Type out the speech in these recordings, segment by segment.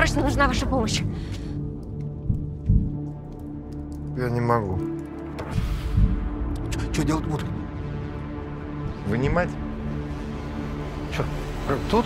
Срочно нужна ваша помощь. Я не могу. Что делать будем? Вынимать? Что, тут?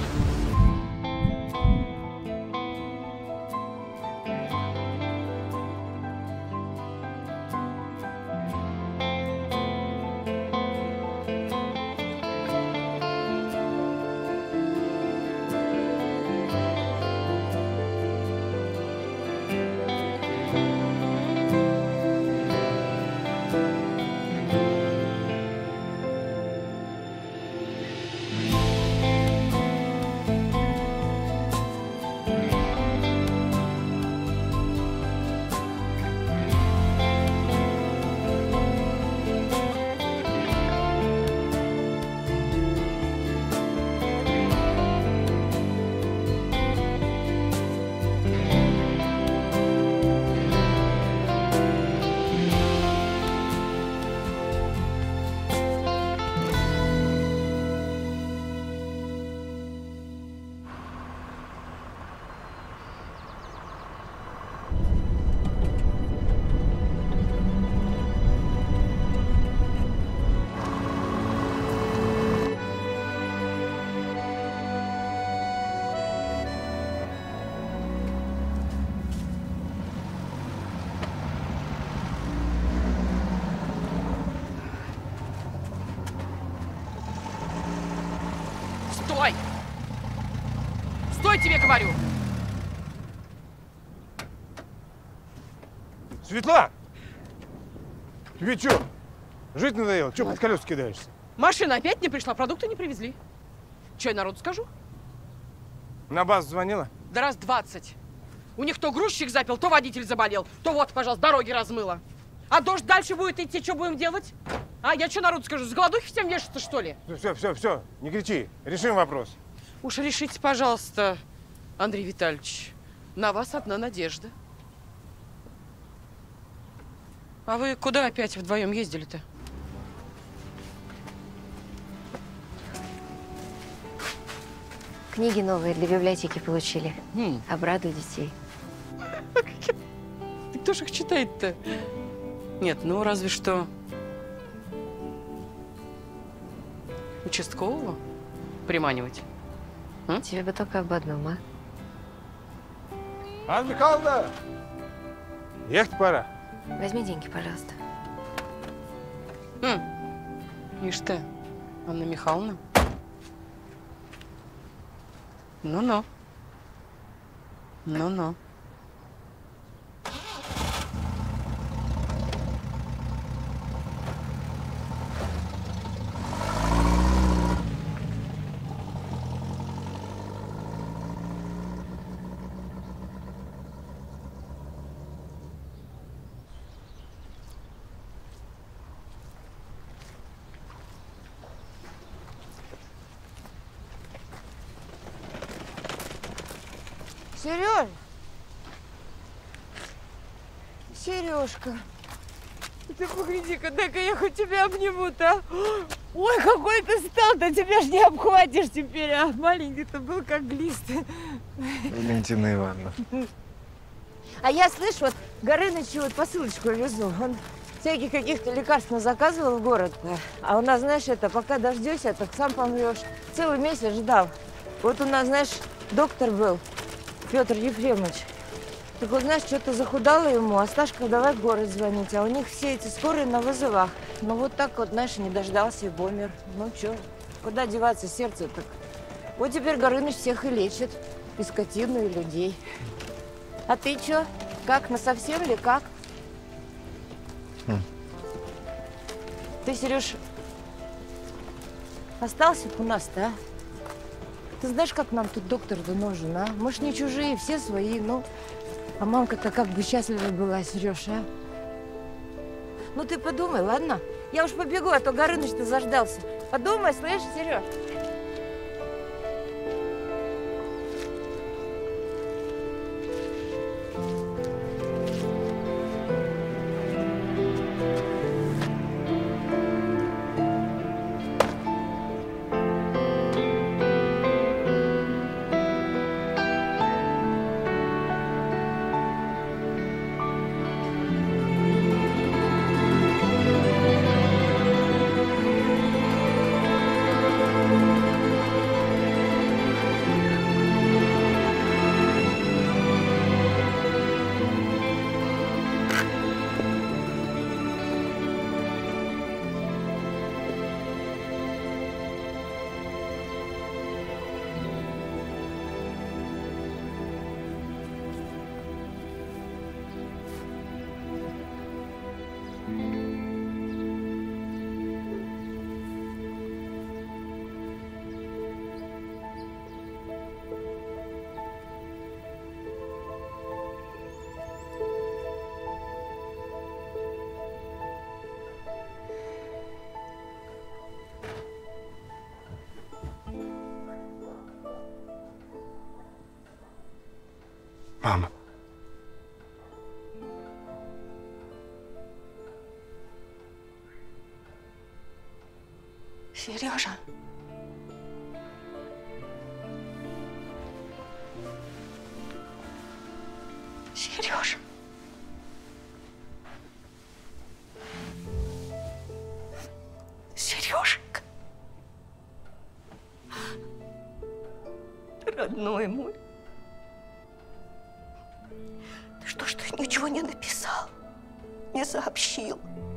Стой! Стой, тебе говорю! Светла! Тебе что, жить надоело? Что под колеса кидаешься? Машина опять не пришла, продукты не привезли. Че я народу скажу? На базу звонила? Да раз 20. У них то грузчик запил, то водитель заболел, то вот, пожалуйста, дороги размыло. А дождь дальше будет идти, что будем делать? А я что народу скажу, с голодухи всем вешаться, что ли? Все, не кричи. Решим вопрос. Уж решите, пожалуйста, Андрей Витальевич. На вас одна надежда. А вы куда опять вдвоем ездили-то? Книги новые для библиотеки получили. Обрадуй детей. Кто ж их читает-то? Нет, ну разве что участкового приманивать. Тебе бы только об одном, а? Анна Михайловна! Ехать пора. Возьми деньги, пожалуйста. Ишь ты, Анна Михайловна. Ну-ну. Ну-ну. Сереж! Сережка! Ты погляди-ка, дай-ка я хоть тебя обниму-то, а? Ой, какой ты стал-то, тебя ж не обхватишь теперь, а? Маленький-то был как глист. Валентина Ивановна. А я, слышь, вот Горынычу вот посылочку везу. Он всяких каких-то лекарств заказывал в город. А у нас, знаешь, это, пока дождешься, так сам помрешь. Целый месяц ждал. Вот у нас, знаешь, доктор был, Петр Ефремович. Так вот, знаешь, что-то захудало ему, а Сташка давай в город звонить. А у них все эти скорые на вызовах. Ну вот так вот, знаешь, не дождался и помер. Ну что, куда деваться сердце так? Вот теперь Горыныч всех и лечит. И скотину, и людей. А ты что? Как, насовсем ли как? Ты, Сереж, остался у нас-то, а? Ты знаешь, как нам тут доктор-то нужен, а? Мы ж не чужие, все свои, ну. А мамка-то как бы счастлива была, Сереж, а? Ну ты подумай, ладно? Я уж побегу, а то Горыныч-то заждался. Подумай, слышишь, Сереж? Мама. Сережа. Сережа. Сереженька. Ты родной мой. Ты что ж ты ничего не написал, не сообщил?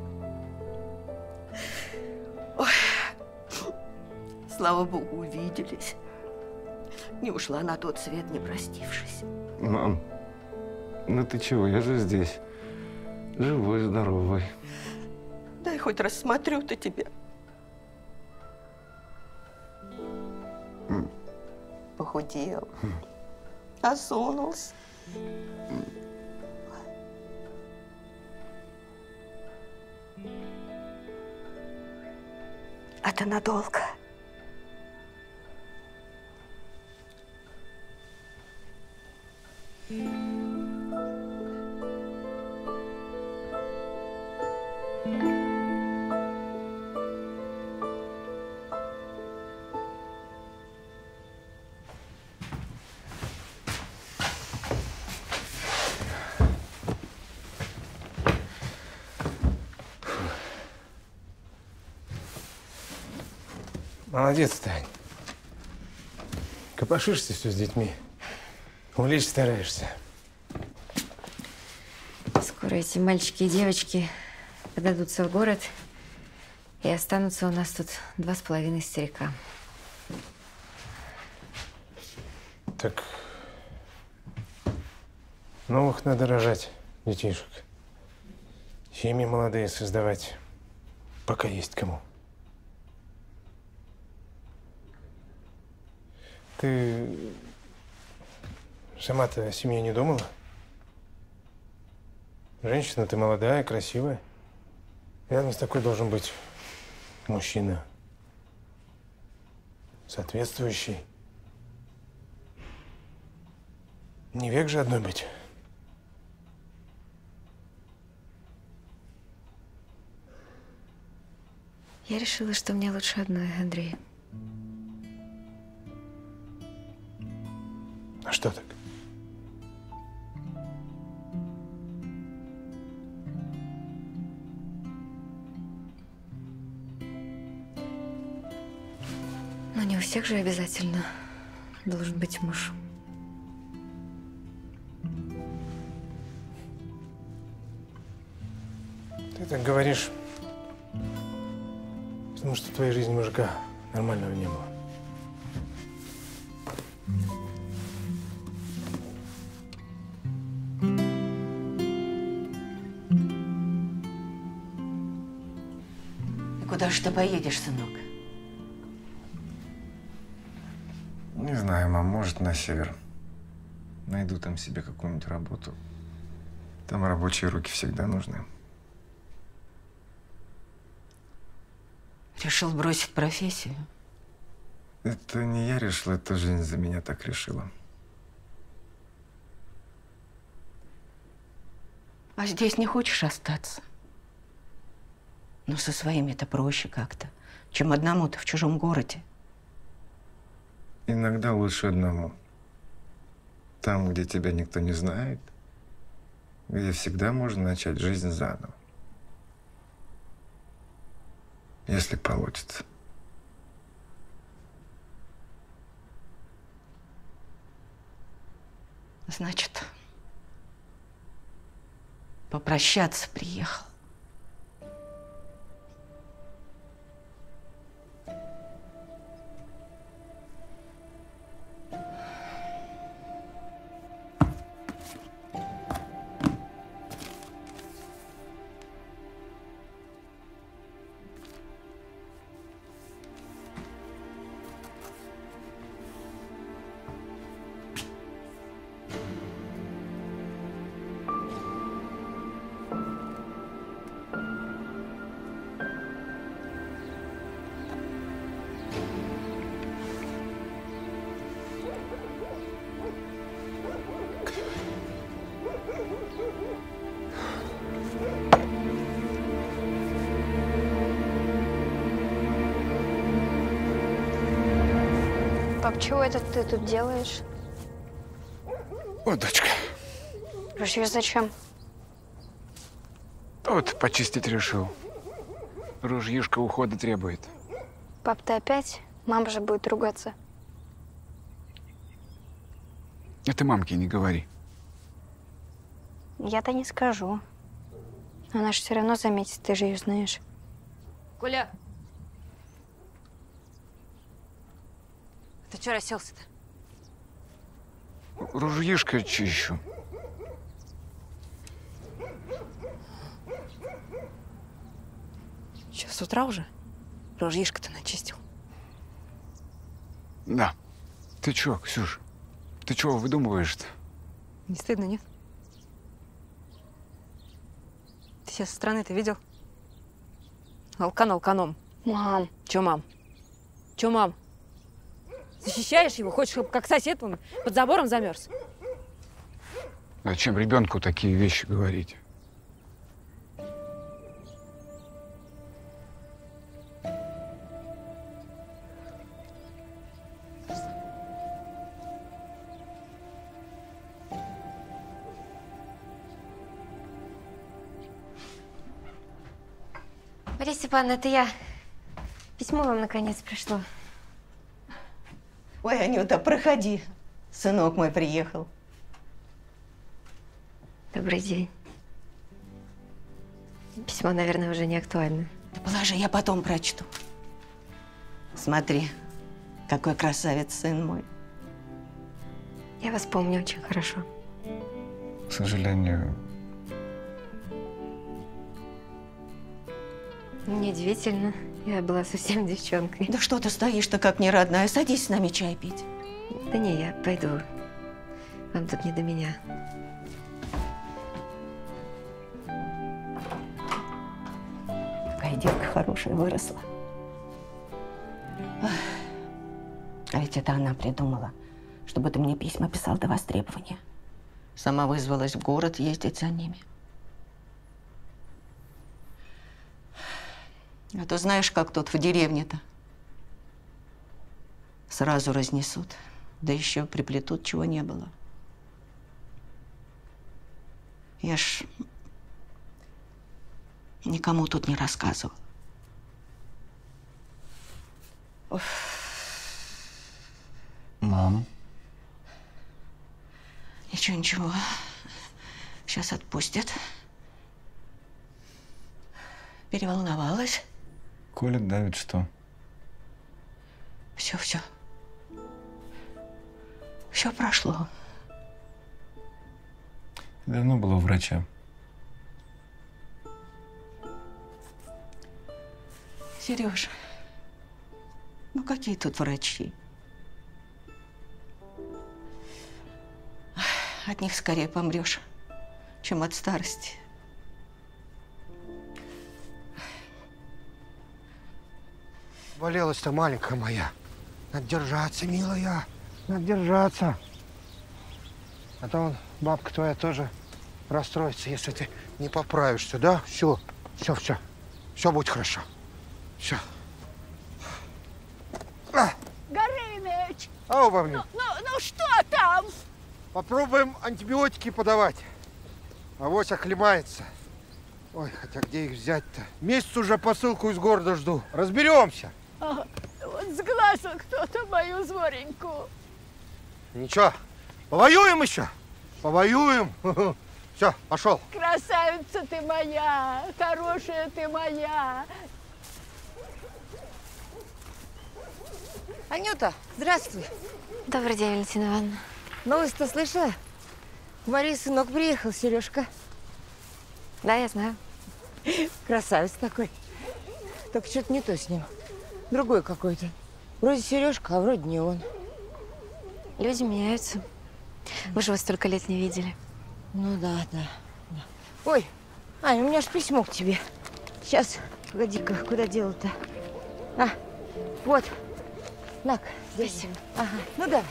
Ой. Слава Богу, увиделись. Не ушла на тот свет, не простившись. Мам, ну ты чего? Я же здесь. Живой, здоровый. Дай хоть рассмотрю-то тебя. Похудел. Осунулся. А ты надолго? Молодец, Тань. Копошишься все с детьми. Увлечь стараешься. Скоро эти мальчики и девочки подадутся в город, и останутся у нас тут 2,5 старика. Так новых надо рожать, детишек. Семьи молодые создавать, пока есть кому. Ты сама-то о семье не думала? Женщина, ты молодая, красивая. Рядом с такой должен быть мужчина. Соответствующий. Не век же одной быть. Я решила, что мне лучше одной, Андрей. А что так? Но не у всех же обязательно должен быть муж. Ты так говоришь, потому что в твоей жизни мужика нормального не было. И куда же ты поедешь, сынок? Не знаю, мам, может, на север. Найду там себе какую-нибудь работу. Там рабочие руки всегда нужны. Решил бросить профессию? Это не я решил, это жизнь за меня так решила. А здесь не хочешь остаться? Ну, со своими-то проще как-то, чем одному-то в чужом городе. Иногда лучше одному. Там, где тебя никто не знает, где всегда можно начать жизнь заново. Если получится. Значит, попрощаться приехал. Пап, чего это ты тут делаешь? Вот, дочка. Ружье зачем? Вот почистить решил. Ружьишко ухода требует. Пап, ты опять? Мама же будет ругаться. Это мамке не говори. Я-то не скажу. Она же все равно заметит, ты же ее знаешь. Коля! Ты что расселся-то? Ружьишко чищу. Что, с утра уже? Ружьишко-то начистил. Да. Ты чё, Ксюш? Ты чего выдумываешь-то? Не стыдно, нет? Ты сейчас со стороны-то видел? Алкан алканом. Мам. Чё, мам? Чё, мам? Защищаешь его? Хочешь, чтобы как сосед он под забором замерз? Зачем ребенку такие вещи говорить? Мария Степановна, это я. Письмо вам наконец пришло. Ой, Анюта, проходи. Сынок мой приехал. Добрый день. Письмо, наверное, уже не актуально. Да положи, я потом прочту. Смотри, какой красавец сын мой. Я вас помню очень хорошо. К сожалению, Неудивительно. Я была совсем девчонкой. Да что ты стоишь-то, как не родная? Садись с нами чай пить. Да не, я пойду. Вам тут не до меня. Какая девка хорошая выросла. Ах. А ведь это она придумала, чтобы ты мне письма писал до востребования. Сама вызвалась в город ездить за ними. А то знаешь, как тут в деревне-то. Сразу разнесут, да еще приплетут, чего не было. Я ж никому тут не рассказывал. мам, Ничего, ничего. Сейчас отпустят. Переволновалась. Коля давит что? Все, все. Все прошло. Давно было у врача. Сереж, ну какие тут врачи? От них скорее помрешь, чем от старости. Болелась-то маленькая моя. Надо держаться, милая. Надо держаться. А то он, бабка твоя тоже расстроится, если ты не поправишься, да? Все, все, все. Все будет хорошо. Все. Горыныч! Ау, бабник. Ну что там? Попробуем антибиотики подавать. Авось оклемается. Ой, хотя где их взять-то? Месяц уже посылку из города жду. Разберемся. Вот сглазил кто-то мою Зореньку. Ничего, повоюем еще. Повоюем. Все, пошел. Красавица ты моя, хорошая ты моя. Анюта, здравствуй. Добрый день, Валентина Ивановна. Новость-то слышала? К Марии сынок приехал, Сережка. Да, я знаю. Красавец такой. Только что-то не то с ним. Другой какой-то. Вроде Сережка, а вроде не он. Люди меняются. Вы же его столько лет не видели. Ну да. Ой, Аня, у меня ж письмо к тебе. Сейчас, погоди-ка, куда дело-то? А, вот. На-ка, здесь. Спасибо. Ага, ну да.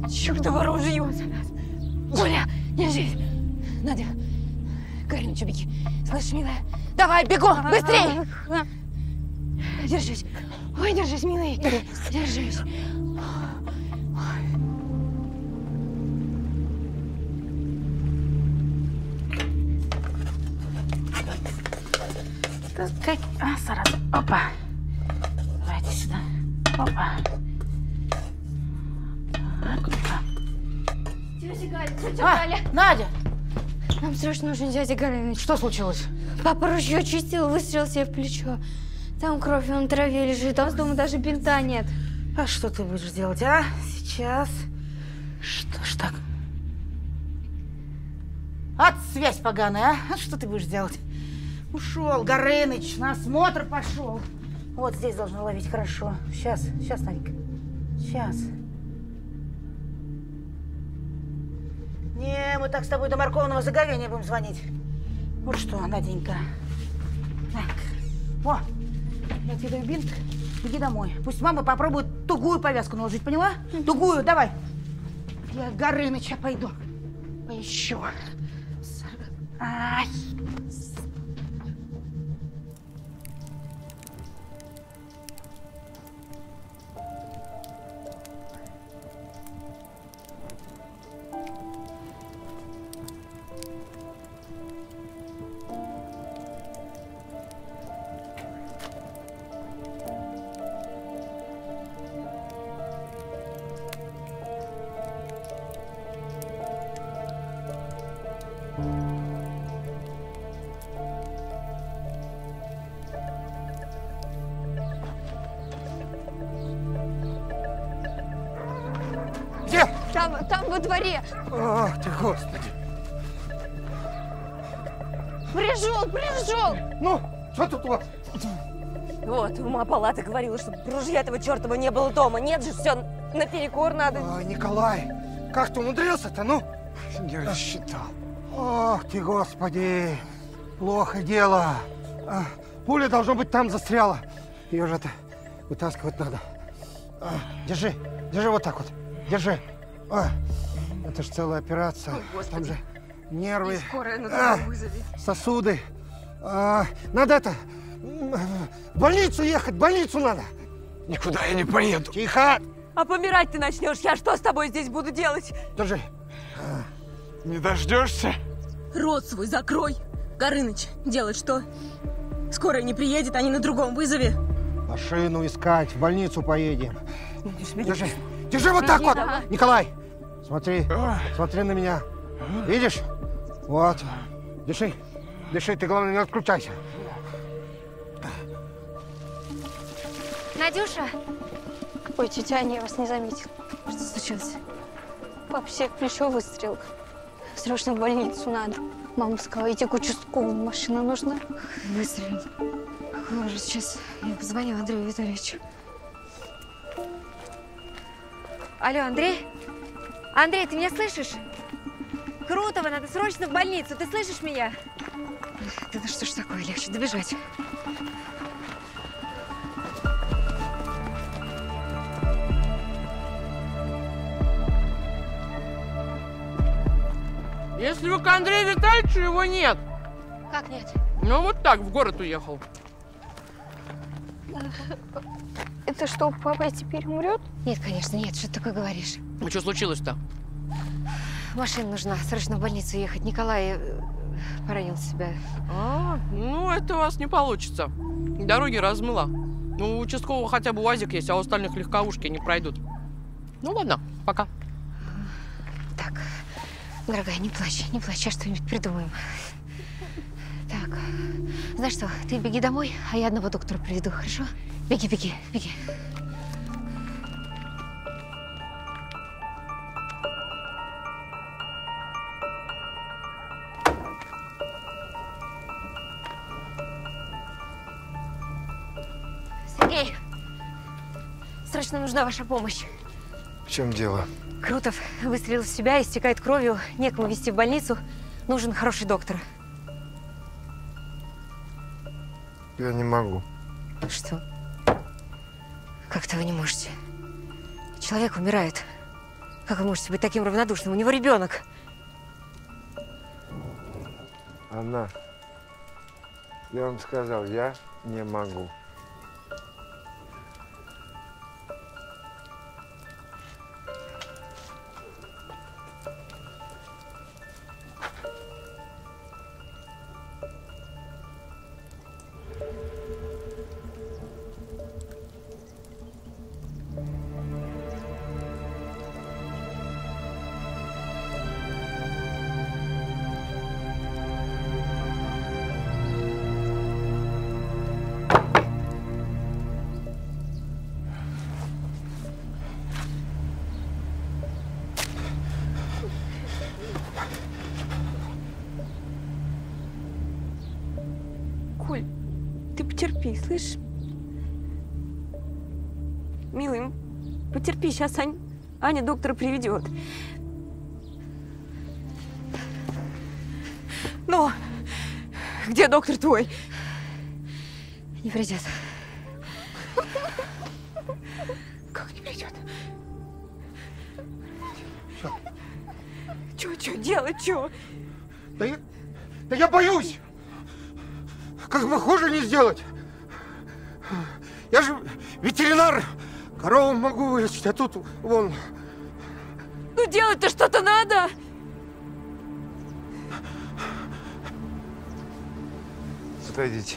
Чёртово ружье! Оля, держись! Надя, Кариночка, беги. Слышишь, милая? Давай, бегом, быстрей! Держись. Ой, держись, милый. Держись. Так, сразу. Опа. Давайте сюда. Опа. Так, опа. Тетя Галя. Надя! Нам срочно нужен дядя Галинович. Что случилось? Папа ружье чистил, выстрелил себе в плечо. Там кровь, он на траве лежит, а у нас дома даже бинта нет. А что ты будешь делать, а? Сейчас. Что ж так? От связь поганая, а? Что ты будешь делать? Ушел Горыныч, на осмотр пошел. Вот здесь должно ловить хорошо. Сейчас, Наденька. Сейчас. Не, мы так с тобой до морковного заговения будем звонить. Вот что, Наденька. Так. О, я тебе даю бинт. Иди домой. Пусть мама попробует тугую повязку наложить, поняла? Тугую, давай. Я Горыныча пойду. Поищу. Ай. Где? Там во дворе. Ах ты, Господи. Пришел. Ну, что тут у вас? Вот, ума палата говорила, чтобы ружья этого чертова не было дома. Нет же, все наперекор надо. Ой, Николай, как ты умудрился-то, ну? Я рассчитал. Ох ты, Господи. Плохо дело. Пуля, должно быть, там застряла. Ее же вытаскивать надо. Держи вот так вот. Держи. Это же целая операция. Ой, там же нервы, Скорая на дом вызови. сосуды. Надо в больницу ехать, в больницу надо. Никуда я не поеду. Тихо. А помирать ты начнешь. Я что с тобой здесь буду делать? Держи. Не дождешься? Рот свой закрой. Горыныч, делать что? Скорая не приедет, они на другом вызове. Машину искать, в больницу поедем. Держи вот так вот. Николай, смотри на меня. Видишь? Вот. Дыши, ты, главное, не отключайся. Надюша! Ой, тетя Аня, я вас не заметила. Что случилось? Папа себе в плечо выстрелил. Срочно в больницу надо. Мама сказала, иди к участковому, машина нужна. Выстрелил. Боже, сейчас я позвоню Андрею Витальевичу. Алло, Андрей? Андрей, ты меня слышишь? Крутого надо срочно в больницу. Ты слышишь меня? Да что ж такое, легче добежать. Если вы к Андрею Витальевичу, его нет. Как нет? Ну, вот так, в город уехал. Это что, папа теперь умрет? Нет, конечно, нет. Что ты такое говоришь? Ну, что случилось-то? Машина нужна. Срочно в больницу ехать. Николай поранил себя. Ну, это у вас не получится. Дороги размыло. Ну, у участкового хотя бы УАЗик есть, а у остальных легковушки не пройдут. Ну, ладно, пока. Так, дорогая, не плачь, сейчас что-нибудь придумаем. Так, знаешь что, ты беги домой, а я одного доктора приведу, хорошо? Беги. Сергей, срочно нужна ваша помощь. В чем дело? Крутов выстрелил в себя, истекает кровью, некому везти в больницу. Нужен хороший доктор. Я не могу. Что? Как-то вы не можете. Человек умирает. Как вы можете быть таким равнодушным? У него ребенок. Анна, я вам сказал, я не могу. Коль, ты потерпи, слышишь? Милый, потерпи, сейчас Аня доктора приведет. Ну, где доктор твой? Не придет. Как не придет? Чё делать, чё? Да я боюсь! Как бы хуже не сделать. Я же ветеринар. Корову могу вылечить, а тут вон. Ну делать-то что-то надо! Отойдите.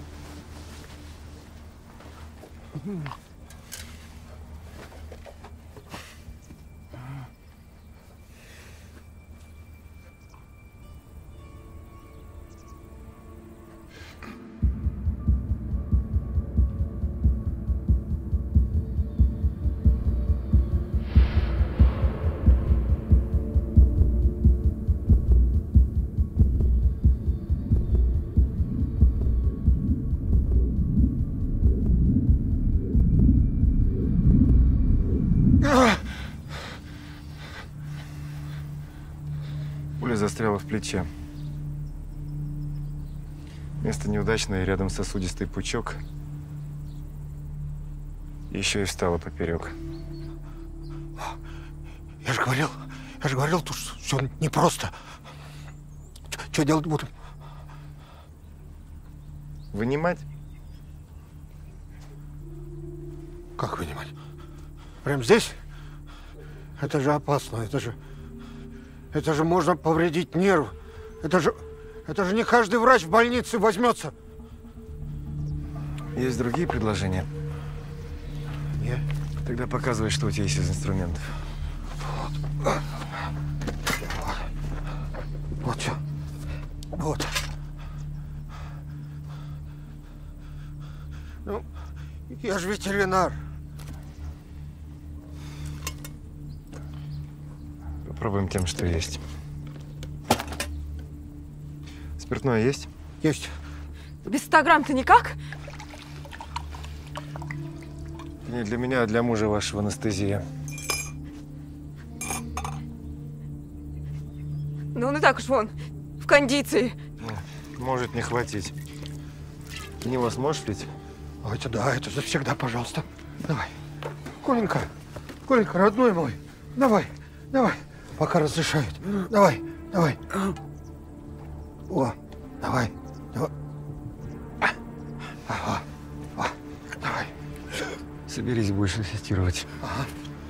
Пуля застряла в плече. Место неудачное, рядом сосудистый пучок. Еще и встала поперек. Я же говорил, тут все непросто. Что делать будем? Вынимать? Как вынимать? Прям здесь? Это же опасно, это же можно повредить нерв. Это же не каждый врач в больнице возьмется. Есть другие предложения? Нет. Тогда показывай, что у тебя есть из инструментов. Вот все. Вот. Ну, я же ветеринар. Попробуем тем, что есть. Спиртное есть? Есть. Без 100 грамм-то никак? Не для меня, а для мужа вашего анестезия. Ну, он и так уж вон, в кондиции. Может не хватить. Ты не вас можешь пить? Это да, это завсегда, пожалуйста. Давай. Коленька, родной мой. Давай. Пока разрешают. Давай. О, давай. Ага. Давай. Соберись, будешь ассистировать. Ага.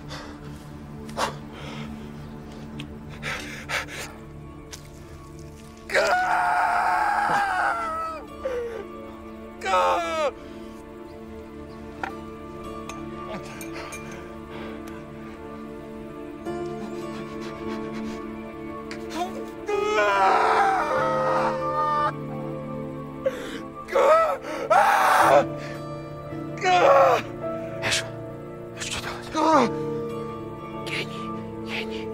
Что делать? Гений.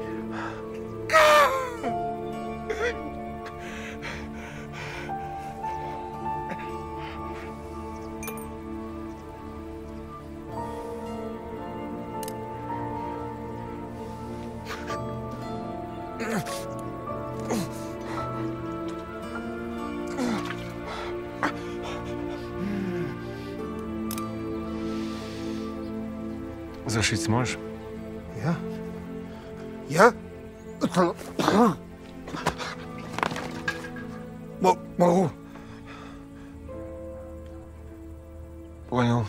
Зашить сможешь? Я? Я могу. Понял.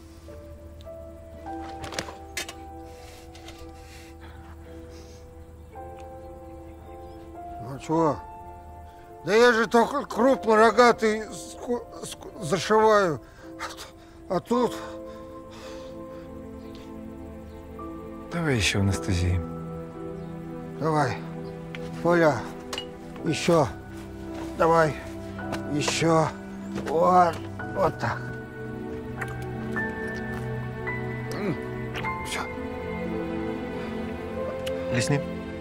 Ну чего? Да я же только крупнорогатый зашиваю. А тут... Давай еще анестезии. Давай. Поля, еще. Давай. Еще. Вот. Вот так. Все. Лесни.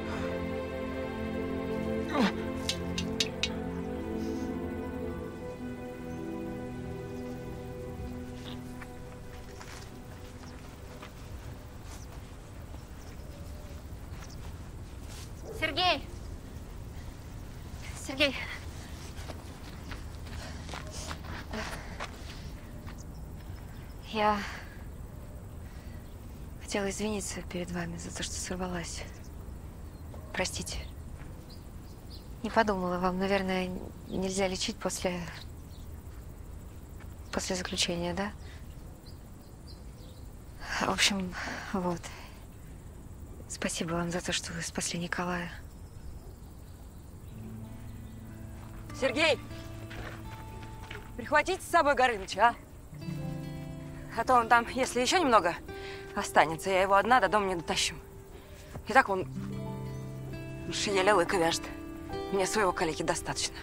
Сергей! Сергей! Я хотела извиниться перед вами за то, что сорвалась. Простите. Не подумала, вам, наверное, нельзя лечить после заключения, да? В общем, вот. Спасибо вам за то, что вы спасли Николая. Сергей! Прихватите с собой Горыныча, а? А то он там, если еще немного останется, я его одна до дома не дотащу. И так он уж еле лыка вяжет. Мне своего калеки достаточно.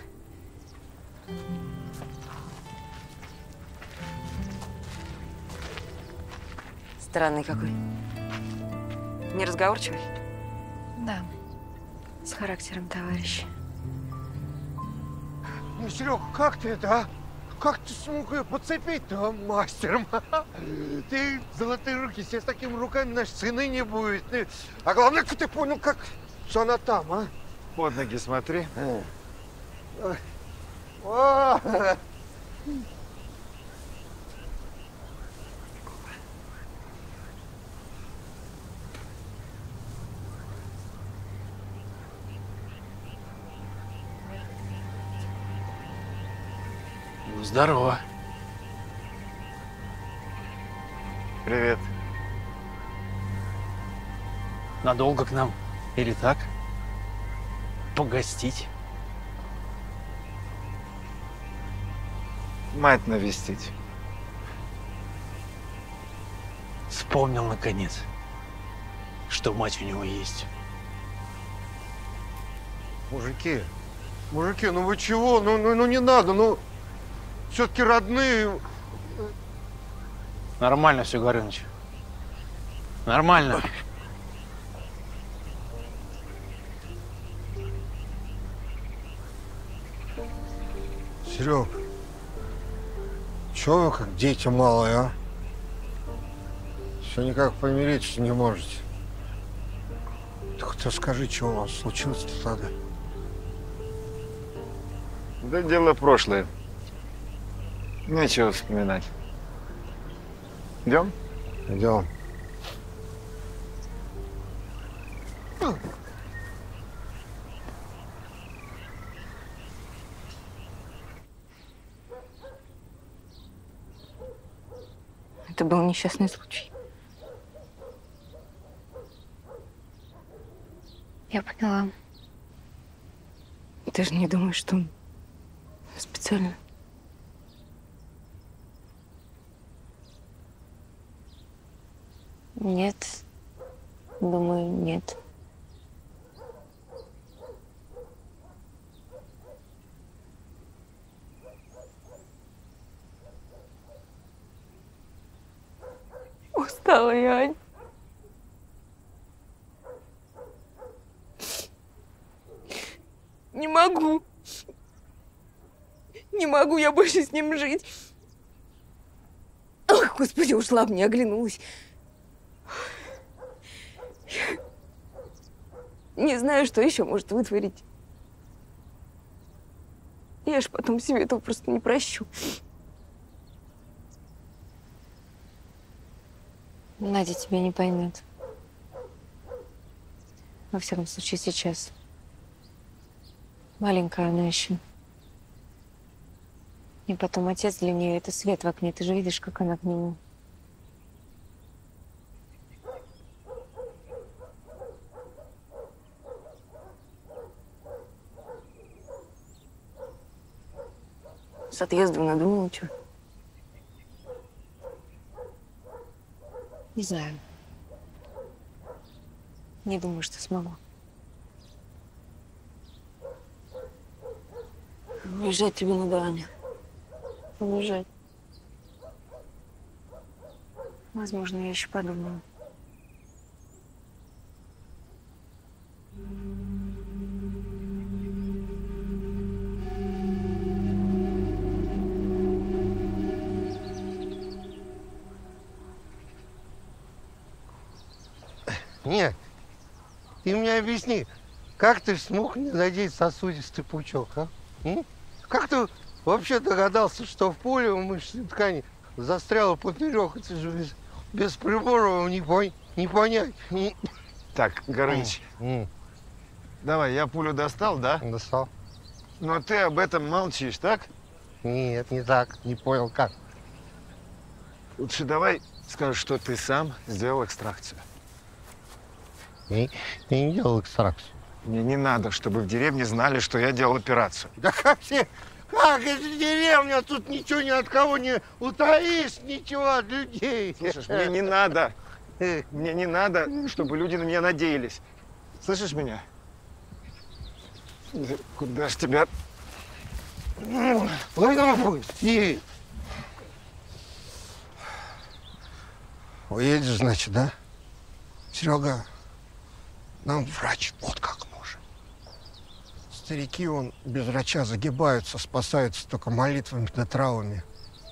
Странный какой. Неразговорчивый? Да. С характером товарищ. Ну, Серега, как ты это, а? Как ты смог ее подцепить-то, мастером? Ты золотые руки, себе с такими руками нашей цены не будет. А главное, ты понял, как что она там, а? Под ноги смотри. О! Здорово. Привет. Надолго к нам? Или так? Погостить? Мать навестить. Вспомнил, наконец, что мать у него есть. Мужики, ну вы чего? Ну не надо, ну все-таки родные. Нормально все, Горыныч. Нормально. Серег, чего вы как дети малые, а? Все никак помириться не можете. Так ты скажи, что у вас случилось-то тогда? Да дело прошлое. Нечего вспоминать. Идем? Идем. Это был несчастный случай. Я поняла. Ты же не думаешь, что он специально? Нет. Думаю, нет. Устала я, Ань. Не могу. Не могу я больше с ним жить. Ох, Господи, ушла бы, не оглянулась. Не знаю, что еще может вытворить. Я ж потом себе этого просто не прощу. Надя тебя не поймет. Во всяком случае, сейчас. Маленькая она еще. И потом отец для нее — это свет в окне. Ты же видишь, как она к нему. С отъездом надумала, что? Не знаю. Не думаю, что смогу. Уезжать тебе надо, Аня. Уезжать. Возможно, я еще подумаю. Нет, ты мне объясни, как ты смог не задеть сосудистый пучок, а? Как ты вообще догадался, что в поле у мышечной ткани застряло поперек? Это же без приборов не понять. Так, Горыныч, давай, я пулю достал, да? Достал. Но ты об этом молчишь, так? Нет, не так. Не понял, как. Лучше давай скажешь, что ты сам сделал экстракцию. Я не делал экстракцию. Мне не надо, чтобы в деревне знали, что я делал операцию. Да как все? Как это деревня? Тут ничего ни от кого не утаишь, ничего от людей. Слышишь, мне не надо. Мне не надо, чтобы люди на меня надеялись. Слышишь меня? Куда ж тебя... Пусти. Уедешь, значит, да? Серега, нам врач вот как нужен. Старики, он без врача загибаются, спасаются только молитвами да травами.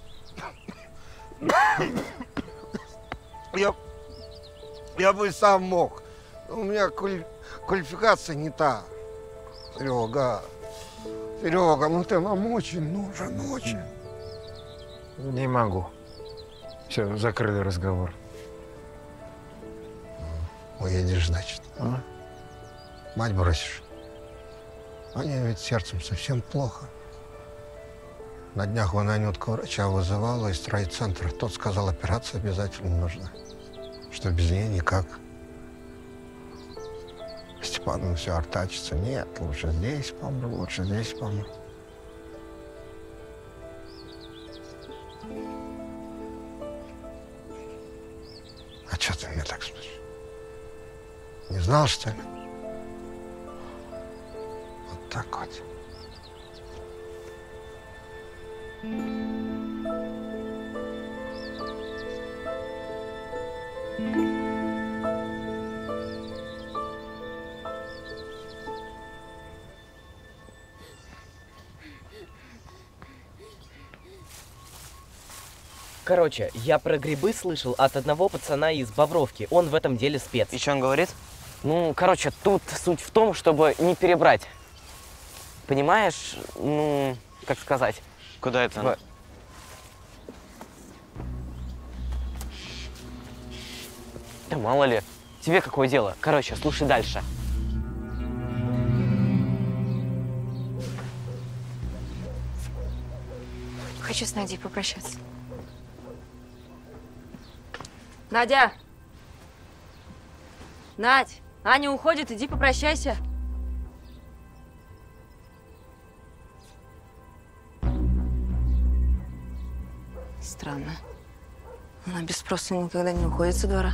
Я бы сам мог. У меня квалификация не та. Серега, ну ты нам очень нужен, очень. Не могу. Все, закрыли разговор. Уедешь, значит. А? Мать бросишь. А мне ведь сердцем совсем плохо. На днях вон Анютка врача вызывала из стройцентра. Тот сказал, операция обязательно нужна. Что без нее никак. Степану все артачится. Нет, лучше здесь помру, лучше здесь помру. А что ты мне так смотришь? Не знал, что ли? Вот так вот. Короче, я про грибы слышал от одного пацана из Бобровки. Он в этом деле спец. И что он говорит? Ну, короче, тут суть в том, чтобы не перебрать. Понимаешь, ну, как сказать? Куда это? Да мало ли. Тебе какое дело? Короче, слушай дальше. Хочу с Надей попрощаться. Надя! Надь! Аня уходит, иди попрощайся. Странно. Она без спроса никогда не уходит со двора.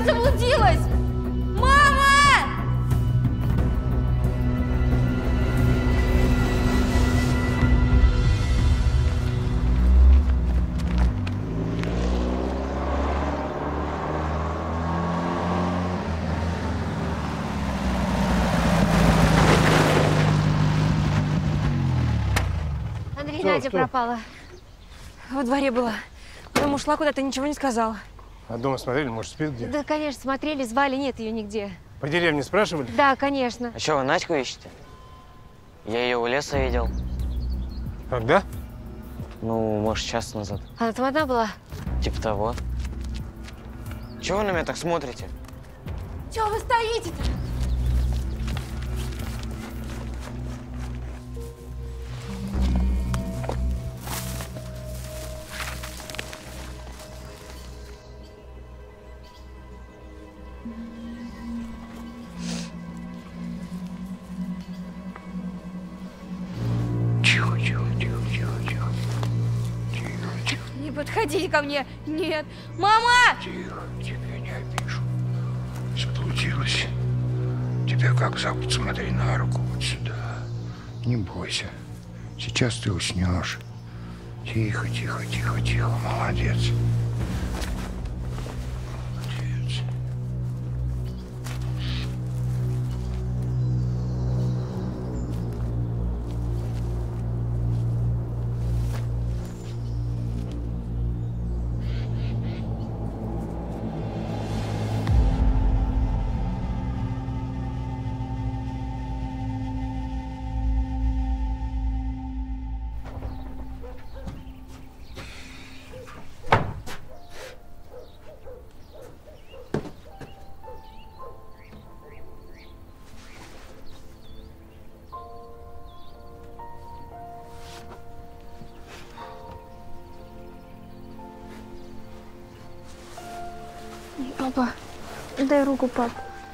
Я заблудилась! Мама! Андрей, Что, Надя что? пропала. Во дворе была. Потом ушла куда-то, ничего не сказала. А дома смотрели, может, спит где? Да, конечно, смотрели, звали, нет ее нигде. По деревне спрашивали? Да, конечно. А что, вы Надьку ищете? Я ее у леса видел. Когда? Ну, может, час назад. Она там одна была? Типа того. Чего вы на меня так смотрите? Чего вы стоите-то? Тихо, тихо, тихо, тихо, тихо. Тихо, Не подходите ко мне! Нет! Мама! тихо, тебя не обижу. Заблудилась. Тебя как зовут? Смотри на руку вот сюда. Не бойся. Сейчас ты уснешь. Тихо, тихо, тихо, тихо. Молодец. Молодец. Папа, дай руку, пап.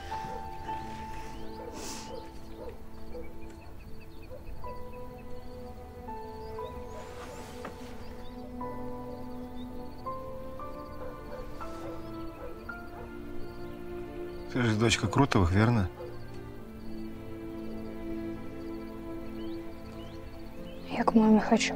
Ты же дочка Крутовых, верно? Я к маме хочу.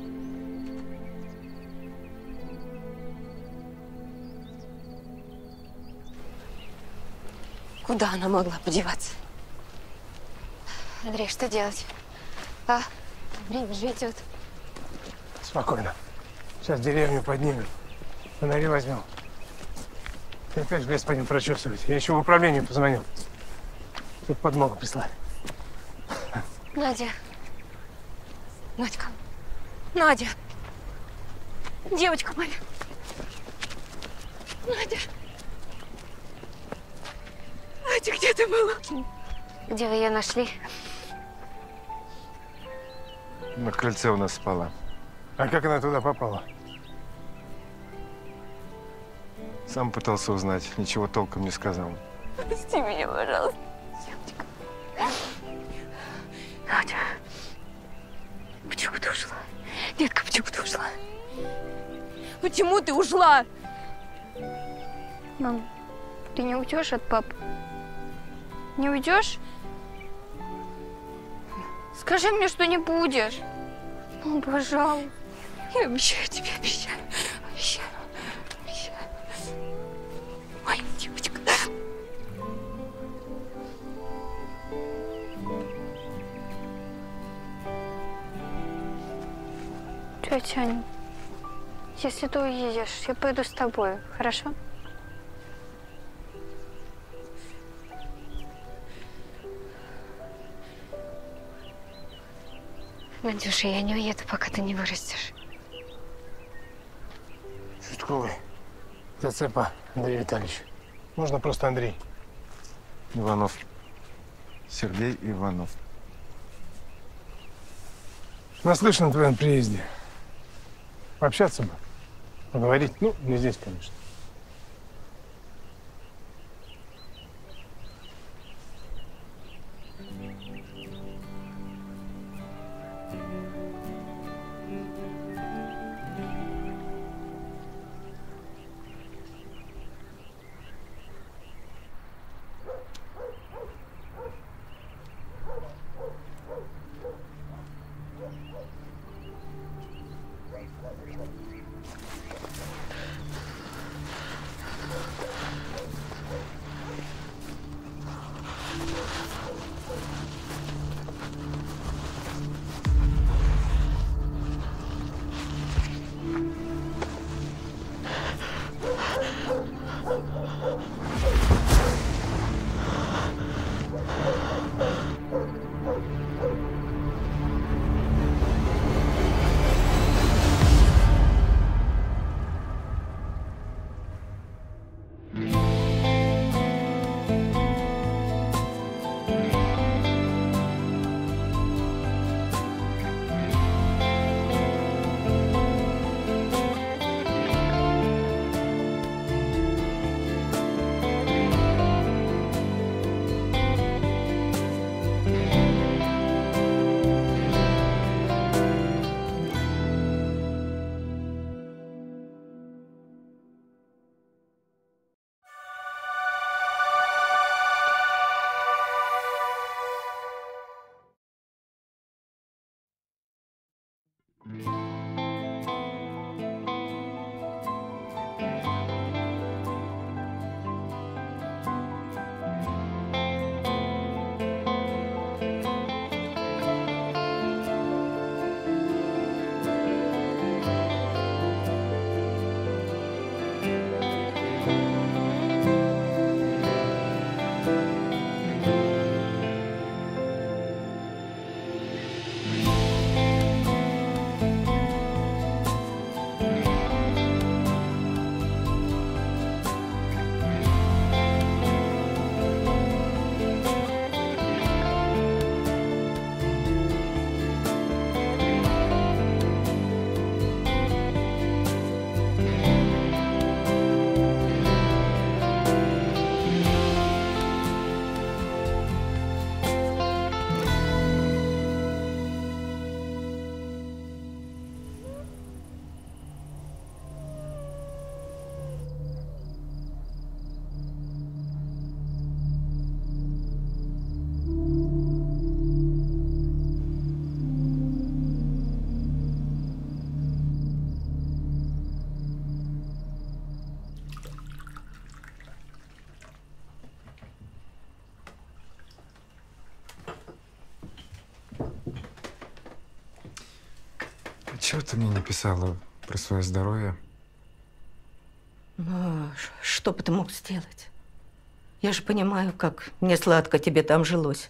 Куда она могла подеваться? Андрей, что делать? А? Время же идет. Спокойно. Сейчас деревню поднимем. Фонари возьмем. Ты опять в лес пойдем прочесывать. Я еще в управление позвонил. Тут подмогу прислали. Надя. Надька. Надя. Девочка моя. Надя. Надя, где ты была? Где вы ее нашли? На крыльце у нас спала. А как она туда попала? Сам пытался узнать, ничего толком не сказал. Прости меня, пожалуйста. Надя. Почему ты ушла? Детка, почему ты ушла? Почему ты ушла? Мам, ты не уйдешь от папы? Не уйдешь? Скажи мне, что не будешь. Ну, пожалуйста. Я обещаю тебе, обещаю. Обещаю. Обещаю. Моя девочка. Тетя Аня, если ты уедешь, я пойду с тобой, хорошо? Надюша, я не уеду, пока ты не вырастешь. Участковый. Зацепа Андрей Витальевич. Можно просто Андрей. Иванов. Сергей Иванов. Наслышан о твоем приезде. Пообщаться бы. Поговорить. Ну, не здесь, конечно. Чего ты мне не писала про свое здоровье? Ну, что бы ты мог сделать? Я же понимаю, как не сладко тебе там жилось.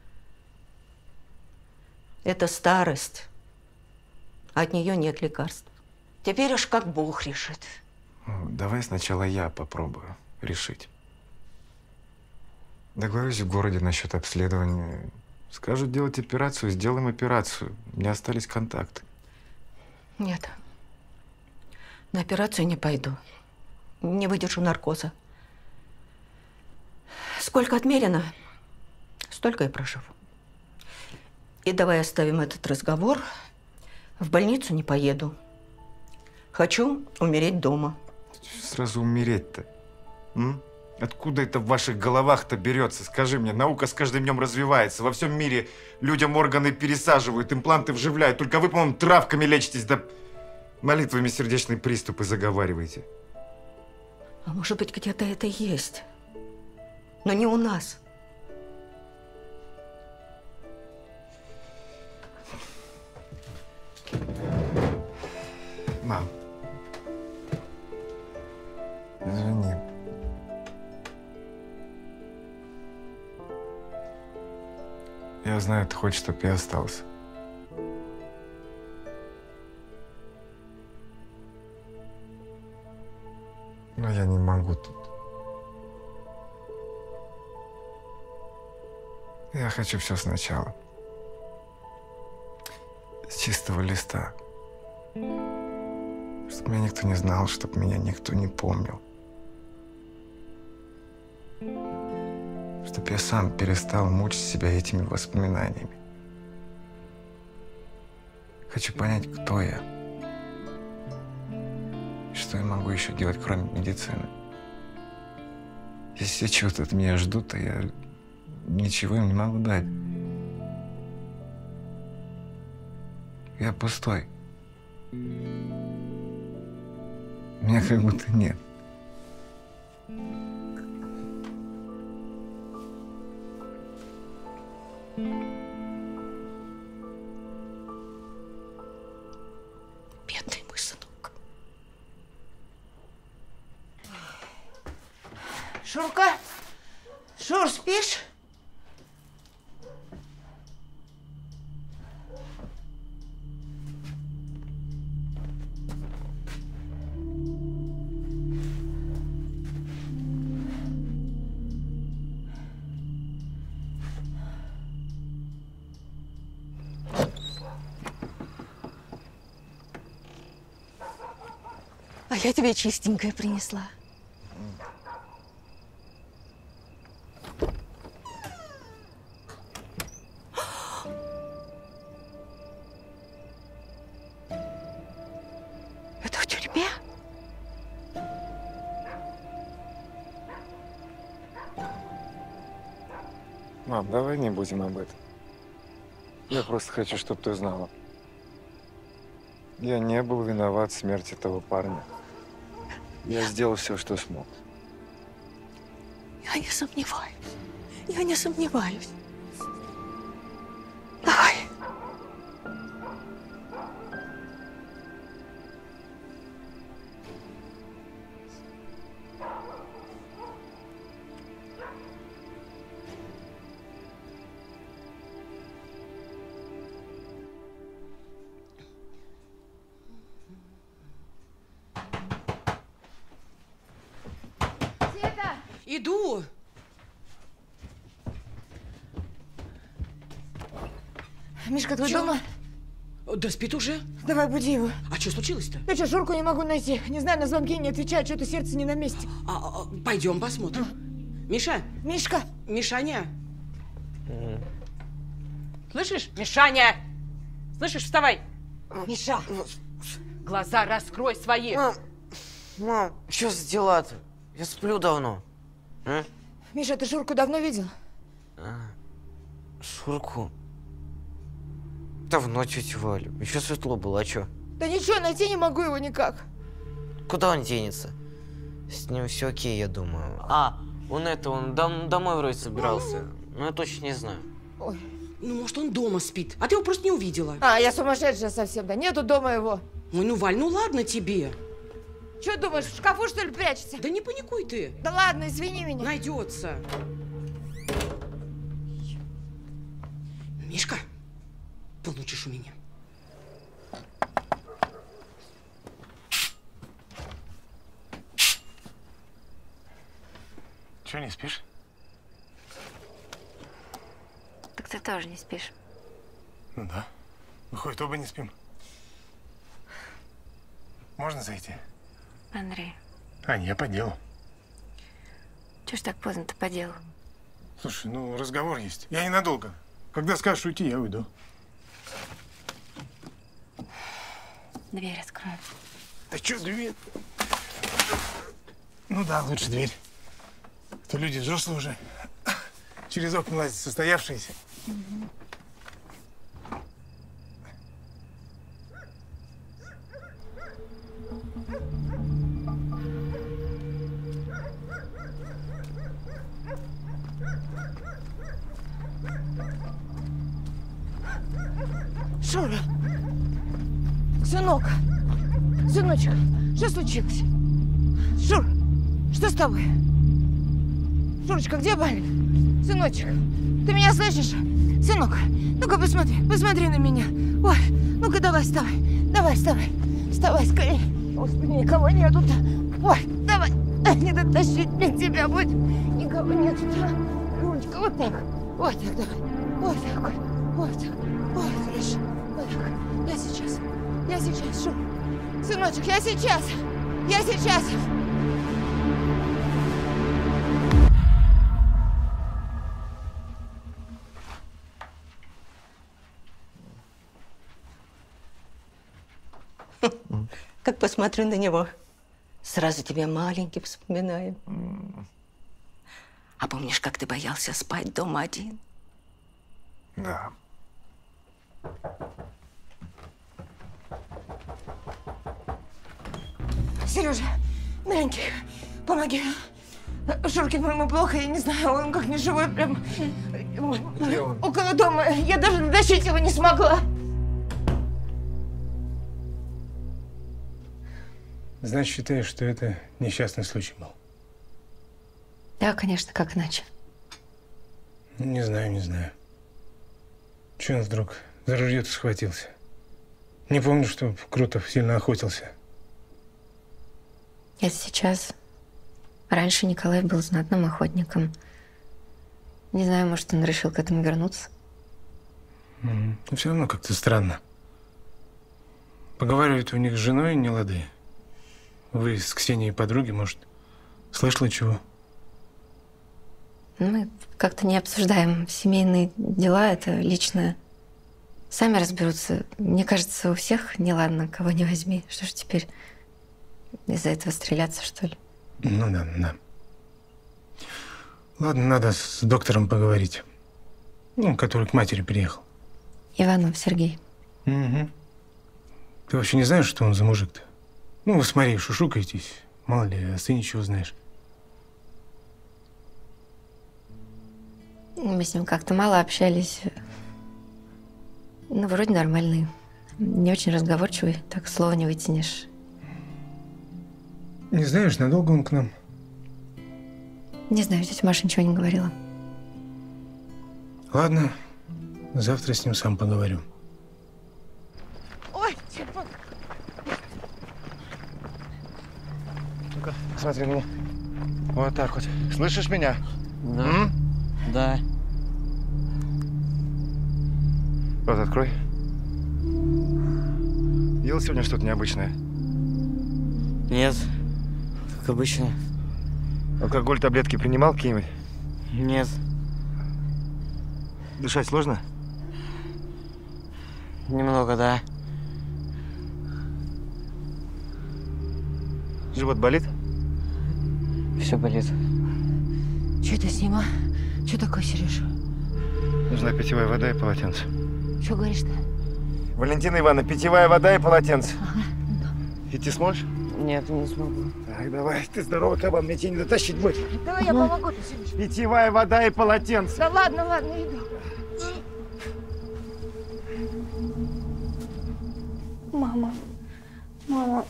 Это старость. От нее нет лекарств. Теперь уж как Бог решит. Ну, давай сначала я попробую решить. Договорюсь в городе насчет обследования. Скажут делать операцию, сделаем операцию. У меня остались контакты. Нет. На операцию не пойду. Не выдержу наркоза. Сколько отмерено, столько и проживу. И давай оставим этот разговор. В больницу не поеду. Хочу умереть дома. Сразу умереть-то? Откуда это в ваших головах-то берется? Скажи мне, наука с каждым днем развивается. Во всем мире людям органы пересаживают, импланты вживляют. Только вы, по-моему, травками лечитесь, да молитвами сердечные приступы заговариваете. А может быть, где-то это и есть. Но не у нас. Мам. Извини. Я знаю, ты хочешь, чтобы я остался. Но я не могу тут. Я хочу все сначала. С чистого листа. Чтобы меня никто не знал, чтобы меня никто не помнил. Чтоб я сам перестал мучить себя этими воспоминаниями. Хочу понять, кто я. И что я могу еще делать, кроме медицины. Если все чего-то от меня ждут, то я ничего им не могу дать. Я пустой. Меня как будто нет. Бедный мой сынок. Шурка? Шур, спишь? А я тебе чистенькое принесла. Это в тюрьме? Мам, давай не будем об этом. Я просто хочу, чтобы ты знала. Я не был виноват в смерти этого парня. Я сделал все, что смог. Я не сомневаюсь. Я не сомневаюсь. Давай. Иду. Мишка, твой Чё? дома? Да спит уже. Давай, буди его. А что случилось-то? Я что, Шурку не могу найти. Не знаю, на звонки не отвечает, что-то сердце не на месте. Пойдем посмотрим. Миша? Мишка? Мишаня? Слышишь? Мишаня! Слышишь, вставай! Миша! Глаза раскрой свои! Мам, что за дела-то? Я сплю давно. А? Миша, ты Шурку давно видел? Шурку? Давно, тетя Валя. Еще светло было, а что? Да ничего, найти не могу его никак. Куда он денется? С ним все окей, я думаю. Он домой вроде собирался. Но я точно не знаю. Ой. Ну, может, он дома спит, а ты его просто не увидела. Я сумасшедшая совсем, да нету дома его. Ой, ну, Валь, ну ладно тебе. Что думаешь, в шкафу, что ли, прячется? Да не паникуй ты. Да ладно, извини меня. Найдется. Мишка, получишь у меня. Че, не спишь? Так ты тоже не спишь. Ну да. Выходит, оба не спим. Можно зайти? Андрей, Ань, я по делу. чё ж так поздно-то по делу? Слушай, ну разговор есть. Я ненадолго. Когда скажешь уйти, я уйду. Дверь открою. Да что дверь? Ну да, лучше дверь. То люди взрослые уже. Через окна лазят, состоявшиеся. Шура! Сынок! Сыночек, что случилось? Шур, что с тобой? Шурочка, где Валя? Сыночек, ты меня слышишь? Сынок, ну-ка посмотри на меня. Ой, ну-ка давай, вставай. Давай, вставай. Вставай скорее. Господи, никого нету-то. Ой, давай. Не дотащить мне тебя будет. Никого нету-то. Шурочка, вот так. Вот так, давай. Вот так вот. Вот так. Ой, хорошо. Вот так. Я сейчас, Шур. Сыночек, я сейчас. Как посмотрю на него, сразу тебя маленьким вспоминаю. А помнишь, как ты боялся спать дома один? Да. Сережа, маленький, помоги. Шурке моему плохо, я не знаю, он как не живой, прям около дома. Я даже дотащить его не смогла. Значит, считаешь, что это несчастный случай был? Да, конечно, как иначе. Не знаю. Чего он вдруг за ружье-то схватился? Не помню, что Крутов сильно охотился. Это сейчас. Раньше Николай был знатным охотником. Не знаю, может, он решил к этому вернуться. Но все равно как-то странно. Поговаривают, у них с женой не лады. Вы с Ксенией подруги, может, слышала чего? Мы как-то не обсуждаем семейные дела, это личное. Сами разберутся. Мне кажется, у всех неладно, кого не возьми. Что ж теперь из-за этого стреляться, что ли? Ну да. Ладно, надо с доктором поговорить. Ну, который к матери приехал. Иванов Сергей. Угу. Ты вообще не знаешь, что он за мужик-то? Ну, вы смотри, шушукаетесь. Мало ли, а ты ничего знаешь. Мы с ним как-то мало общались. Ну, вроде нормальный. Не очень разговорчивый, так слова не вытянешь. Не знаешь, надолго он к нам? Не знаю, тетя Маша ничего не говорила. Ладно, завтра с ним сам поговорю. Ой, телефон. Ну-ка, смотри на меня. Вот так вот. Слышишь меня? Да. М? Да. Рот открой. Ел сегодня что-то необычное? Нет, как обычно. Алкоголь, таблетки принимал какие-нибудь? Нет. Дышать сложно? Немного, да. Живот болит? Все болит. Что это с ним, а? Что такое, Сереж? Нужна питьевая вода и полотенце. Что говоришь-то? Валентина Ивановна, питьевая вода и полотенце. Идти сможешь? Нет, не смогу. Так, давай, ты здоровый кабан, мне тебя не дотащить будет. Давай я помогу, ты, Сереж. Питьевая вода и полотенце. Да ладно, ладно, иду. Мама. Мама.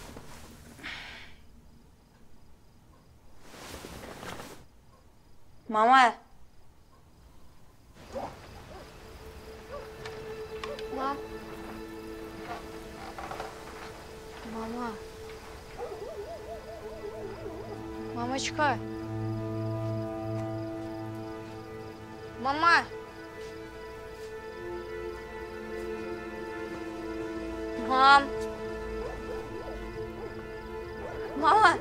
Мама. Мам. Мама. Мамочка. Мама. Мам. Мама.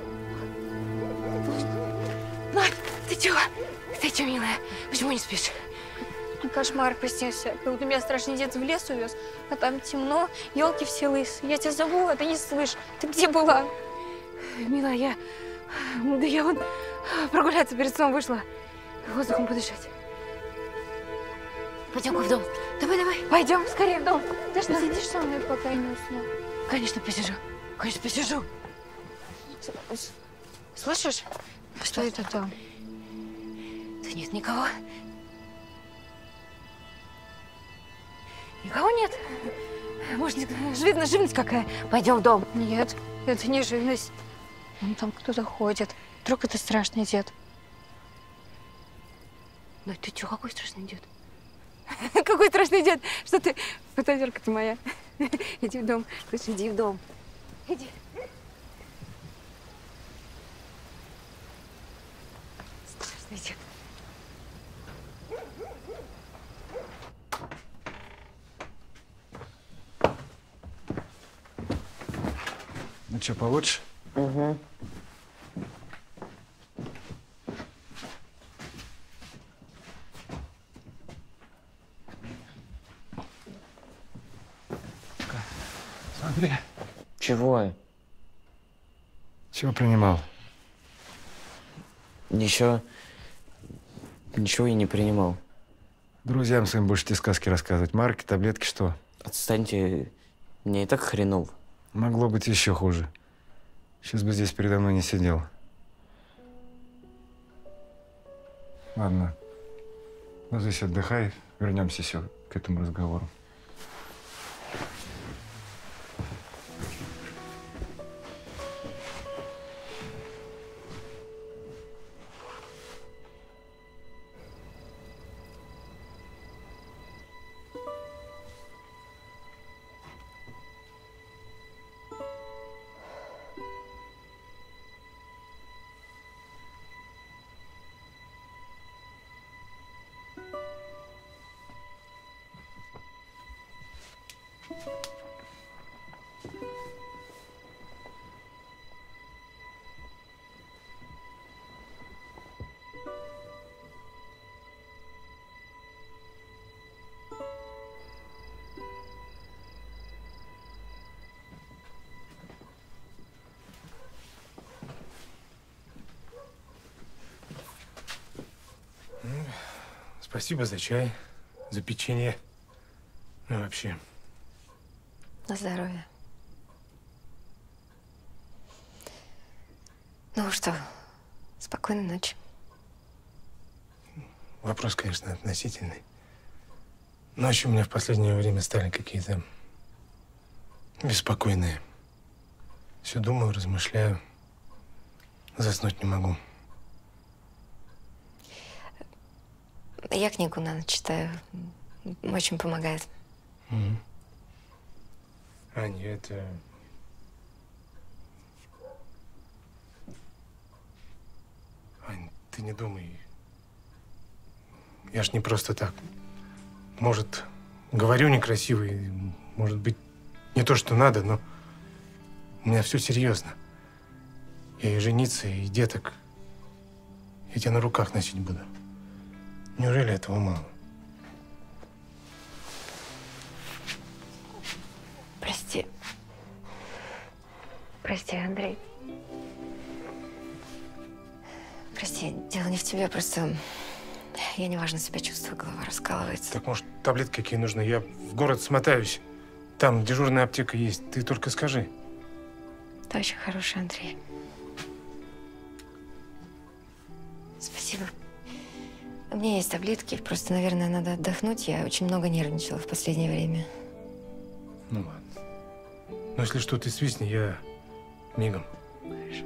Надь, ты чего? Ты чего, милая? Почему не спишь? Кошмар приснился. Как будто меня страшный дед в лес увез, а там темно, елки все лысые. Я тебя зову, а ты не слышишь. Ты где была? Милая, я вон прогуляться перед сном вышла. Воздухом подышать. Пойдем-ка в дом. Давай, давай. Пойдем скорее в дом. Ты что, сидишь со мной, пока я не усну? Конечно, посижу. Конечно, посижу. Слышишь? Что это там? Да нет никого. Никого нет. Может, живность какая? Пойдем в дом. Нет, это не живность. Вон там кто-то ходит. Вдруг это страшный дед. Ну ты чё, какой страшный дед? Какой страшный дед? Что ты? Фантазерка ты моя. Иди в дом. Слушай, иди в дом. Иди. Страшный дед. Ну что, получше? Угу. Смотри. Чего? Чего принимал? Ничего я не принимал. Друзьям своим больше тебе сказки рассказывать. Марки, таблетки, что? Отстаньте, мне и так хреново. Могло быть еще хуже. Сейчас бы здесь передо мной не сидел. Ладно. Ложись, отдыхай. Вернемся еще к этому разговору. Спасибо за чай, за печенье. Ну, вообще. На здоровье. Ну что, спокойной ночи. Вопрос, конечно, относительный. Ночи у меня в последнее время стали какие-то беспокойные. Все думаю, размышляю. Заснуть не могу. Я книгу на ночь читаю. Очень помогает. Аня, это... Ань, ты не думай. Я ж не просто так. Может, говорю некрасиво, и, может быть, не то, что надо, но у меня все серьезно. Я и жениться, и деток. Я тебя на руках носить буду. Неужели этого мало? Прости. Прости, Андрей. Прости, дело не в тебе, просто я неважно себя чувствую, голова раскалывается. Так, может, таблетки какие нужны? Я в город смотаюсь. Там дежурная аптека есть. Ты только скажи. Ты очень хороший, Андрей. Спасибо. У меня есть таблетки, просто, наверное, надо отдохнуть. Я очень много нервничала в последнее время. Ну ладно. Но если что, ты свистни, я мигом. Хорошо.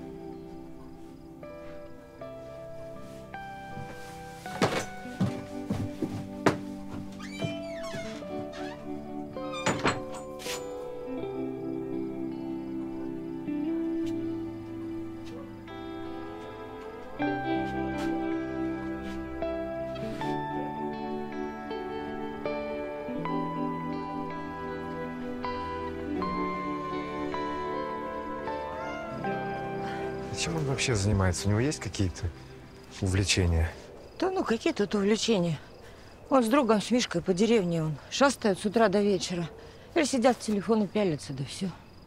Чем он вообще занимается? У него есть какие-то увлечения? Да ну, какие тут увлечения? Он с другом, с Мишкой по деревне он. Шастают с утра до вечера. Или сидят в телефоне, пялятся, да все.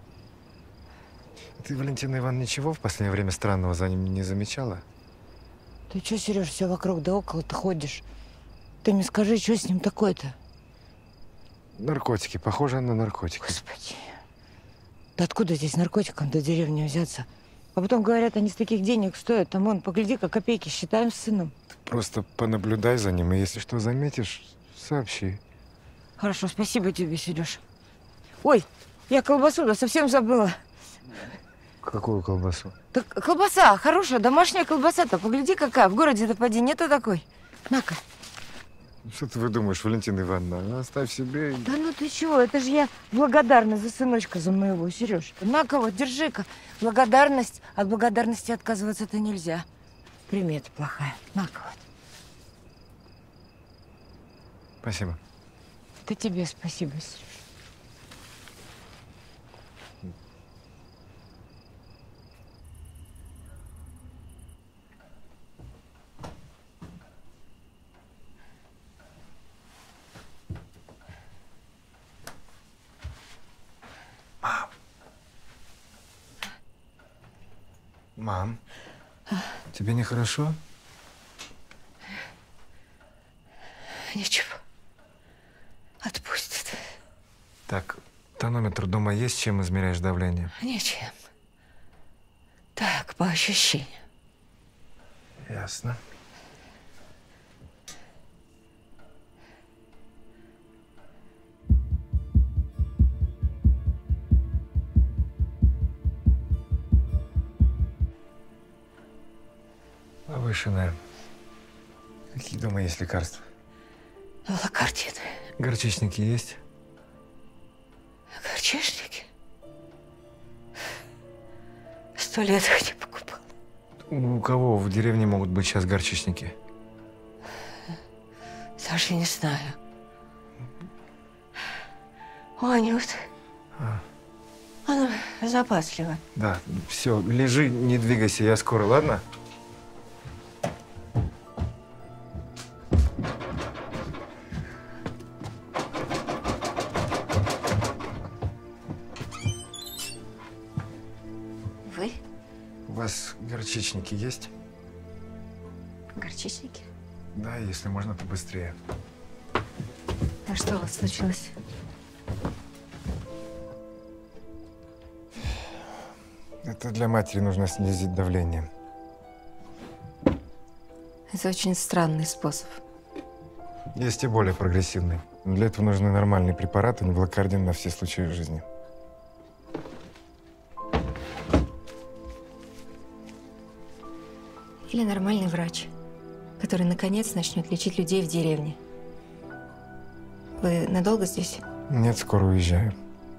Ты, Валентина Ивановна, ничего в последнее время странного за ним не замечала? Ты что, Сереж, все вокруг да около-то ходишь? Ты мне скажи, что с ним такое-то? Наркотики. Похоже на наркотики. Господи. Да откуда здесь наркотикам до деревни взяться? А потом говорят, они с таких денег стоят. Там вон, погляди-ка, копейки считаем с сыном. Просто понаблюдай за ним, и если что заметишь, сообщи. Хорошо, спасибо тебе, Сереж. Ой, я колбасу-то совсем забыла. Какую колбасу? Так колбаса, хорошая, домашняя колбаса-то. Погляди, какая. В городе-то поди, нету такой. На-ка. Что ты выдумаешь, Валентина Ивановна? Оставь себе. Да ну ты чего? Это же я благодарна за сыночка, за моего, Сереж. На-ка вот, держи-ка. Благодарность. От благодарности отказываться-то нельзя. Примета плохая. На-ка вот. Спасибо. Да тебе спасибо, Сереж. Мам, тебе нехорошо? Ничего. Отпустит. Так, тонометр дома есть, чем измеряешь давление? Ничем. Так, по ощущениям. Ясно. Повышенная. Какие дома есть лекарства? Локартин. Горчичники есть? Горчишники? 100 лет их не покупал. У кого в деревне могут быть сейчас горчичники? Даже не знаю. О, Анют. Она запаслива. Да, все, лежи, не двигайся, я скоро, ладно? Вы? У вас горчичники есть? Горчичники? Да, если можно, то быстрее. А что у вас случилось? Это для матери нужно снизить давление. Это очень странный способ. Есть и более прогрессивный. Но для этого нужны нормальные препараты, не блокардин на все случаи жизни. Или нормальный врач, который наконец начнет лечить людей в деревне. Вы надолго здесь? Нет, скоро уезжаю.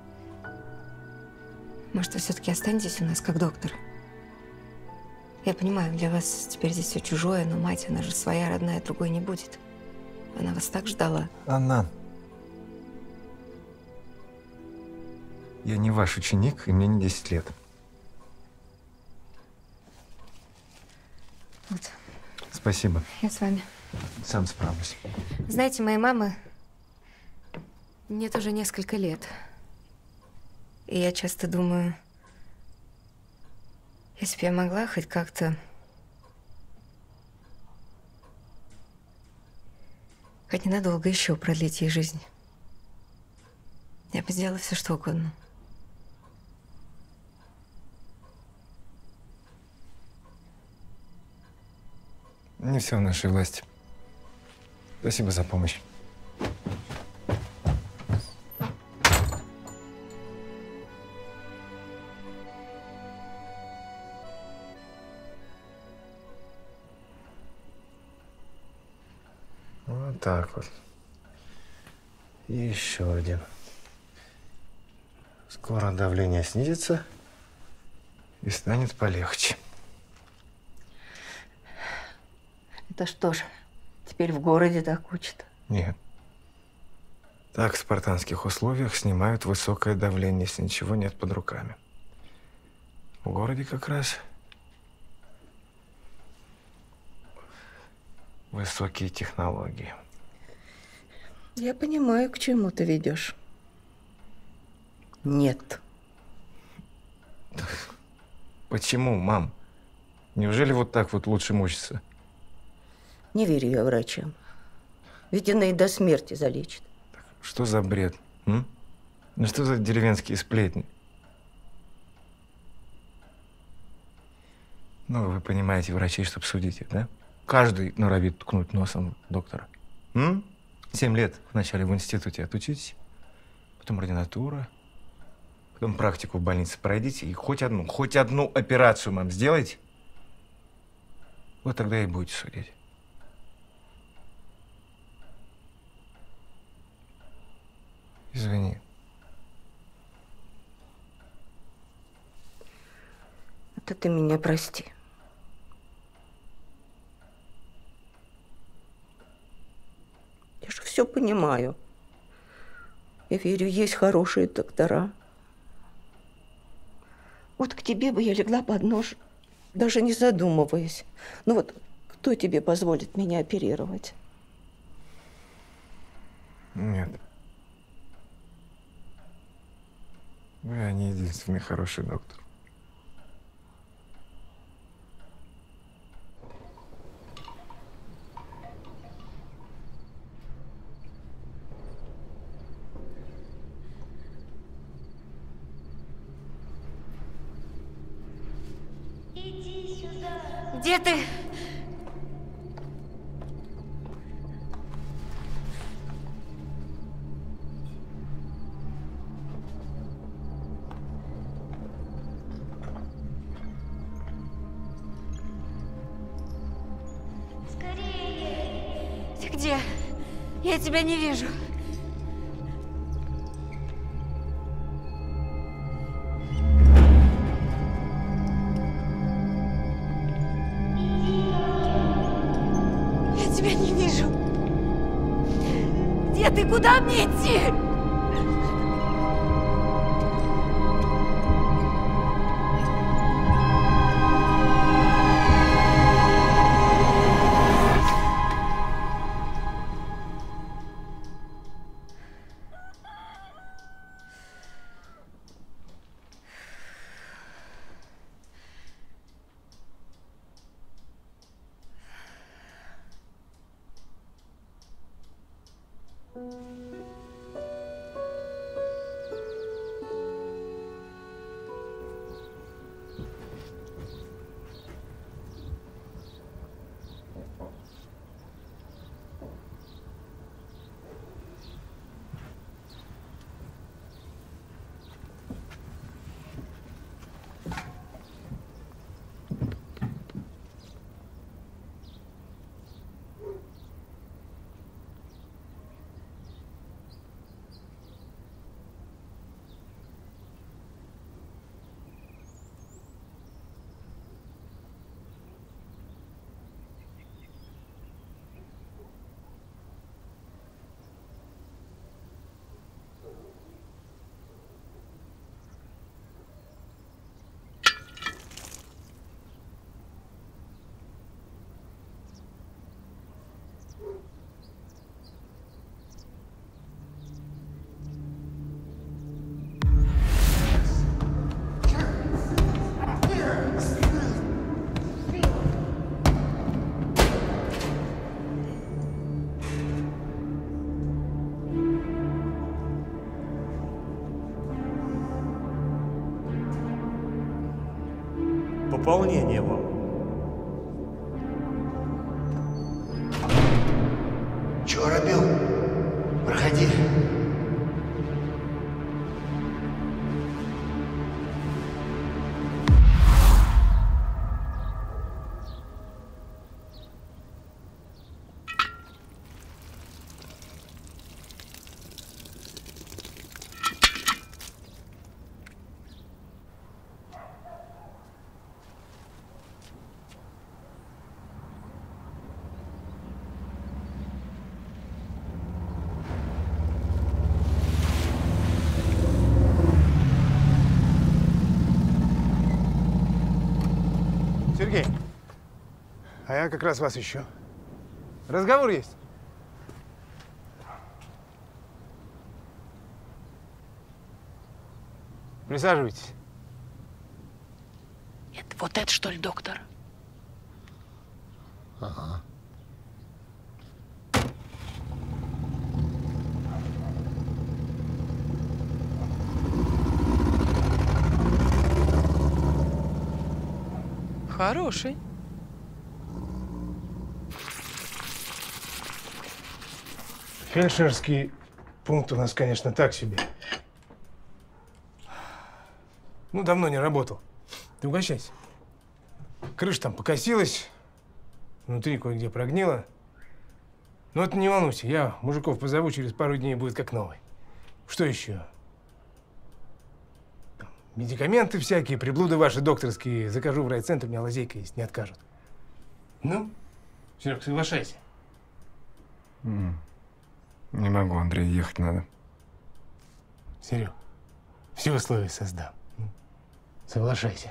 Может, вы все-таки останетесь у нас как доктор? Я понимаю, для вас теперь здесь все чужое, но мать, она же своя, родная, другой не будет. Она вас так ждала. Она. Я не ваш ученик, и мне не 10 лет. Вот. Спасибо. Я с вами. Сам справлюсь. Знаете, моей мамы нет уже несколько лет. И я часто думаю, если бы я могла хоть как-то хоть ненадолго еще продлить ей жизнь, я бы сделала все, что угодно. Не все в нашей власти. Спасибо за помощь. Вот так вот. И еще один. Скоро давление снизится и станет полегче. Это что ж, теперь в городе так учат? Нет. Так в спартанских условиях снимают высокое давление, если ничего нет под руками. В городе как раз высокие технологии. Я понимаю, к чему ты ведешь. Нет. Почему, мам? Неужели вот так вот лучше мучиться? Не верю я врачам. Ведь иные до смерти залечат. Что за бред? М? Ну что за деревенские сплетни? Ну, вы понимаете врачей, чтобы судить их, да? Каждый норовит ткнуть носом доктора. 7 лет вначале в институте отучитесь, потом ординатура, потом практику в больнице пройдите и хоть одну операцию, мам, сделайте. Вот тогда и будете судить. Извини. Это ты меня прости. Я же все понимаю. Я верю, есть хорошие доктора. Вот к тебе бы я легла под нож, даже не задумываясь. Ну вот, кто тебе позволит меня оперировать? Нет. Вы не единственный хороший доктор. Где ты? Ты где? Я тебя не вижу. Я тебя не вижу. Где ты? Куда мне идти? выполнение вам. Чего робил? Проходи. Сергей, а я как раз вас ищу. Разговор есть? Присаживайтесь. Вот это, что ли, доктор? Ага. Хороший. Фельдшерский пункт у нас, конечно, так себе. Ну, давно не работал. Ты угощайся. Крыша там покосилась, внутри кое-где прогнила. Но это не волнуйся, я мужиков позову, через пару дней будет как новый. Что еще? Медикаменты всякие, приблуды ваши докторские. Закажу в райцентр, у меня лазейка есть, не откажут. Ну, Серег, соглашайся. Не могу, Андрей, ехать надо. Серег, все условия создам. Соглашайся.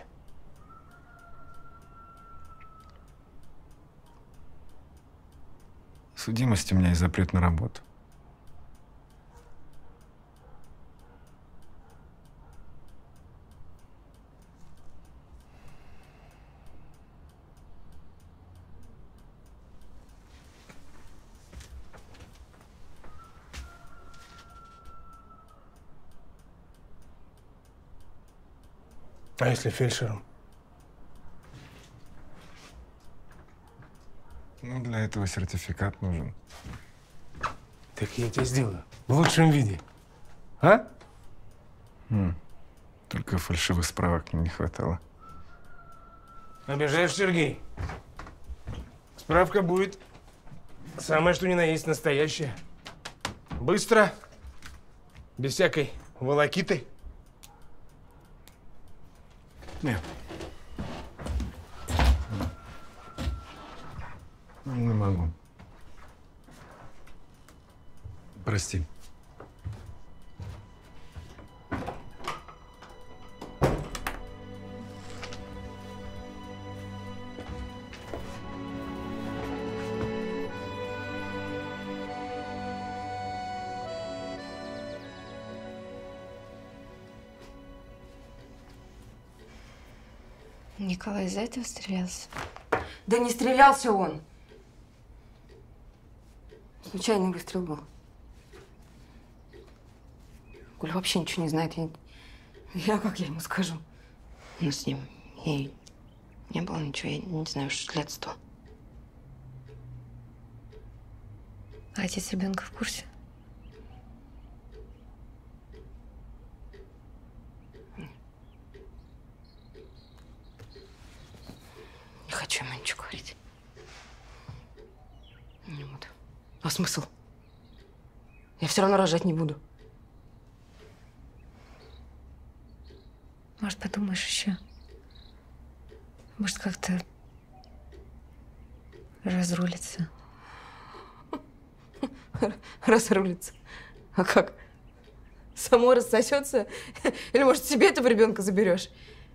Судимость у меня и запрет на работу. А если фельдшером? Ну, для этого сертификат нужен. Так я тебе сделаю. В лучшем виде. А? Только фальшивых справок мне не хватало. Обижаешь, Сергей. Справка будет самое, что ни на есть, настоящая. Быстро, без всякой волокиты. Нет. Не могу. Прости. Николай из-за этого стрелялся? Да не стрелялся он. Случайный выстрел был. Коля вообще ничего не знает. Как я ему скажу? Ну, с ним и не было ничего, я не знаю, что следствие. А отец ребенка в курсе? Не хочу ему ничего говорить. Не буду. А смысл? Я все равно рожать не буду. Может, подумаешь еще? Может, как-то разрулиться? Разрулиться? А как? Само рассосется? Или, может, себе этого ребенка заберешь?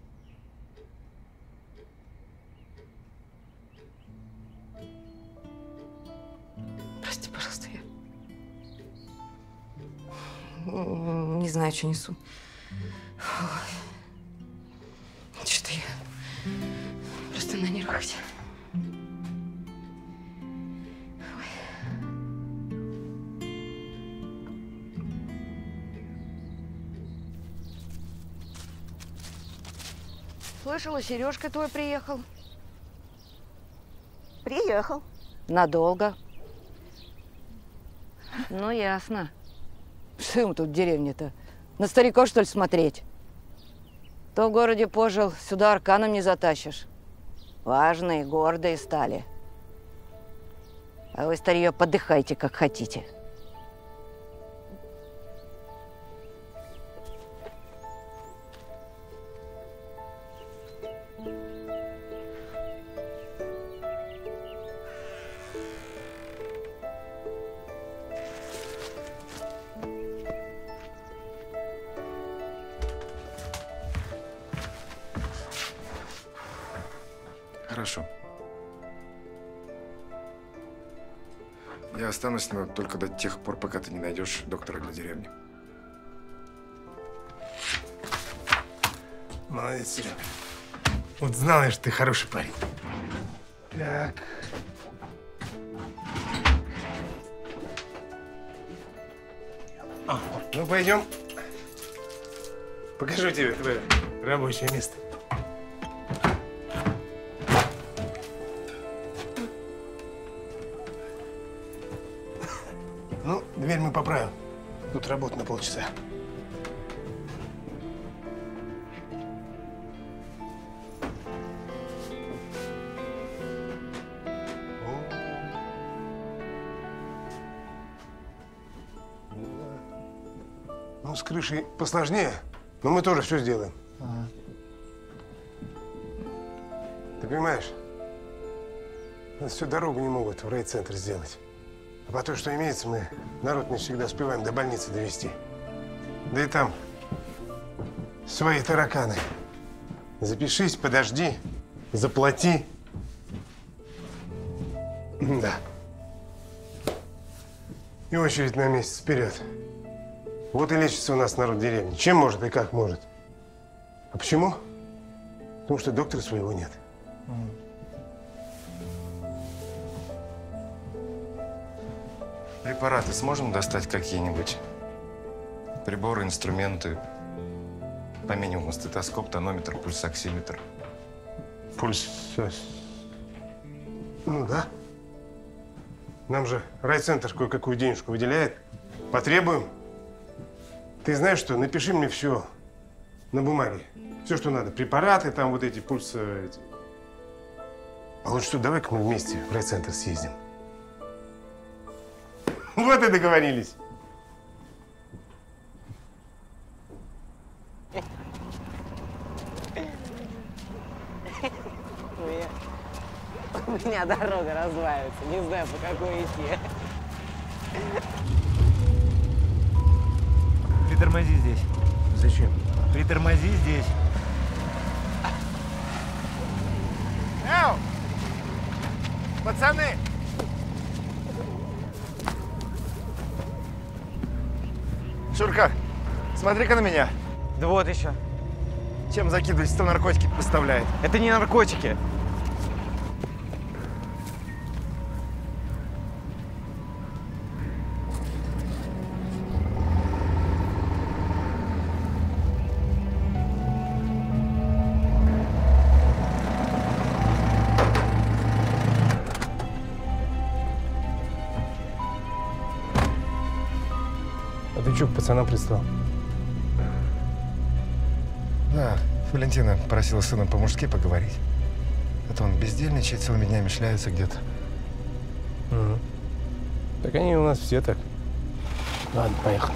Прости, пожалуйста, я не знаю, что несу. Что-то я просто на нервах вся. Слышала, Сережка твой приехал. Приехал. Надолго. Ну, ясно. Что ему тут в деревне-то? На стариков, что ли, смотреть? То в городе пожил, сюда арканом не затащишь. Важные, гордые стали. А вы, старье, подыхайте, как хотите. Хорошо. Я останусь, но только до тех пор, пока ты не найдешь доктора для деревни. Молодец, Серега. Вот знал я, что ты хороший парень. Так. Ну, пойдем. Покажу тебе твое рабочее место. Ну, дверь мы поправим. Тут работа на полчаса. Ну, с крышей посложнее, но мы тоже все сделаем. Ты понимаешь, у нас всю дорогу не могут в райцентр сделать. А по то, что имеется, мы народ не всегда успеваем до больницы довести. Да и там свои тараканы. Запишись, подожди, заплати. Да. И очередь на месяц вперед. Вот и лечится у нас народ деревни. Чем может и как может. А почему? Потому что доктора своего нет. Препараты сможем достать какие-нибудь? Приборы, инструменты? По минимуму стетоскоп, тонометр, пульсоксиметр. Пульс... Ну да. Нам же райцентр кое-какую денежку выделяет. Потребуем. Ты знаешь что? Напиши мне все на бумаге. Все, что надо. Препараты, там вот эти пульсы. А лучше что, давай-ка мы вместе в райцентр съездим. Вот и договорились. У меня дорога разваливается, не знаю, по какой идти. Притормози здесь. Зачем? Притормози здесь. Эу! Пацаны! Шурка, смотри-ка на меня. Да вот еще. Чем закидываешь, кто наркотики поставляет? Это не наркотики. А ты что к пацанам пристал? Да, Валентина просила сына по-мужски поговорить. А то он бездельничает, целыми днями шляется где-то. Так они у нас все так. Ладно, поехали.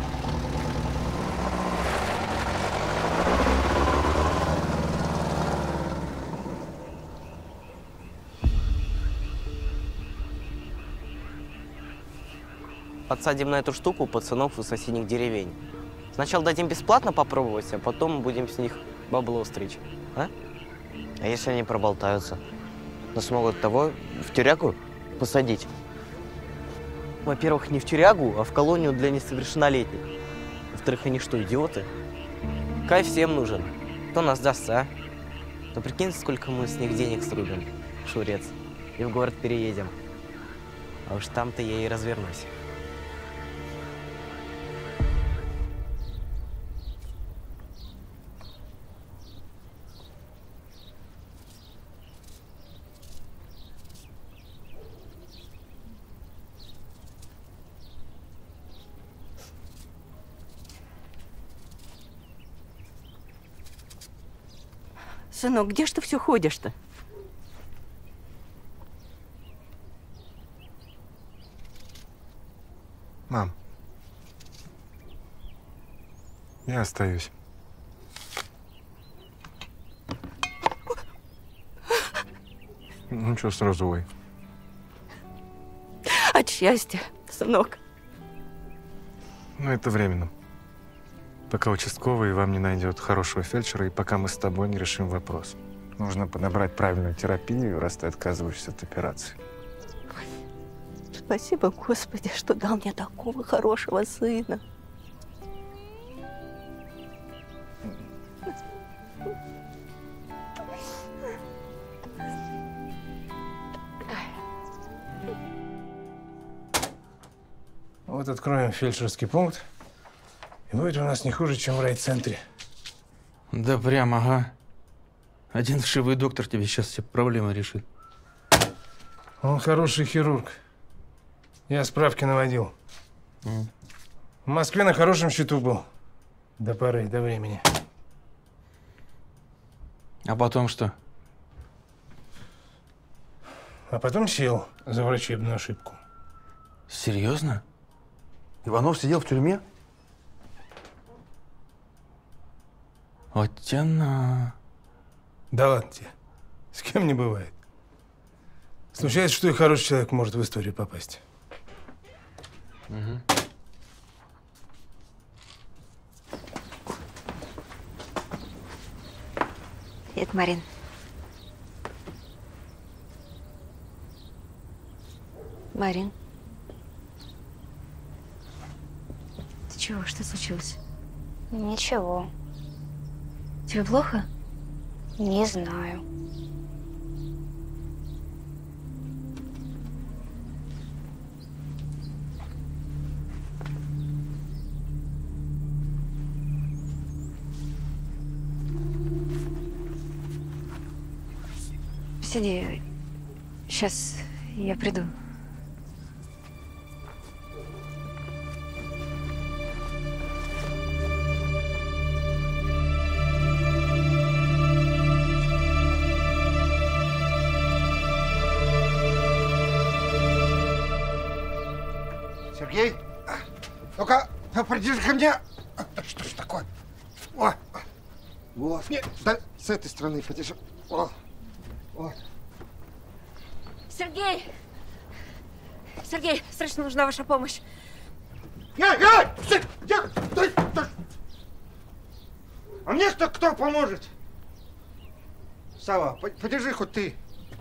Подсадим на эту штуку пацанов из соседних деревень. Сначала дадим бесплатно попробовать, а потом будем с них бабло стричь. А? А если они проболтаются? Нас могут того в тюрягу посадить. Во-первых, не в тюрягу, а в колонию для несовершеннолетних. Во-вторых, они что, идиоты? Кайф всем нужен. Кто нас даст, а? Ну прикинь, сколько мы с них денег срубим, шурец, и в город переедем. А уж там-то я и развернусь. Сынок, где ж ты все ходишь-то? Мам, я остаюсь. Ну что сразу, ой? От счастья, сынок. Ну, это временно. Пока участковый вам не найдет хорошего фельдшера, и пока мы с тобой не решим вопрос. Нужно подобрать правильную терапию, раз ты отказываешься от операции. Спасибо, Господи, что дал мне такого хорошего сына. Вот откроем фельдшерский пункт, и будет у нас не хуже, чем в райцентре. Да прям, ага. Один вшивый доктор тебе сейчас все проблемы решит. Он хороший хирург. Я справки наводил. В Москве на хорошем счету был. До поры, до времени. А потом что? А потом сел за врачебную ошибку. Серьезно? Иванов сидел в тюрьме? Вот тяна. Да ладно тебе. С кем не бывает. Случается, что и хороший человек может в историю попасть. Угу. Привет, Марин. Марин. Ты чего? Что случилось? Ничего. Тебе плохо? Не знаю. Сиди. Сейчас я приду. Сергей, ну-ка, подойди ко мне. Что ж такое? О, вот. Нет, да, с этой стороны подержи. О, о. Сергей! Сергей, срочно нужна ваша помощь. А мне кто поможет? Сава, подержи хоть ты.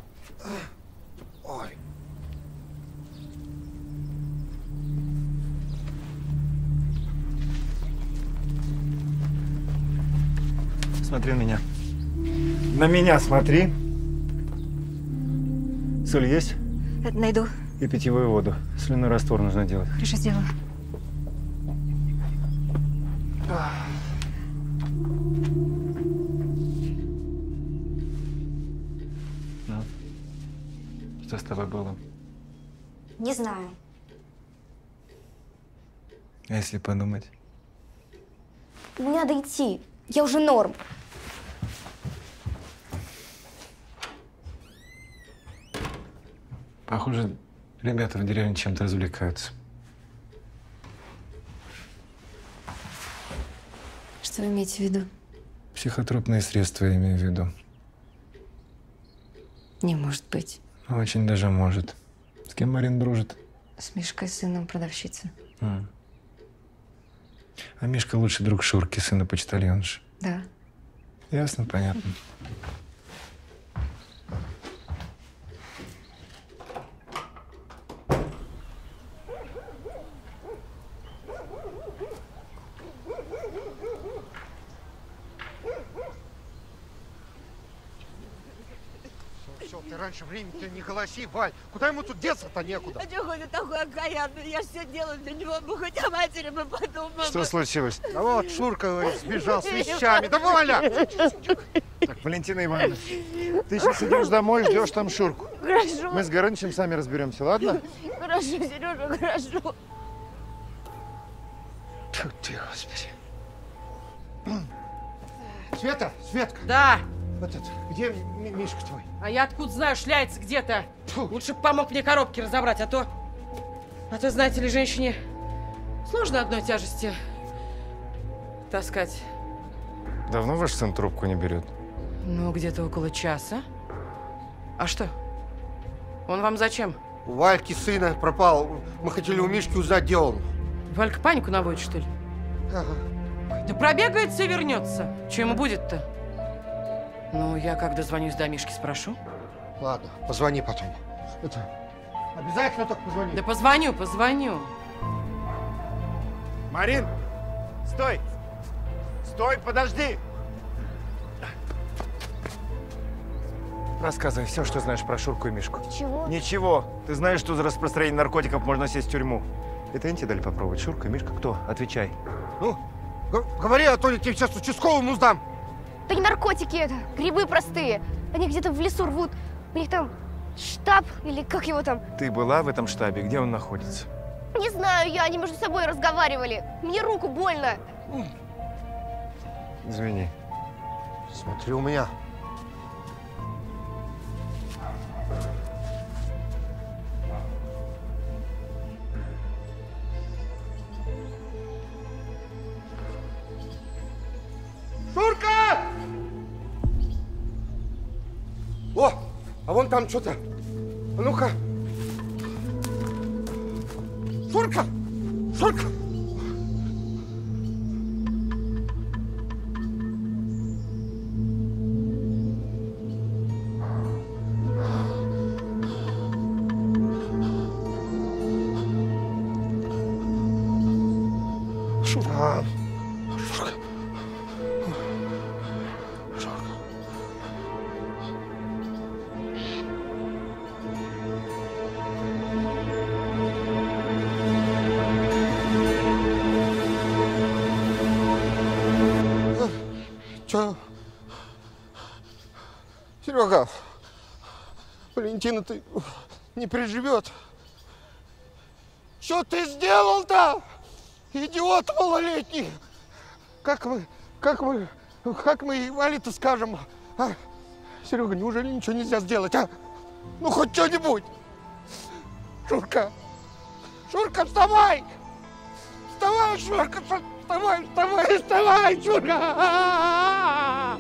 Ой. Смотри на меня. На меня смотри. Соль есть? Найду. И питьевую воду. Слюнный раствор нужно делать. Хорошо, сделаю. Ну, что с тобой было? Не знаю. А если подумать? Мне надо идти. Я уже норм. Похоже, ребята в деревне чем-то развлекаются. Что вы имеете в виду? Психотропные средства, я имею в виду. Не может быть. Очень даже может. С кем Марин дружит? С Мишкой, сыном продавщицы. А Мишка лучший друг Шурки, сына почтальонши. Да. Ясно, понятно. Все, ты раньше времени не голоси, Валь. Куда ему тут деться-то некуда? А чего ты такой окаянный? Я ж все делаю для него, бы хоть о матери бы подумал. Что случилось? А вот Шурка, говорит, сбежал с вещами. Да, Валя! Так, Валентина Ивановна, ты сейчас идешь домой, ждешь там Шурку. Хорошо. Мы с Горынычем сами разберемся, ладно? Хорошо, Сережа, хорошо. Тьфу ты, Господи. Света, Светка. Да. где Мишка твой? А я откуда знаю, шляется где-то. Лучше бы помог мне коробки разобрать, а то, знаете ли, женщине сложно одной тяжести таскать. Давно ваш сын трубку не берет? Ну, где-то около часа. А что? Он вам зачем? У Вальки сына пропал. Мы хотели у Мишки узнать, где он. Валька панику наводит, что ли? Ага. Ой, да пробегается и вернется. Что ему будет-то? Ну, я как дозвонюсь до Мишки, спрошу. Ладно, позвони потом. Обязательно только позвони. Да позвоню. Марин, стой! Стой, подожди! Рассказывай все, что знаешь про Шурку и Мишку. Чего? Ничего. Ты знаешь, что за распространение наркотиков можно сесть в тюрьму? Это они тебе дали попробовать? Шурка, Мишка, кто? Отвечай. Ну, говори, а то я тебе сейчас участковому сдам. Да не наркотики это, грибы простые. Они где-то в лесу рвут. У них там штаб, или как его там? Ты была в этом штабе? Где он находится? Не знаю я, они между собой разговаривали. Мне руку больно. Извини. Смотри у меня. Шурка! О, а вон там что-то. А ну-ка. Шурка! Шурка! Шурка! Шурка! Че? Серега, Валентина, ты не переживет. Что ты сделал-то? Идиот малолетний! Как мы Вале-то скажем? А? Серега, неужели ничего нельзя сделать, а? Ну, хоть что-нибудь! Шурка! Шурка, вставай! Вставай, Шурка! Вставай, Шурка!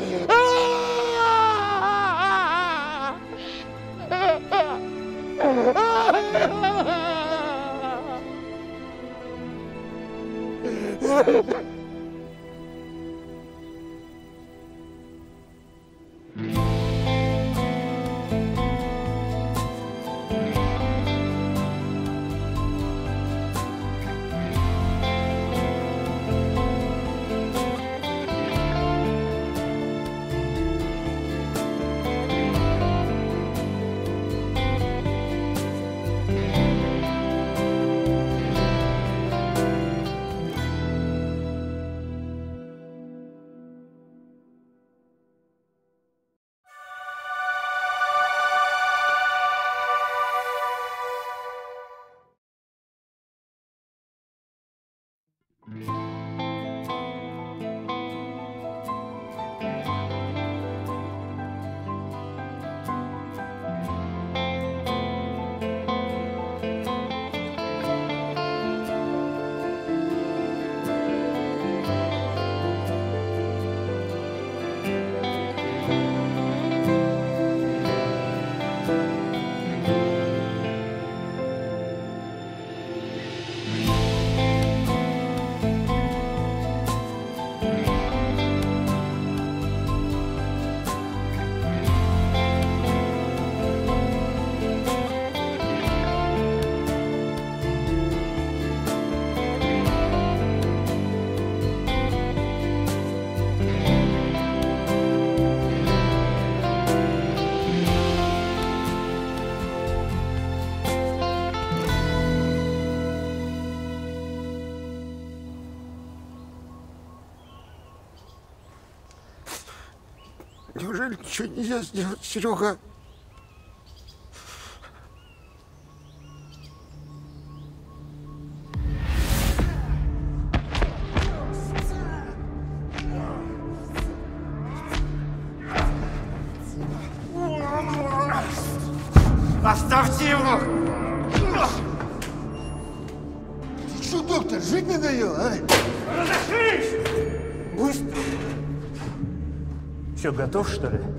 Неужели ничего нельзя сделать, Серега? Оставьте его! Ты что, доктор, жить надоело, а? Разошлись! Быстро! Все, готов, что ли?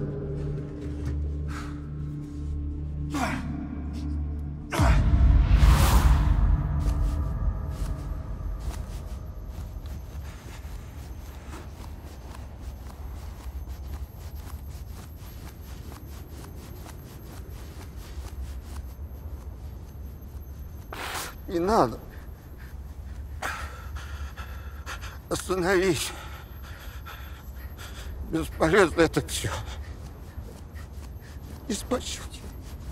Не надо. Остановись. Бесполезно это все. Не спасу тебя.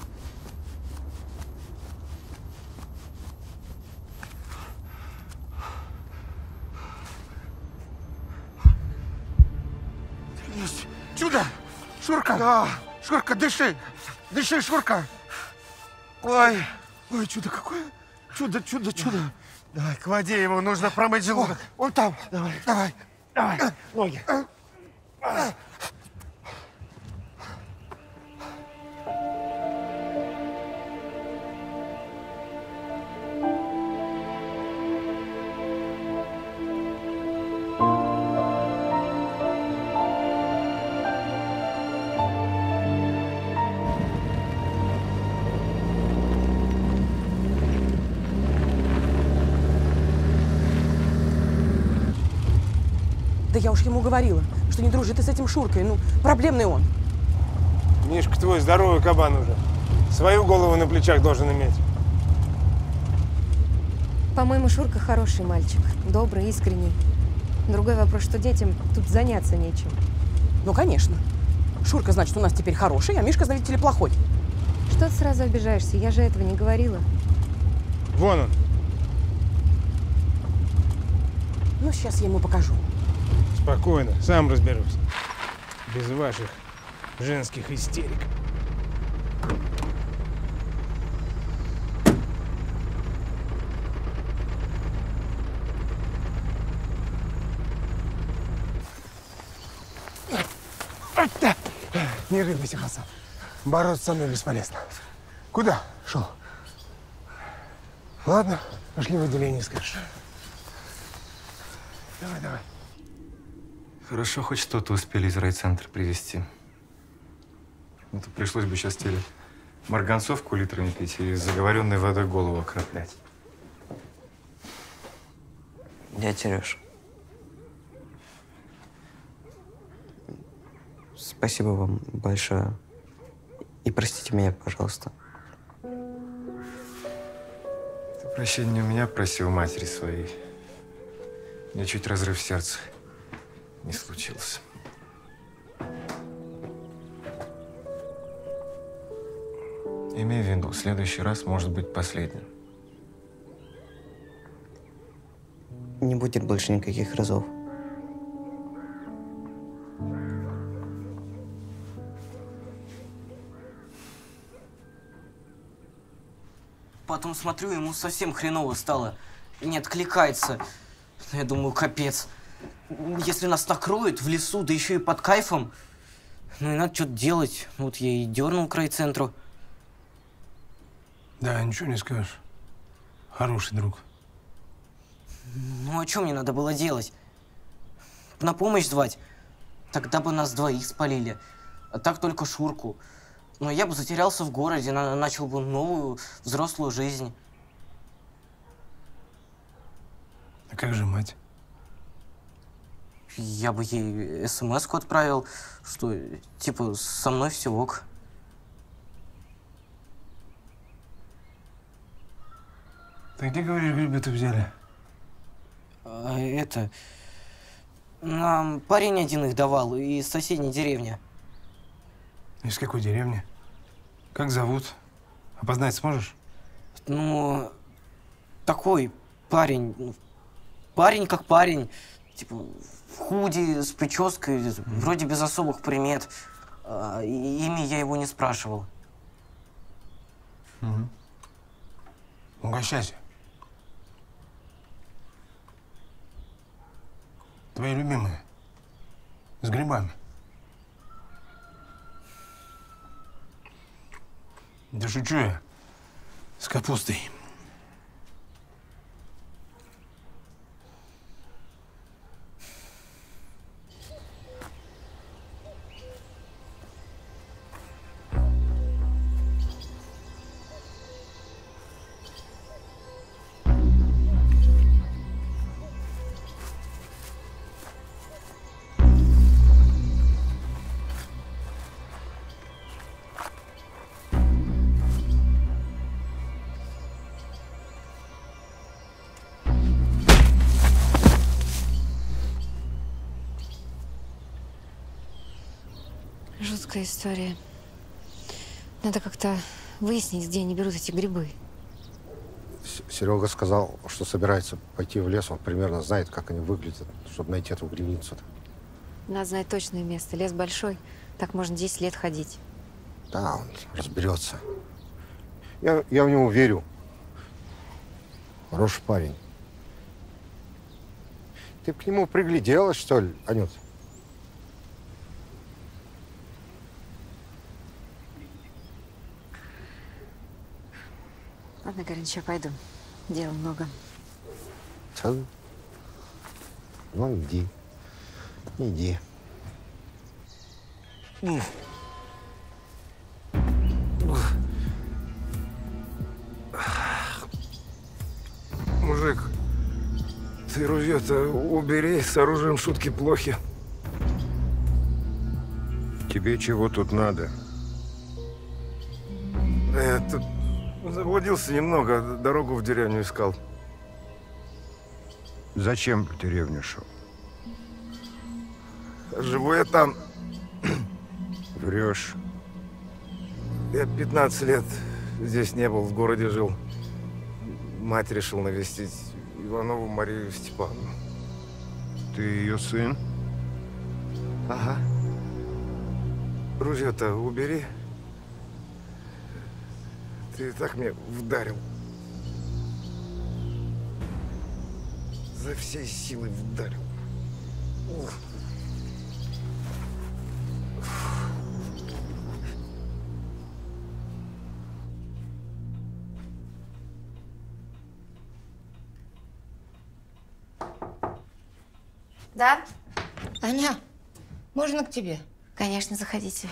Чудо! Шурка! Да. Шурка, дыши! Дыши, Шурка! Ой! Ой, чудо какое! Чудо, чудо, чудо! Давай, к воде его, нужно промыть желудок. Он там! Давай. Давай! Давай, ноги. Да я уж ему говорила, что не дружи ты с этим Шуркой. Ну, проблемный он. Мишка твой здоровый кабан уже. Свою голову на плечах должен иметь. По-моему, Шурка хороший мальчик. Добрый, искренний. Другой вопрос, что детям тут заняться нечем. Ну, конечно. Шурка, значит, у нас теперь хороший, а Мишка, знаете ли, плохой. Что ты сразу обижаешься? Я же этого не говорила. Вон он. Ну, сейчас я ему покажу. Спокойно, сам разберусь. Без ваших женских истерик. Не рыпайся, пацан. Бороться со мной бесполезно. Куда шел? Ладно, пошли в отделение, скажешь. Давай, давай. Хорошо, хоть что-то успели из райцентра привезти. Это пришлось бы сейчас тебе марганцовку литрами пить и заговоренной водой голову окроплять. Дядя Сереж, спасибо вам большое. И простите меня, пожалуйста. Ты прощения не у меня просил, матери своей. У меня чуть разрыв сердца не случился. Имей в виду, в следующий раз может быть последним. Не будет больше никаких разов. Потом смотрю, ему совсем хреново стало. Не откликается. Я думаю, капец. Если нас накроют в лесу, да еще и под кайфом, ну и надо что-то делать. Вот я и дернул к райцентру. Да, ничего не скажешь. Хороший друг. Ну, а что мне надо было делать? На помощь звать? Тогда бы нас двоих спалили. А так только Шурку. Но я бы затерялся в городе, начал бы новую взрослую жизнь. А как же мать? Я бы ей смс-ку отправил, что типа со мной все ок. Ты где, говоришь, грибы-то взяли? Это... Нам парень один их давал из соседней деревни. Из какой деревни? Как зовут? Опознать сможешь? Ну, такой парень. Парень как парень. Типа в худи, с прической, вроде без особых примет. Имя я его не спрашивал. Угощайся. Твои любимые. С грибами. Да шучу я. С капустой. Жуткая история. Надо как-то выяснить, где они берут эти грибы. Серега сказал, что собирается пойти в лес. Он примерно знает, как они выглядят, чтобы найти эту грибницу. Надо знать точное место. Лес большой. Так можно 10 лет ходить. Да, он разберется. Я в него верю. Хороший парень. Ты к нему пригляделась, что ли, Анют? Ладно, Горыныч, я пойду. Дел много. Ну, иди. Иди. Мужик, ты ружье-то убери, с оружием шутки плохи. Тебе чего тут надо? Я тут заблудился немного, дорогу в деревню искал. Зачем в деревню шел? Живу я там. Врешь. Я 15 лет здесь не был, в городе жил. Мать решил навестить, Иванову Марию Степановну. Ты ее сын? Ага. Ружье-то убери. Ты так мне вдарил. За всей силой вдарил. Ух. Да? Аня, можно к тебе? Конечно, заходите.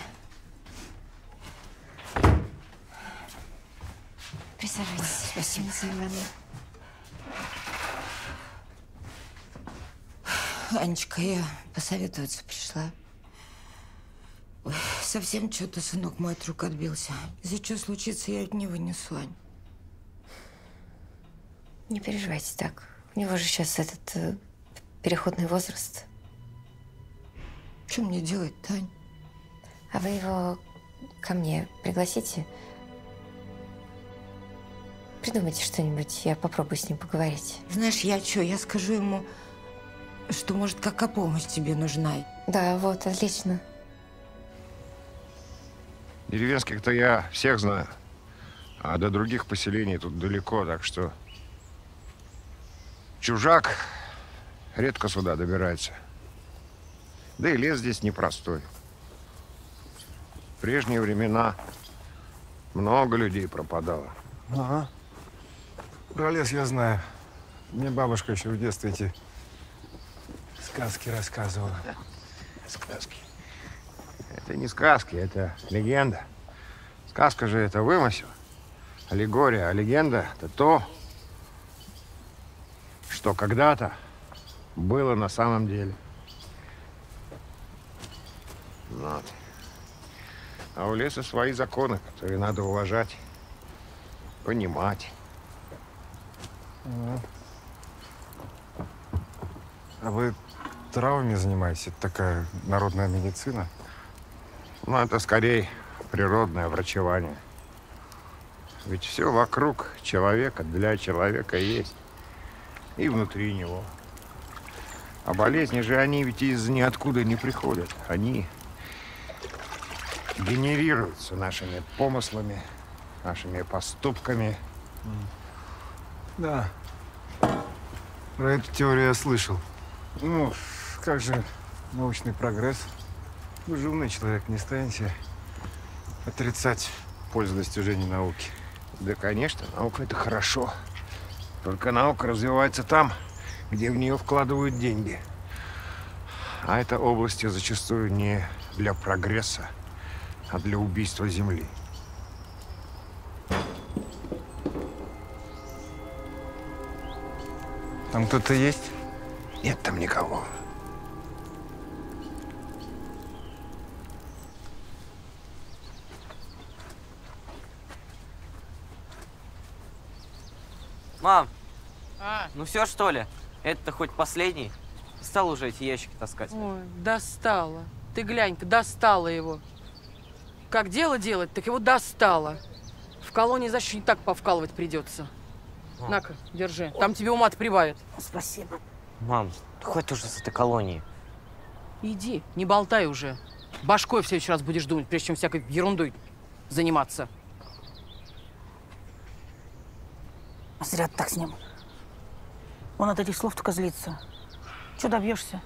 Присаживайтесь. Спасибо. Анечка, я посоветоваться пришла. Ой, совсем что-то сынок мой от рук отбился. Если что случится, я от него вынесу, Ань. Не переживайте так. У него же сейчас этот переходный возраст. Что мне делать-то, Ань? А вы его ко мне пригласите? Придумайте что-нибудь, я попробую с ним поговорить. Знаешь, я скажу ему, что, может, какая помощь тебе нужна. Да, вот, отлично. Деревенских-то я всех знаю. А до других поселений тут далеко, так что чужак редко сюда добирается. Да и лес здесь непростой. В прежние времена много людей пропадало. Ага. Про лес я знаю. Мне бабушка еще в детстве эти сказки рассказывала. Сказки. Это не сказки, это легенда. Сказка же это вымысел. Аллегория, а легенда это то, что когда-то было на самом деле. Вот. А у леса свои законы, которые надо уважать, понимать. А вы травами занимаетесь? Это такая народная медицина? Ну, это скорее природное врачевание. Ведь все вокруг человека для человека есть. И внутри него. А болезни же, они ведь из ниоткуда не приходят. Они генерируются нашими помыслами, нашими поступками. Да. Про эту теорию я слышал. Ну, как же научный прогресс? Вы же умный человек, не станете отрицать пользу достижений науки? Да, конечно, наука – это хорошо. Только наука развивается там, где в нее вкладывают деньги. А это области зачастую не для прогресса, а для убийства Земли. Там кто-то есть? Нет там никого. Мам, А? ну все, что ли? Это хоть последний? Стал уже эти ящики таскать. Ой, достала. Ты глянь-ка, достала его. Как дело делать, так его достала. В колонии, значит, не так повкалывать придется. На-ка, держи. Там тебе ума-то прибавит. Спасибо. Мам, хватит уже с этой колонии. Иди, не болтай уже. Башкой в следующий раз будешь думать, прежде чем всякой ерундой заниматься. Зря ты так с ним. Он от этих слов только злится. Чего добьешься?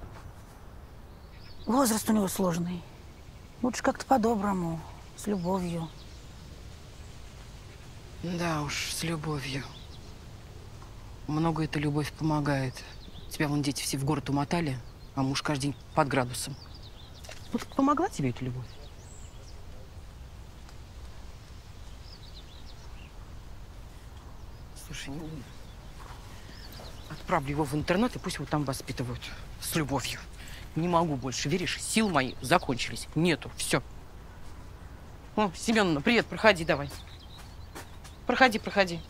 Возраст у него сложный. Лучше как-то по-доброму, с любовью. Да уж, с любовью. Много эта любовь помогает. Тебя вон дети все в город умотали, а муж каждый день под градусом. Вот помогла тебе эта любовь? Слушай, отправлю его в интернат, и пусть его там воспитывают. С любовью. Не могу больше, веришь? Сил мои закончились. Нету. Все. О, Семеновна, привет, проходи давай. Проходи, проходи.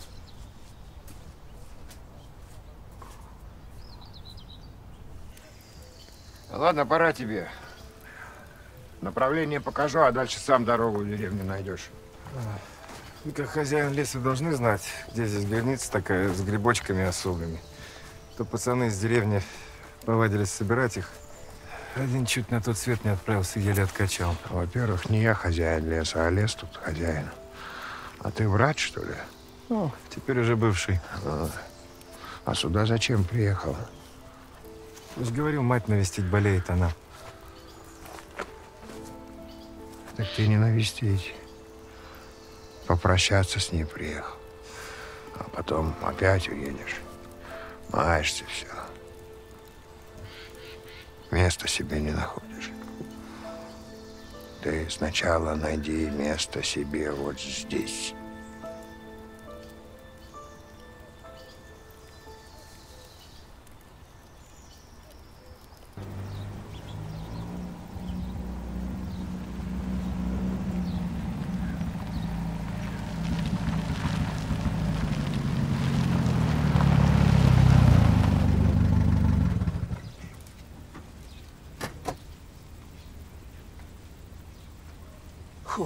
Ладно, пора тебе. Направление покажу, а дальше сам дорогу в деревню найдешь. Вы, как хозяин леса, должны знать, где здесь граница такая, с грибочками особыми. То пацаны из деревни повадились собирать их. Один чуть на тот свет не отправился, еле откачал. Во-первых, не я хозяин леса, а лес тут хозяин. А ты врач, что ли? Ну, теперь уже бывший. А сюда зачем приехал? Я же говорил, мать навестить болеет она. Так ты не навестить. Попрощаться с ней приехал. А потом опять уедешь. Маешься все. Места себе не находишь. Ты сначала найди место себе вот здесь. Фу.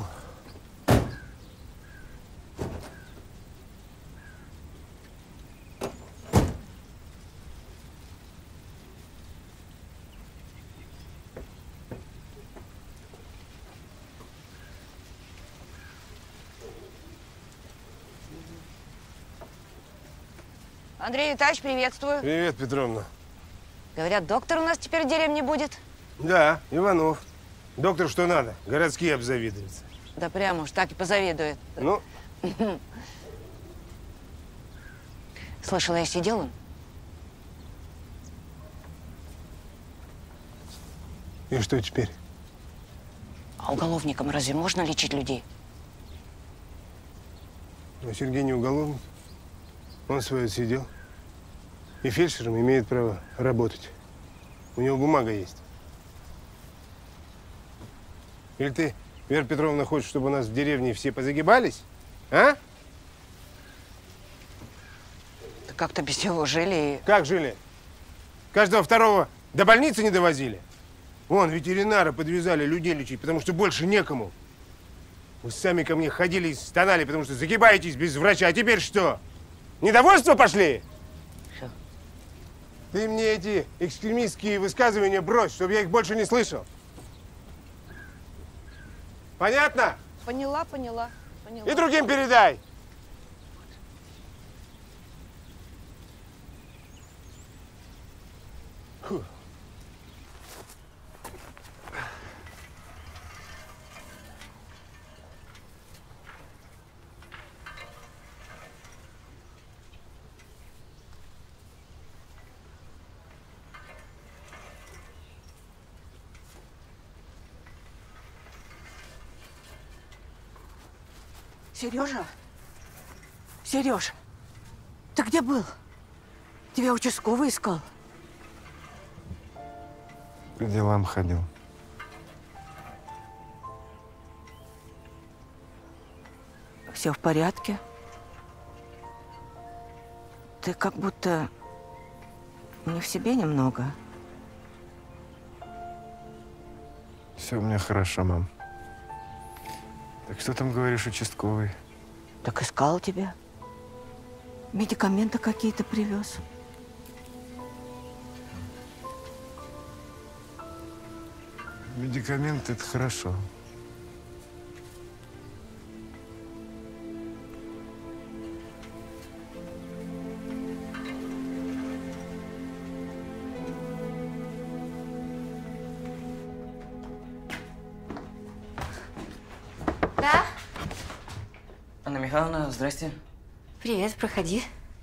Андрей Витальевич, приветствую. Привет, Петровна. Говорят, доктор у нас теперь в деревне будет. Да, Иванов. Доктор что надо, городские обзавидуются. Да прямо уж так и позавидует. Ну? Слышала, я сидел он. И что теперь? А уголовникам разве можно лечить людей? Ну, Сергей не уголовник. Он свое сидел. И фельдшером имеет право работать. У него бумага есть. Или ты, Вера Петровна, хочешь, чтобы у нас в деревне все позагибались? А? Да как-то без него жили и… Как жили? Каждого второго до больницы не довозили? Вон, ветеринары подвязали людей лечить, потому что больше некому. Вы сами ко мне ходили и стонали, потому что загибаетесь без врача. А теперь что? Недовольство пошли? Что? Ты мне эти экстремистские высказывания брось, чтобы я их больше не слышал. Понятно? Поняла, поняла. И другим передай. Фу. Сережа? Сереж, ты где был? Тебя участковый искал. По делам ходил. Все в порядке? Ты как будто не в себе немного. Все у меня хорошо, мам. Так что там говоришь, участковый? Так искал тебя. Медикаменты какие-то привез. Медикаменты – это хорошо. Да? Анна Михайловна, здрасте. Привет, проходи.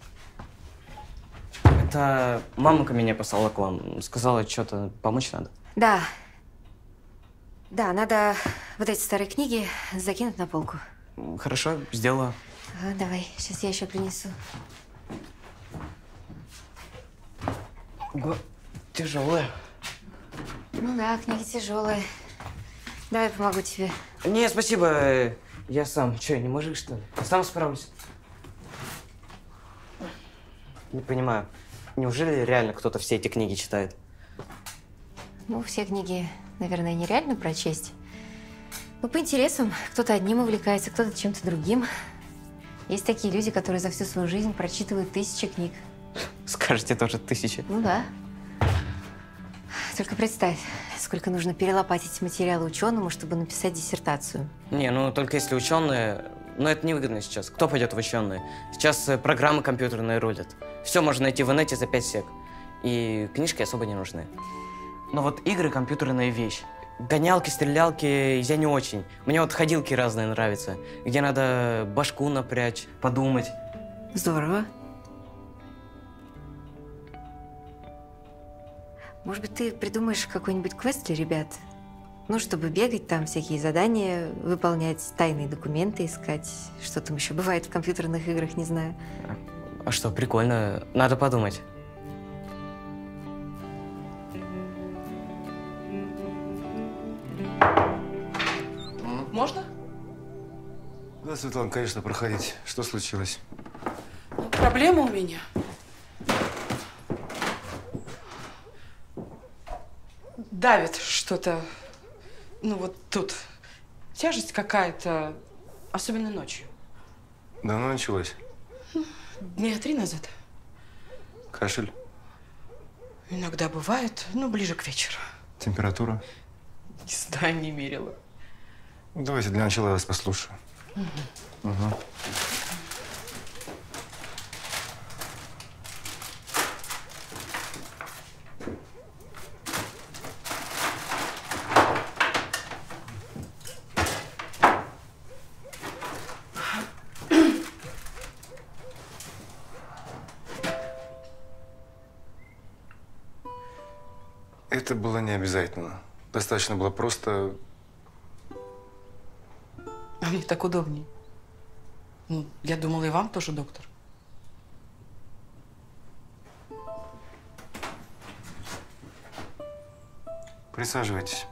Это мамка меня послала к вам. Сказала, что-то помочь надо. Да. Да, надо вот эти старые книги закинуть на полку. Хорошо, сделала. Ага, давай, сейчас я еще принесу. Ого, тяжелая. Ну да, книги тяжелые. Давай помогу тебе. Не, спасибо. Я сам. Че, не мужик, что ли? Сам справлюсь. Не понимаю. Неужели реально кто-то все эти книги читает? Ну, все книги, наверное, нереально прочесть. Ну, по интересам. Кто-то одним увлекается, кто-то чем-то другим. Есть такие люди, которые за всю свою жизнь прочитывают 1000 книг. Скажете, тоже 1000. Ну да. Только представь, сколько нужно перелопатить материалы ученому, чтобы написать диссертацию. Не, ну только если ученые. Но это невыгодно сейчас. Кто пойдет в ученые? Сейчас программы компьютерные рулят. Все можно найти в инете за 5 сек. И книжки особо не нужны. Но вот игры — компьютерная вещь. Гонялки, стрелялки я не очень. Мне вот ходилки разные нравятся, где надо башку напрячь, подумать. Здорово. Может быть, ты придумаешь какой-нибудь квест для ребят? Ну, чтобы бегать там, всякие задания выполнять, тайные документы искать. Что там еще бывает в компьютерных играх, не знаю. А что, прикольно. Надо подумать. Можно? Да, Светлана, конечно, проходите. Что случилось? Проблема у меня. Давит что-то. Ну вот тут. Тяжесть какая-то. Особенно ночью. Давно началось? Дня 3 назад. Кашель? Иногда бывает, но ближе к вечеру. Температура? Не знаю, не мерила. Ну, давайте для начала я вас послушаю. Угу. Это было не обязательно. Достаточно было просто… А мне так удобнее. Ну, я думала, и вам тоже, доктор. Присаживайтесь.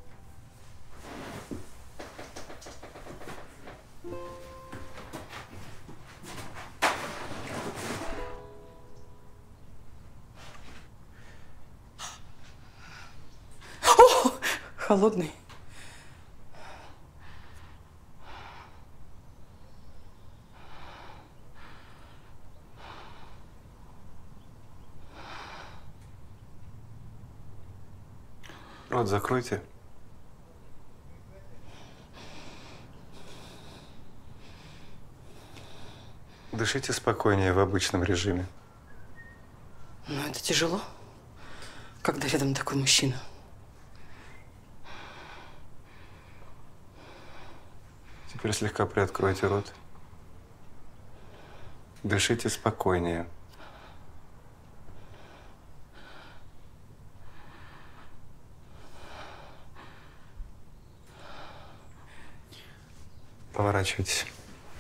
О, холодный. Рот закройте. Дышите спокойнее в обычном режиме. Ну, это тяжело, когда рядом такой мужчина. Теперь слегка приоткройте рот. Дышите спокойнее. Поворачивайтесь.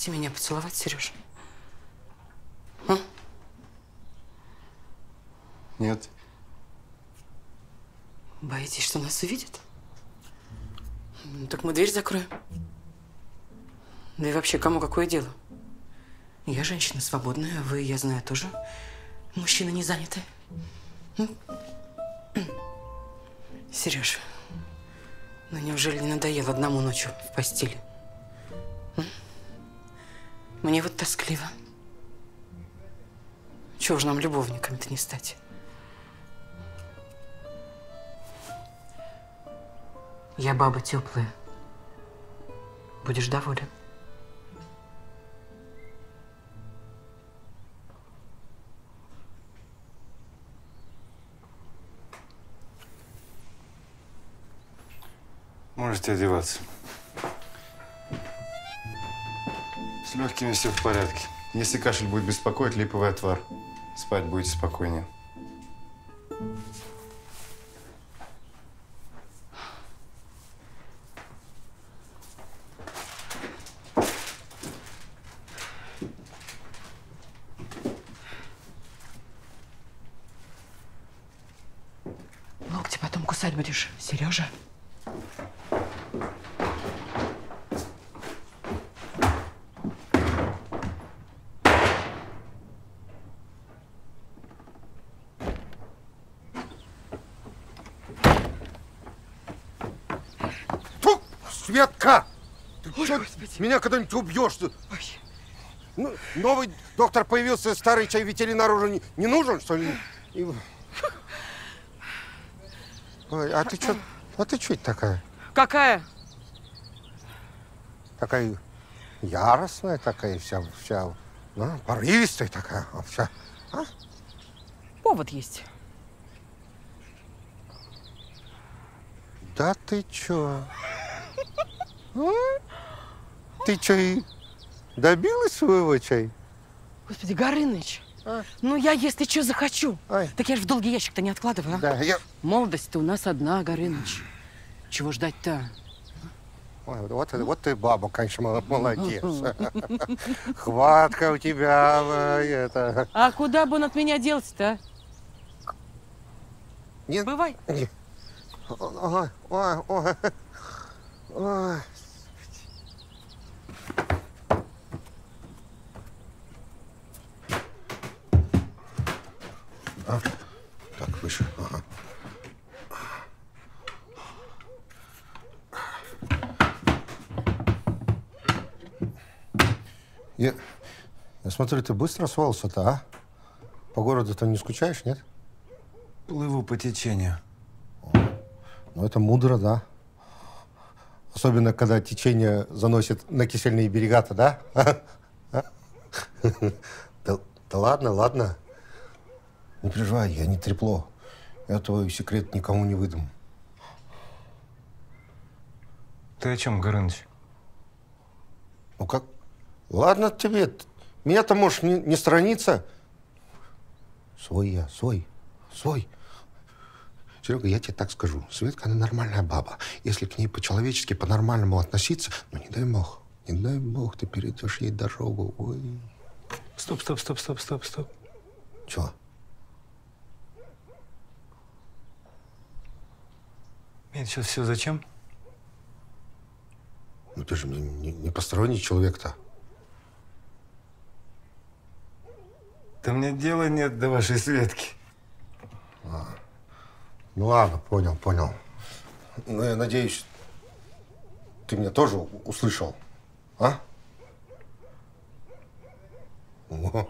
хотите меня поцеловать, Сереж? А? Нет. Боитесь, что нас увидят? Ну, так мы дверь закроем. Да и вообще, кому какое дело? Я женщина свободная, а вы, я знаю, тоже мужчина не занятый. Сереж, ну неужели не надоело одному ночью в постели? Мне вот тоскливо. Чего ж нам любовниками-то не стать? Я баба теплая. Будешь доволен? Можете одеваться. С легкими все в порядке. Если кашель будет беспокоить, липовый отвар. Спать будете спокойнее. Локти потом кусать будешь, Сережа. Светка! Ты что, меня когда-нибудь убьешь? Ну, новый доктор появился, старый чай ветеринар уже не нужен, что ли? Ой, а ты что это такая? Какая? Такая яростная, такая вся порывистая такая, вся. А? Повод есть. Да ты чё? Ты чё, и добилась своего чая? Господи, Горыныч, ну я, если что, захочу. Так я же в долгий ящик-то не откладываю, а? Да, Молодость-то у нас одна, Горыныч. Чего ждать-то? Ой, вот ты баба, конечно, молодец. Хватка у тебя, это... А куда бы он от меня делся-то, а? Нет. Бывай. Нет. Ой. Так, выше. Ага. Я смотрю, ты быстро освоился-то, а? По городу-то не скучаешь, нет? Плыву по течению. Ну, это мудро, да. Особенно, когда течение заносит на кисельные берега-то, да? Да ладно. Не переживай, я не трепло. Я твой секрет никому не выдам. Ты о чем, Горыныч? Ну как? Ладно тебе. Меня-то можешь не сторониться. Свой я, свой. Серега, я тебе так скажу. Светка, она нормальная баба. Если к ней по-человечески, по-нормальному относиться, ну не дай бог, ты перейдешь ей дорогу. Ой. Стоп. Чего? Это сейчас все зачем? Ну ты же не посторонний человек-то. Да мне дела нет до вашей Светки. Ну ладно, понял. Ну, я надеюсь, ты меня тоже услышал, а? О.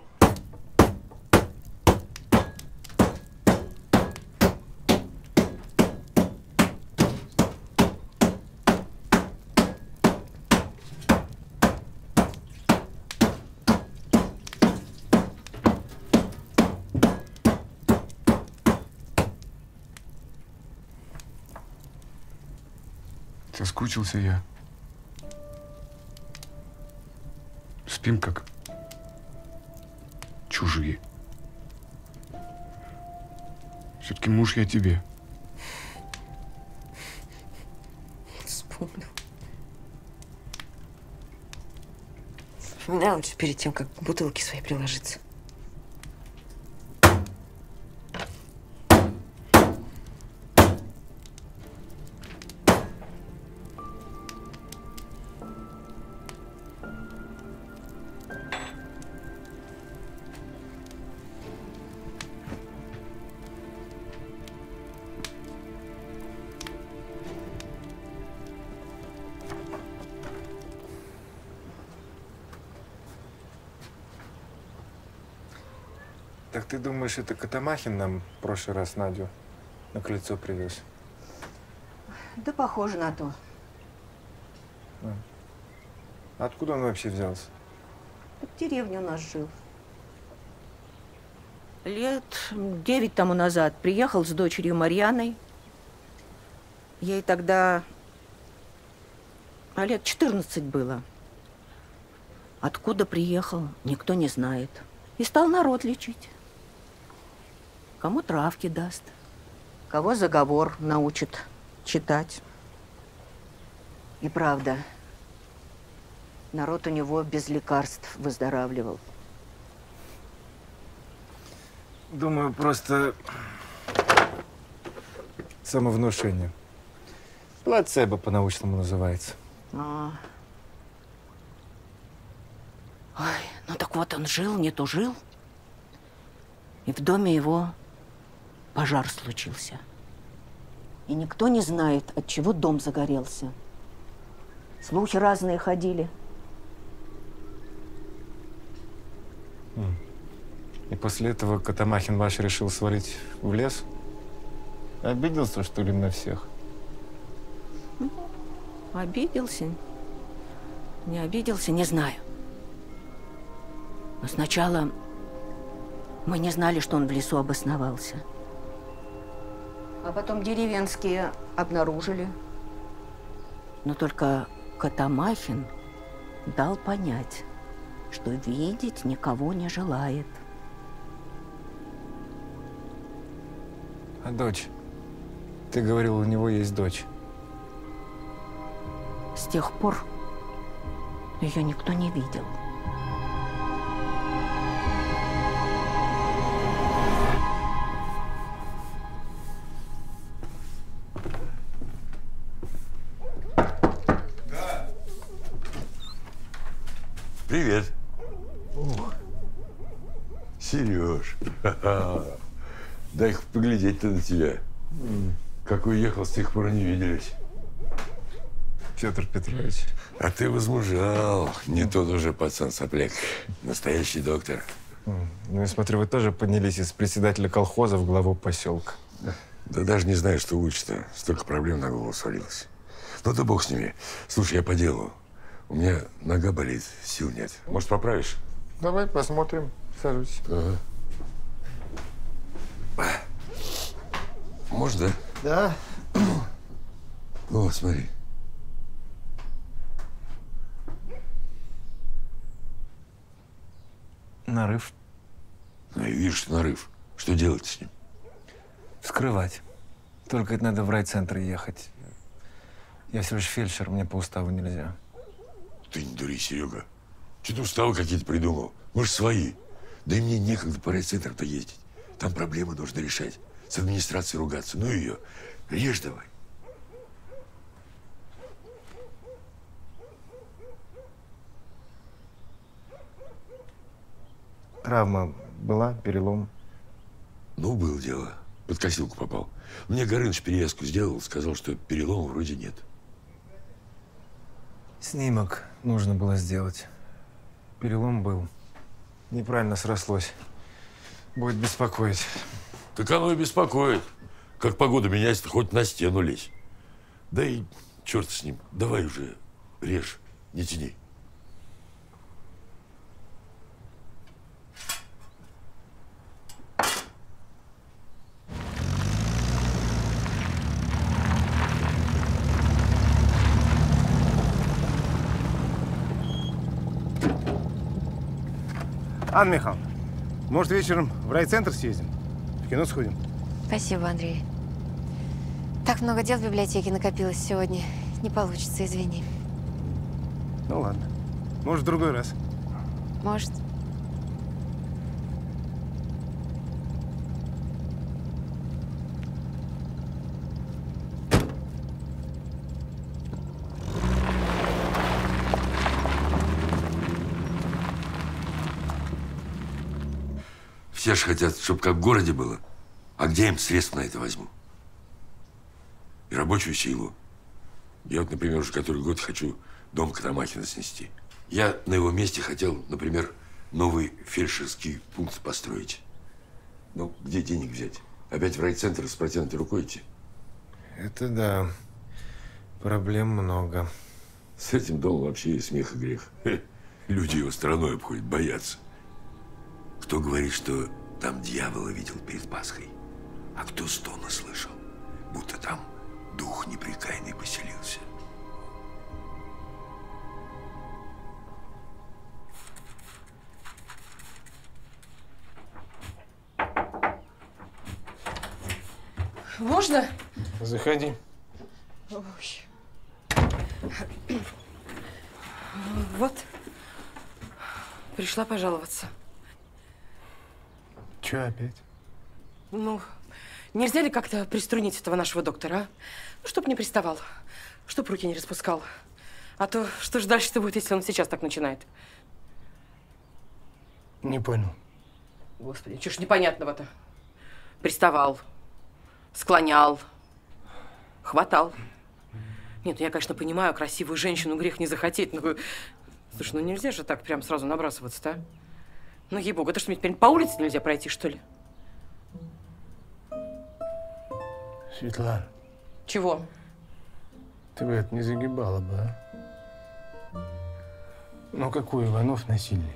Соскучился я. Спим как чужие. Все-таки муж я тебе. Вспомнил. вспоминай лучше перед тем, как к бутылке своей приложиться. Так ты думаешь, это Катамахин нам в прошлый раз Надю на крыльцо привез? Да похоже на то. А откуда он вообще взялся? В деревне у нас жил. Лет 9 тому назад приехал с дочерью Марьяной. Ей тогда лет 14 было. Откуда приехал, никто не знает. И стал народ лечить. Кому травки даст, кого заговор научит читать. И правда, народ у него без лекарств выздоравливал. Думаю, просто самовнушение. Плацебо по-научному называется. Ой, ну так вот он жил, не тужил. И в доме его пожар случился. И никто не знает, от чего дом загорелся. Слухи разные ходили. И после этого Катамахин ваш решил свалить в лес? Обиделся, что ли, на всех? Обиделся? Не обиделся, не знаю. Но сначала мы не знали, что он в лесу обосновался. А потом деревенские обнаружили. Но только Катамахин дал понять, что видеть никого не желает. А дочь? Ты говорил, у него есть дочь. С тех пор ее никто не видел. Привет. Ух. Сереж. Дай поглядеть-то на тебя. Как уехал, с тех пор не виделись. Петр Петрович. А ты возмужал. Не тот уже пацан-сопляк. Настоящий доктор. Ну, я смотрю, вы тоже поднялись из председателя колхоза в главу поселка. Да даже не знаю, что лучше-то. Столько проблем на голову свалилось. Ну да бог с ними. Слушай, я по делу. У меня нога болит, сил нет. Может, поправишь? Давай посмотрим. Сажусь. Ага. Может, да? Да. Ну вот, смотри. Нарыв. Ну, и видишь, нарыв. Что делать с ним? Вскрывать. Только это надо в райцентр ехать. Я всего лишь фельдшер, мне по уставу нельзя. Ты не дури, Серега. Что ты уставы какие-то придумал? Может, свои? Да и мне некогда по райцентрам-то ездить. Там проблемы нужно решать. С администрацией ругаться. Ну ее. Режь давай. Травма была, перелом? Ну, было дело. Под косилку попал. Мне Горыныч перевязку сделал, сказал, что перелома вроде нет. Снимок нужно было сделать. Перелом был. Неправильно срослось. Будет беспокоить. Так оно и беспокоит. Как погода меняется, хоть на стену лезь. Да и черт с ним. Давай уже режь, не тяни. Анна Михайловна, может, вечером в райцентр съездим? В кино сходим? Спасибо, Андрей. Так много дел в библиотеке накопилось сегодня. Не получится, извини. Ну ладно. Может, в другой раз. Может. Все же хотят, чтобы как в городе было. А где им средств на это возьму? И рабочую силу. Я вот, например, уже который год хочу дом Катамахина снести. Я на его месте хотел, например, новый фельдшерский пункт построить. Ну, где денег взять? Опять в райцентр с протянутой рукой идти? Это да. Проблем много. С этим домом вообще и смех, и грех. Люди его стороной обходят, боятся. Кто говорит, что там дьявола видел перед Пасхой? А кто стоны слышал, будто там дух непрекаянный поселился? Можно? Заходи. Ой. Вот. Пришла пожаловаться. Че опять? Ну, нельзя ли как-то приструнить этого нашего доктора, а? Ну, чтоб не приставал, чтоб руки не распускал. А то что ж дальше-то будет, если он сейчас так начинает? Не понял. Господи, чего ж непонятного-то? Приставал, склонял, хватал. Нет, я, конечно, понимаю, красивую женщину грех не захотеть, но… Слушай, ну нельзя же так прям сразу набрасываться-то, а? Ну, ей-богу, это что, мне теперь по улице нельзя пройти, что ли? Светлана. Чего? Ты бы это не загибала бы, а? Ну, какой Иванов насильник?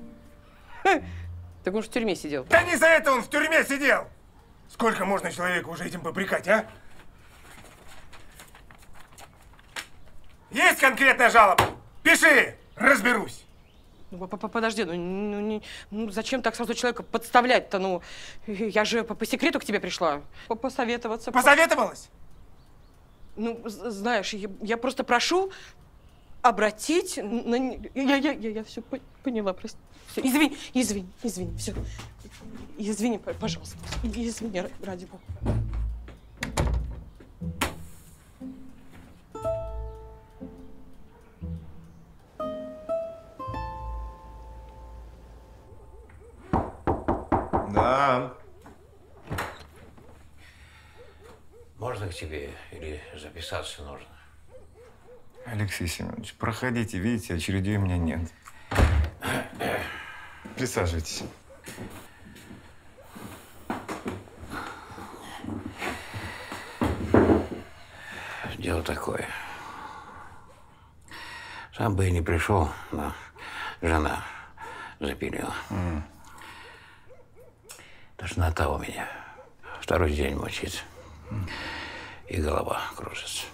Так он же в тюрьме сидел. Да не за это он в тюрьме сидел! Сколько можно человека уже этим попрекать, а? Есть конкретная жалоба? Пиши, разберусь. Ну, подожди, ну зачем так сразу человека подставлять-то? Ну, я же по секрету к тебе пришла. Посоветоваться. Посоветовалась? Ну, знаешь, я просто прошу обратить на… Я все поняла, прости. Все, извини, все. Извини, пожалуйста. Извини, ради бога. Да. Можно к тебе или записаться нужно? Алексей Семенович, проходите, видите, очередей у меня нет. Присаживайтесь. Дело такое. Сам бы и не пришел, но жена запилила. Тошнота у меня. Второй день мучит. И голова кружится.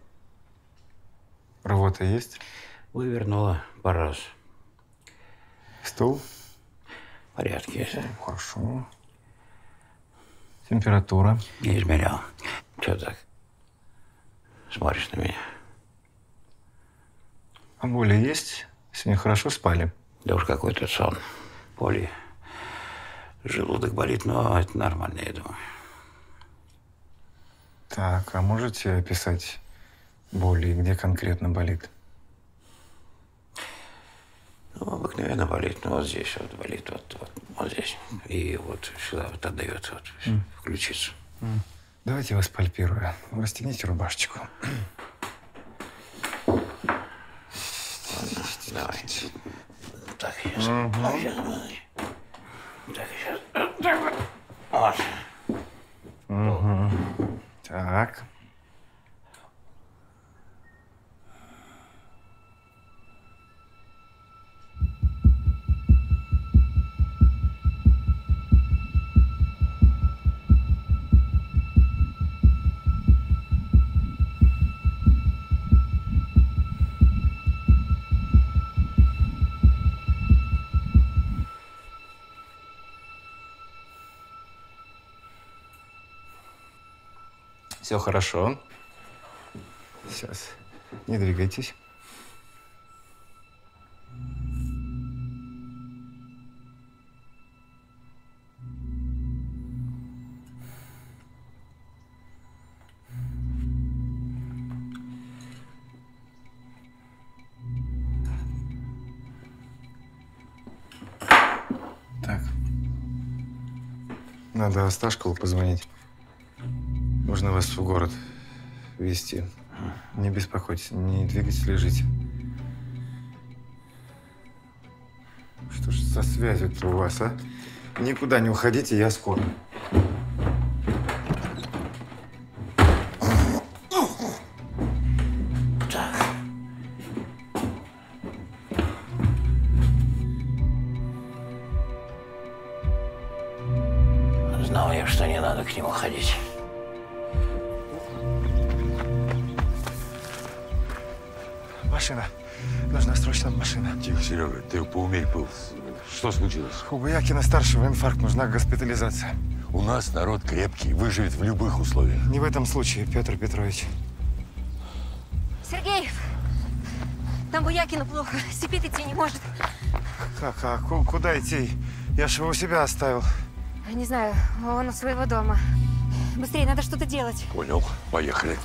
Рвота есть? Вывернула пару раз. Стул? В порядке. Хорошо. Температура? Не измерял. Чего так? Смотришь на меня. А боли есть? Сегодня хорошо спали? Да уж какой-то сон. Боли. Желудок болит, но это нормально, я думаю. Так, а можете описать боли, где конкретно болит? Ну, обыкновенно болит, но вот здесь вот болит, вот здесь. И вот сюда вот отдает, вот, в ключицу. Давайте я вас пальпирую. Расстегните рубашечку. Ладно, давай. Так, сейчас. Так, сейчас. Вот. Так. Все хорошо. Сейчас. Не двигайтесь. Надо Осташкову позвонить. Нужно вас в город везти. Не беспокойтесь, не двигайтесь, лежите. Что ж со связью-то у вас, а? Никуда не уходите, я скоро. Знал я, что не надо к нему ходить. Машина. Нужна срочно машина. Тихо, Серега, ты поумерь пыл. Что случилось? У Буякина-старшего инфаркт, нужна госпитализация. У нас народ крепкий, выживет в любых условиях. Не в этом случае, Петр Петрович. Сергеев! Там Буякину плохо, сипит идти не может. Как? А куда идти? Я ж его у себя оставил. Не знаю, он у своего дома. Быстрее, надо что-то делать. Понял, поехали.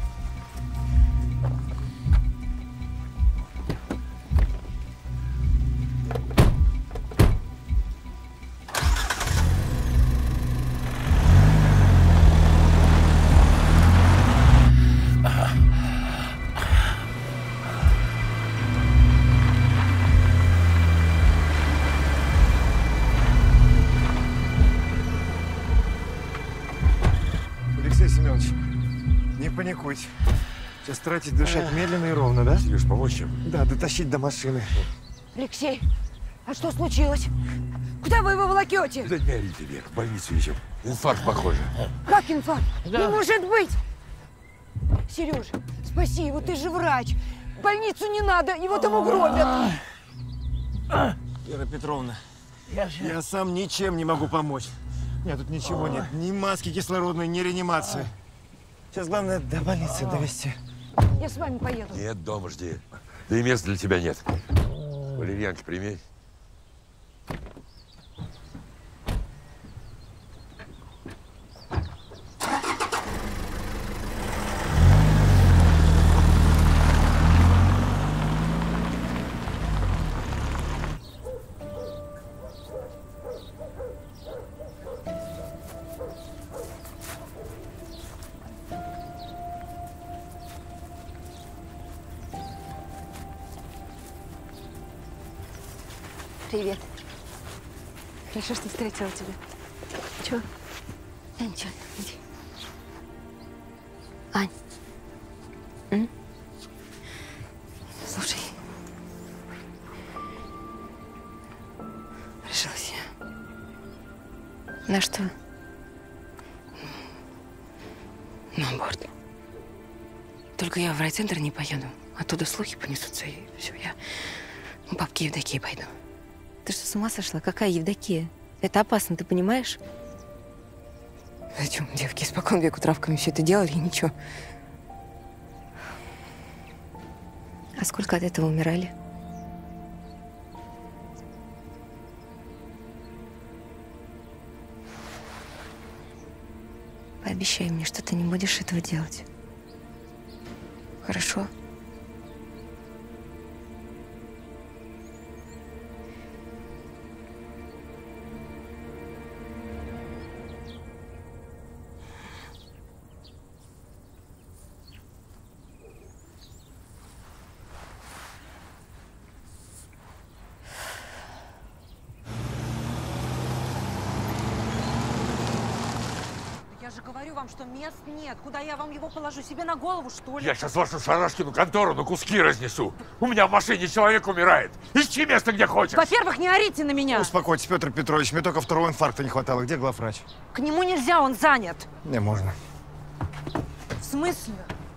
Алексей Семенович, не паникуйте. Сейчас старайтесь дышать медленно и ровно, да? Сереж, помочь им? Да, дотащить до машины. Алексей, а что случилось? Куда вы его волокете? Да не ори тебе, в больницу везем. Инфаркт, похоже. Как инфаркт? Да. Не может быть! Сережа, спаси его, ты же врач. В больницу не надо, его там угробят. Вера Петровна, я сам ничем не могу помочь. Нет, тут ничего нет. Ни маски кислородной, ни реанимации. Сейчас главное до больницы довести. Я с вами поеду. Нет, дома жди. Да и места для тебя нет. Валерьянки прими. Привет. Хорошо, что встретила тебя. Чего? Да ничего, иди. Ань. Слушай. Решилась я. На что? На аборт. Только я в райцентр не поеду. Оттуда слухи понесутся, и все, я у бабки Евдокии пойду. Ты что, с ума сошла? Какая Евдокия? Это опасно, ты понимаешь? Зачем девки испокон веку травками все это делали и ничего? А сколько от этого умирали? Пообещай мне, что ты не будешь этого делать. Хорошо? Я же говорю вам, что мест нет. Куда я вам его положу? Себе на голову, что ли? Я сейчас вашу шарашкину контору на куски разнесу. У меня в машине человек умирает. Ищи место, где хочешь. Во-первых, не орите на меня. Успокойтесь, Петр Петрович, мне только второго инфаркта не хватало. Где главврач? К нему нельзя, он занят. Не, можно. В смысле?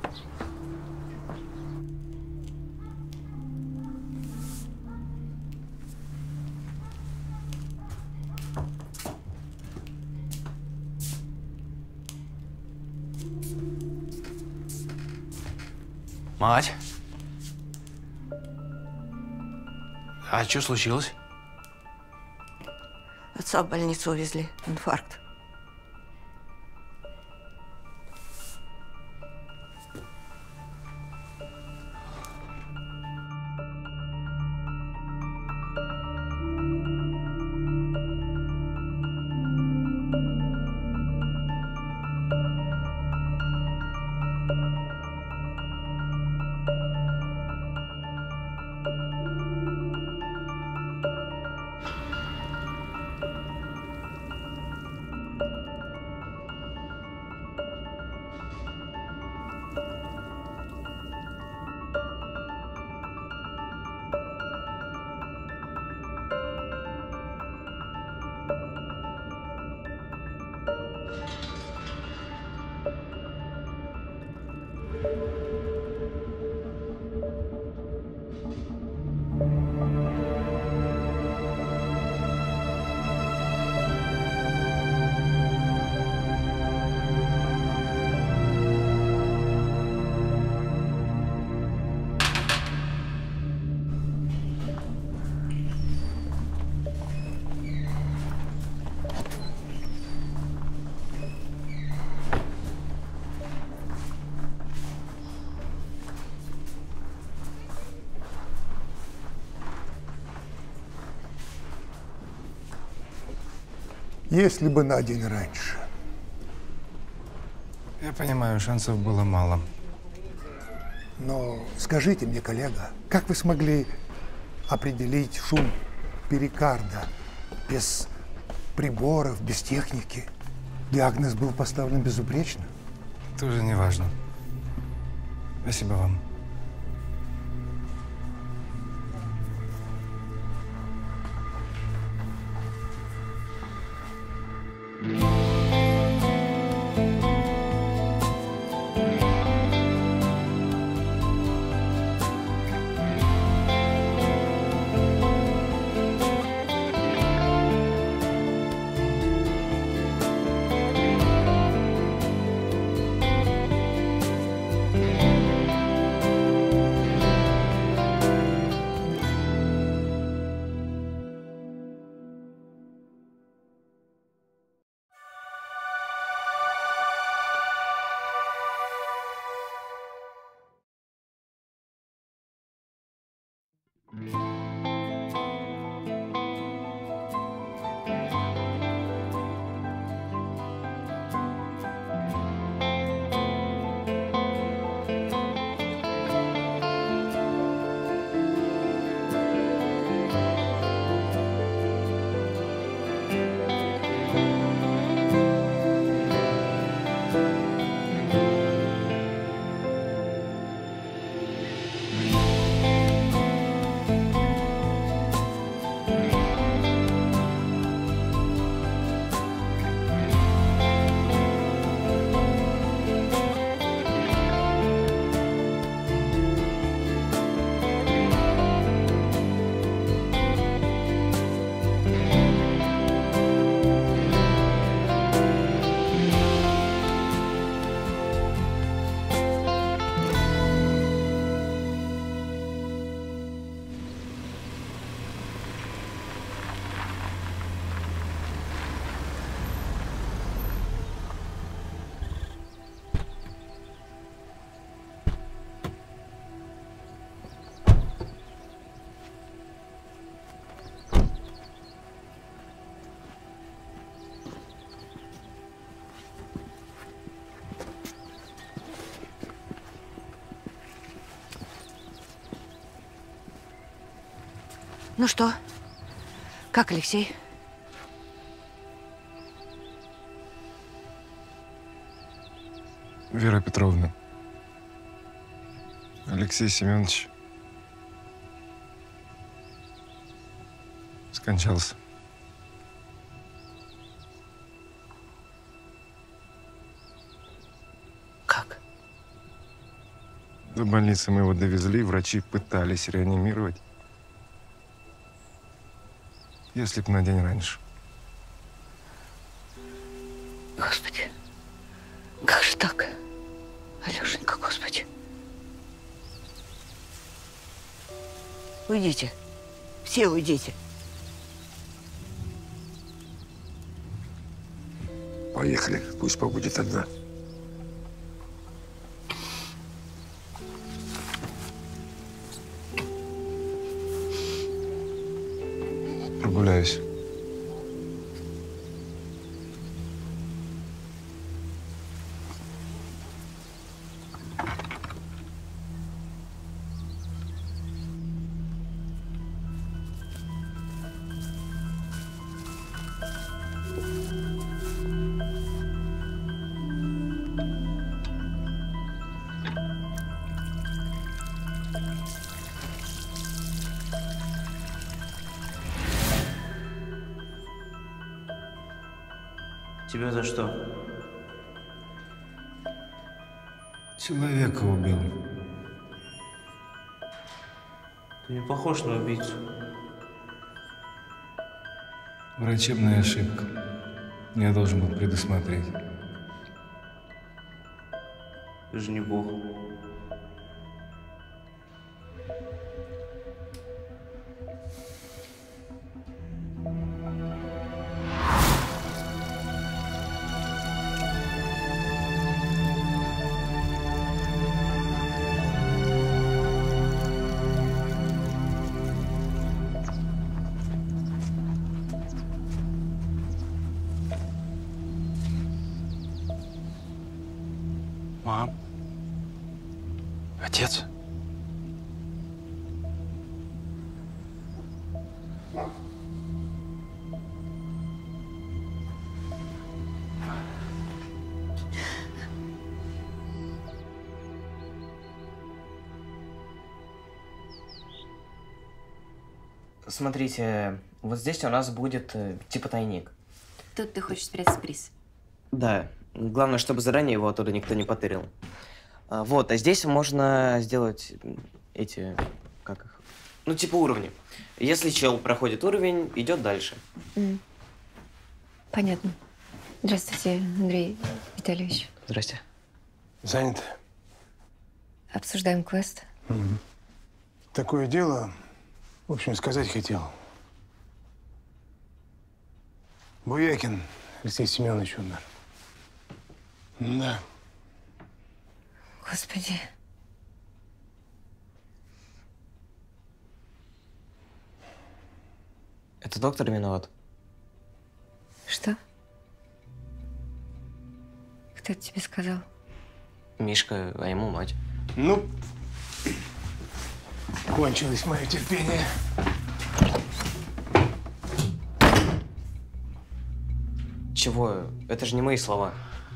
Мать? А что случилось? Отца в больницу увезли. Инфаркт. Если бы на день раньше. Я понимаю, шансов было мало. Но скажите мне, коллега, как вы смогли определить шум перикарда без приборов, без техники? Диагноз был поставлен безупречно. Это уже не важно. Спасибо вам. Ну что, как Алексей? Вера Петровна, Алексей Семенович скончался. Как? До больницы мы его довезли, врачи пытались реанимировать. Если б на день раньше. Господи, как же так? Алешенька, Господи. Уйдите. Все уйдите. Поехали, пусть побудет одна. Прогуляюсь. Тебя за что? Человека убил. Ты не похож на убийцу. Врачебная ошибка. Я должен был предусмотреть. Ты же не бог. Мам? Отец? Смотрите, вот здесь у нас будет типа тайник. Тут ты хочешь спрятать приз. Да. Главное, чтобы заранее его оттуда никто не потырил. Вот, а здесь можно сделать эти, как их, ну типа уровни. Если чел проходит уровень, идет дальше. Понятно. Здравствуйте, Андрей Витальевич. Здрасте. Занято? Обсуждаем квест. Такое дело, в общем, сказать хотел. Буякин Алексей Семенович умер. Да. Господи. Это доктор виноват? Что? Кто это тебе сказал? Мишка, а ему мать. Ну, кончилось мое терпение. Чего? Это же не мои слова.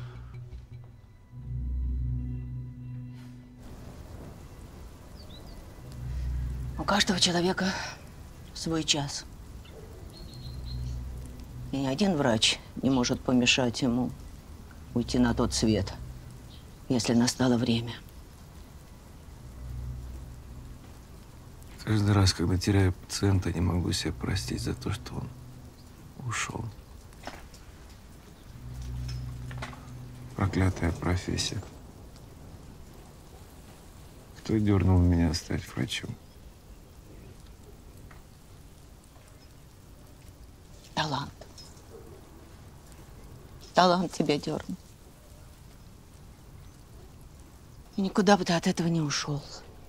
У каждого человека свой час. И ни один врач не может помешать ему уйти на тот свет, если настало время. Каждый раз, когда теряю пациента, не могу себе простить за то, что он ушел. Проклятая профессия. Кто дернул меня стать врачом? Талант. Талант тебя дернул. И никуда бы ты от этого не ушел.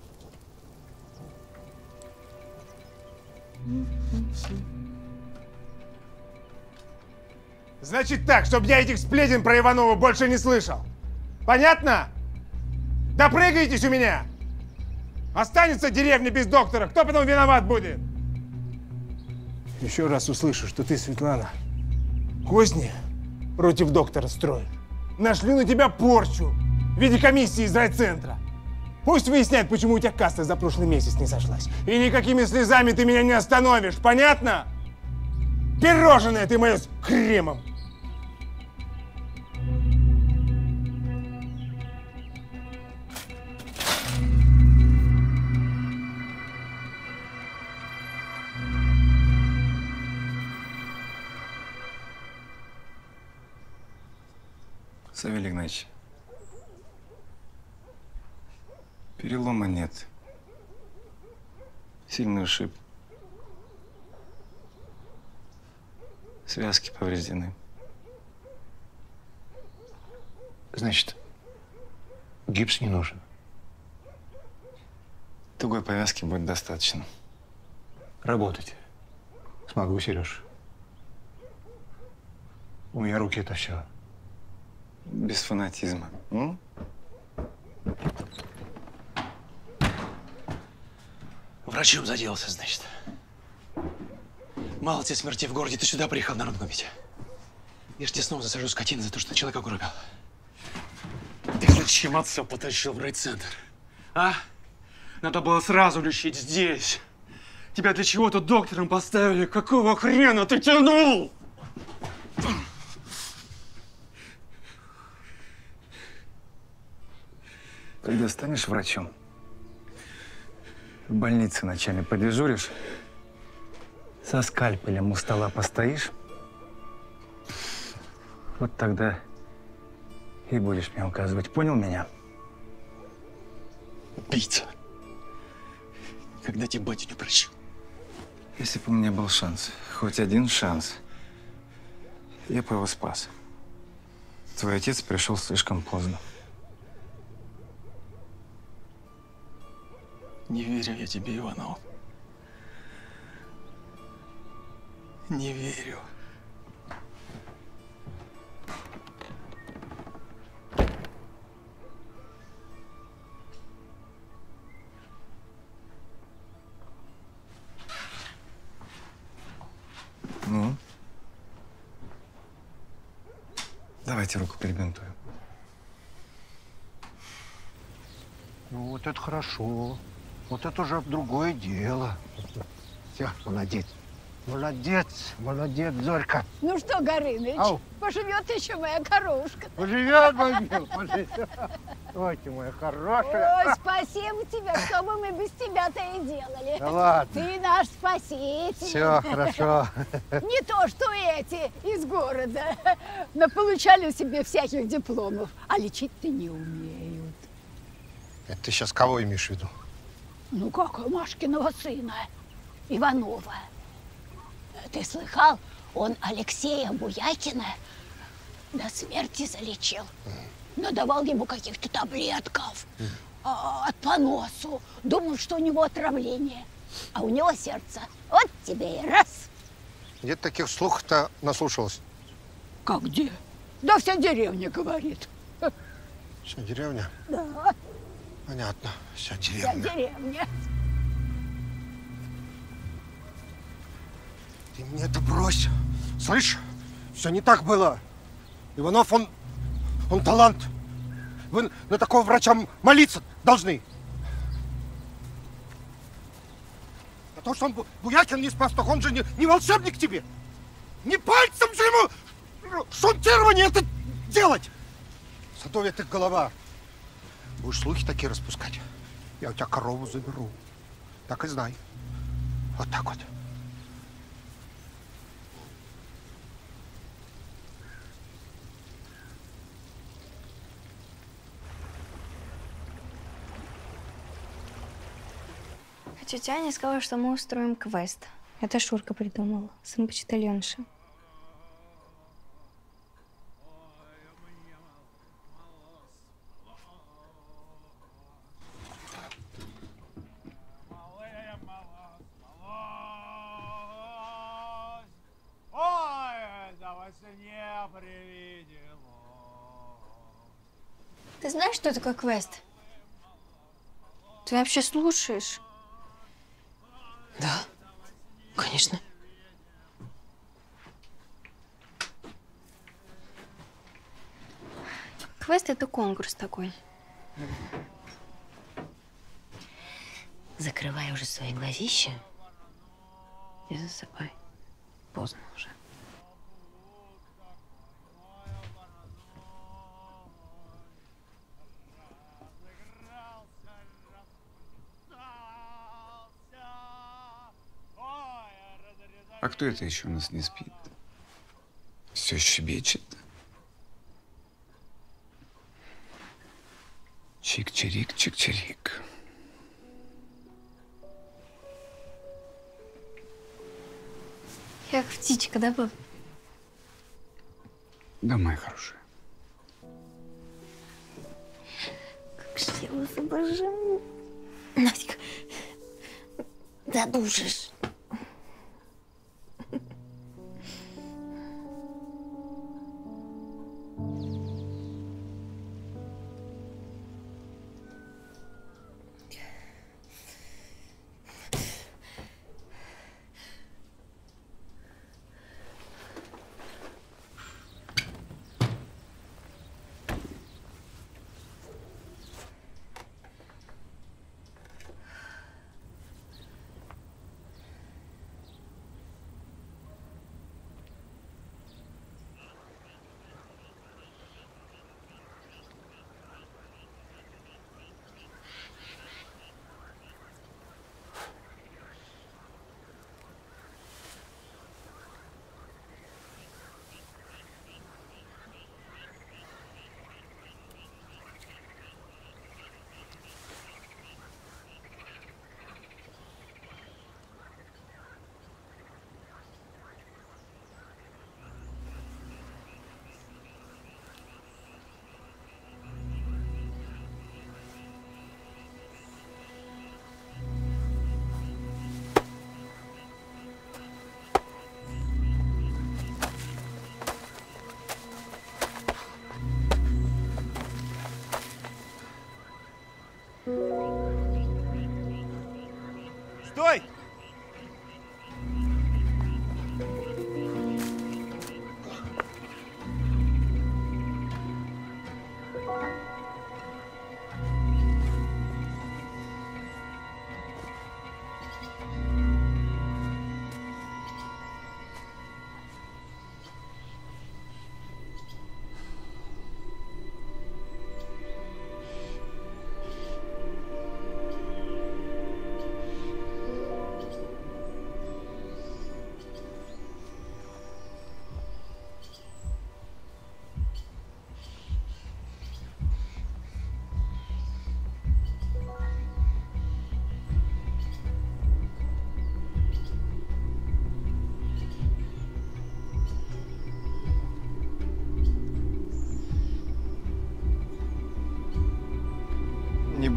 Значит так, чтобы я этих сплетен про Иванова больше не слышал. Понятно? Допрыгаетесь у меня. Останется деревня без доктора. Кто потом виноват будет? Еще раз услышу, что ты, Светлана, козни против доктора строишь. Нашлю на тебя порчу в виде комиссии из райцентра. Пусть выясняют, почему у тебя касса за прошлый месяц не сошлась. И никакими слезами ты меня не остановишь. Понятно? Пирожное ты мое с кремом. Савелий Игнатьевич, перелома нет. Сильный ушиб. Связки повреждены. Значит, гипс не нужен. Тугой повязки будет достаточно. Работать смогу, Сереж. У меня руки это все. Без фанатизма. Врачом заделался, значит. Мало тебе смертей в городе, ты сюда приехал народ губить. Я ж тебе снова засажу скотину за то, что человека угробил. Ты зачем отца потащил в райцентр? А? Надо было сразу лечить здесь. Тебя для чего тут доктором поставили? Какого хрена ты тянул? Когда станешь врачом, в больнице ночами подежуришь, со скальпелем у стола постоишь, вот тогда и будешь мне указывать. Понял меня? Убийца. Когда тебе батю не прощу. Если бы у меня был шанс, хоть один шанс, я бы его спас. Твой отец пришел слишком поздно. Не верю я тебе, Иванов. Не верю. Ну? Давайте руку перебинтую. Ну, вот это хорошо. Вот это уже другое дело. Все, молодец. Молодец, молодец, Зорька. Ну что, Горыныч, Ау. поживет еще моя коровушка. Поживет, мой мил, поживет. Ой, ты моя хорошая. Ой, спасибо тебе, что бы мы без тебя-то и делали. Да ладно. Ты наш спаситель. Все, хорошо. Не то, что эти из города. Но получали себе всяких дипломов, а лечить-то не умеют. Это ты сейчас кого имеешь в виду? Ну как, Машкиного сына, Иванова. Ты слыхал, он Алексея Буякина до смерти залечил. Надавал ему каких-то таблетков от поносу. Думал, что у него отравление. А у него сердце. Вот тебе и раз. Где ты таких слухов-то наслушалась? Как где? Да вся деревня говорит. Вся деревня? Да, Понятно, вся вся деревня. деревня. Ты мне это брось. Слышь, все не так было. Иванов, он талант. Вы на такого врача молиться должны. А то, что он Буякин не спас, так он же не волшебник тебе. Не пальцем же ему шунтирование это делать. Садовья ты голова. Будешь слухи такие распускать, я у тебя корову заберу. Так и знай. Вот так вот. А тетя Аня сказала, что мы устроим квест. Это Шурка придумал, сын почтальонши. Ты знаешь, что такое квест? Ты вообще слушаешь? Да, конечно. Квест — это конкурс такой. Закрывай уже свои глазища и засыпай. Поздно уже. А кто это еще у нас не спит? Все щебечет. Чик-чирик, чик-чирик. Как птичка, да, пап? Да, моя хорошая. Как же я вас обожаю. Настя, задушишь.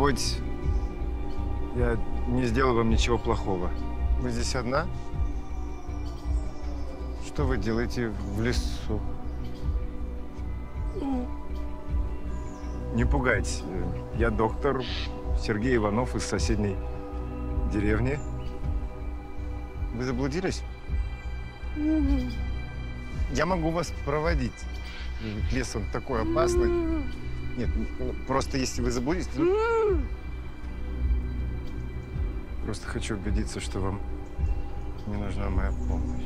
бойтесь. Я не сделал вам ничего плохого. Вы здесь одна? Что вы делаете в лесу? Не пугайтесь. Я доктор Сергей Иванов из соседней деревни. Вы заблудились? Я могу вас проводить. Лес он такой опасный. Нет, просто если вы заблудитесь... Просто хочу убедиться, что вам не нужна моя помощь.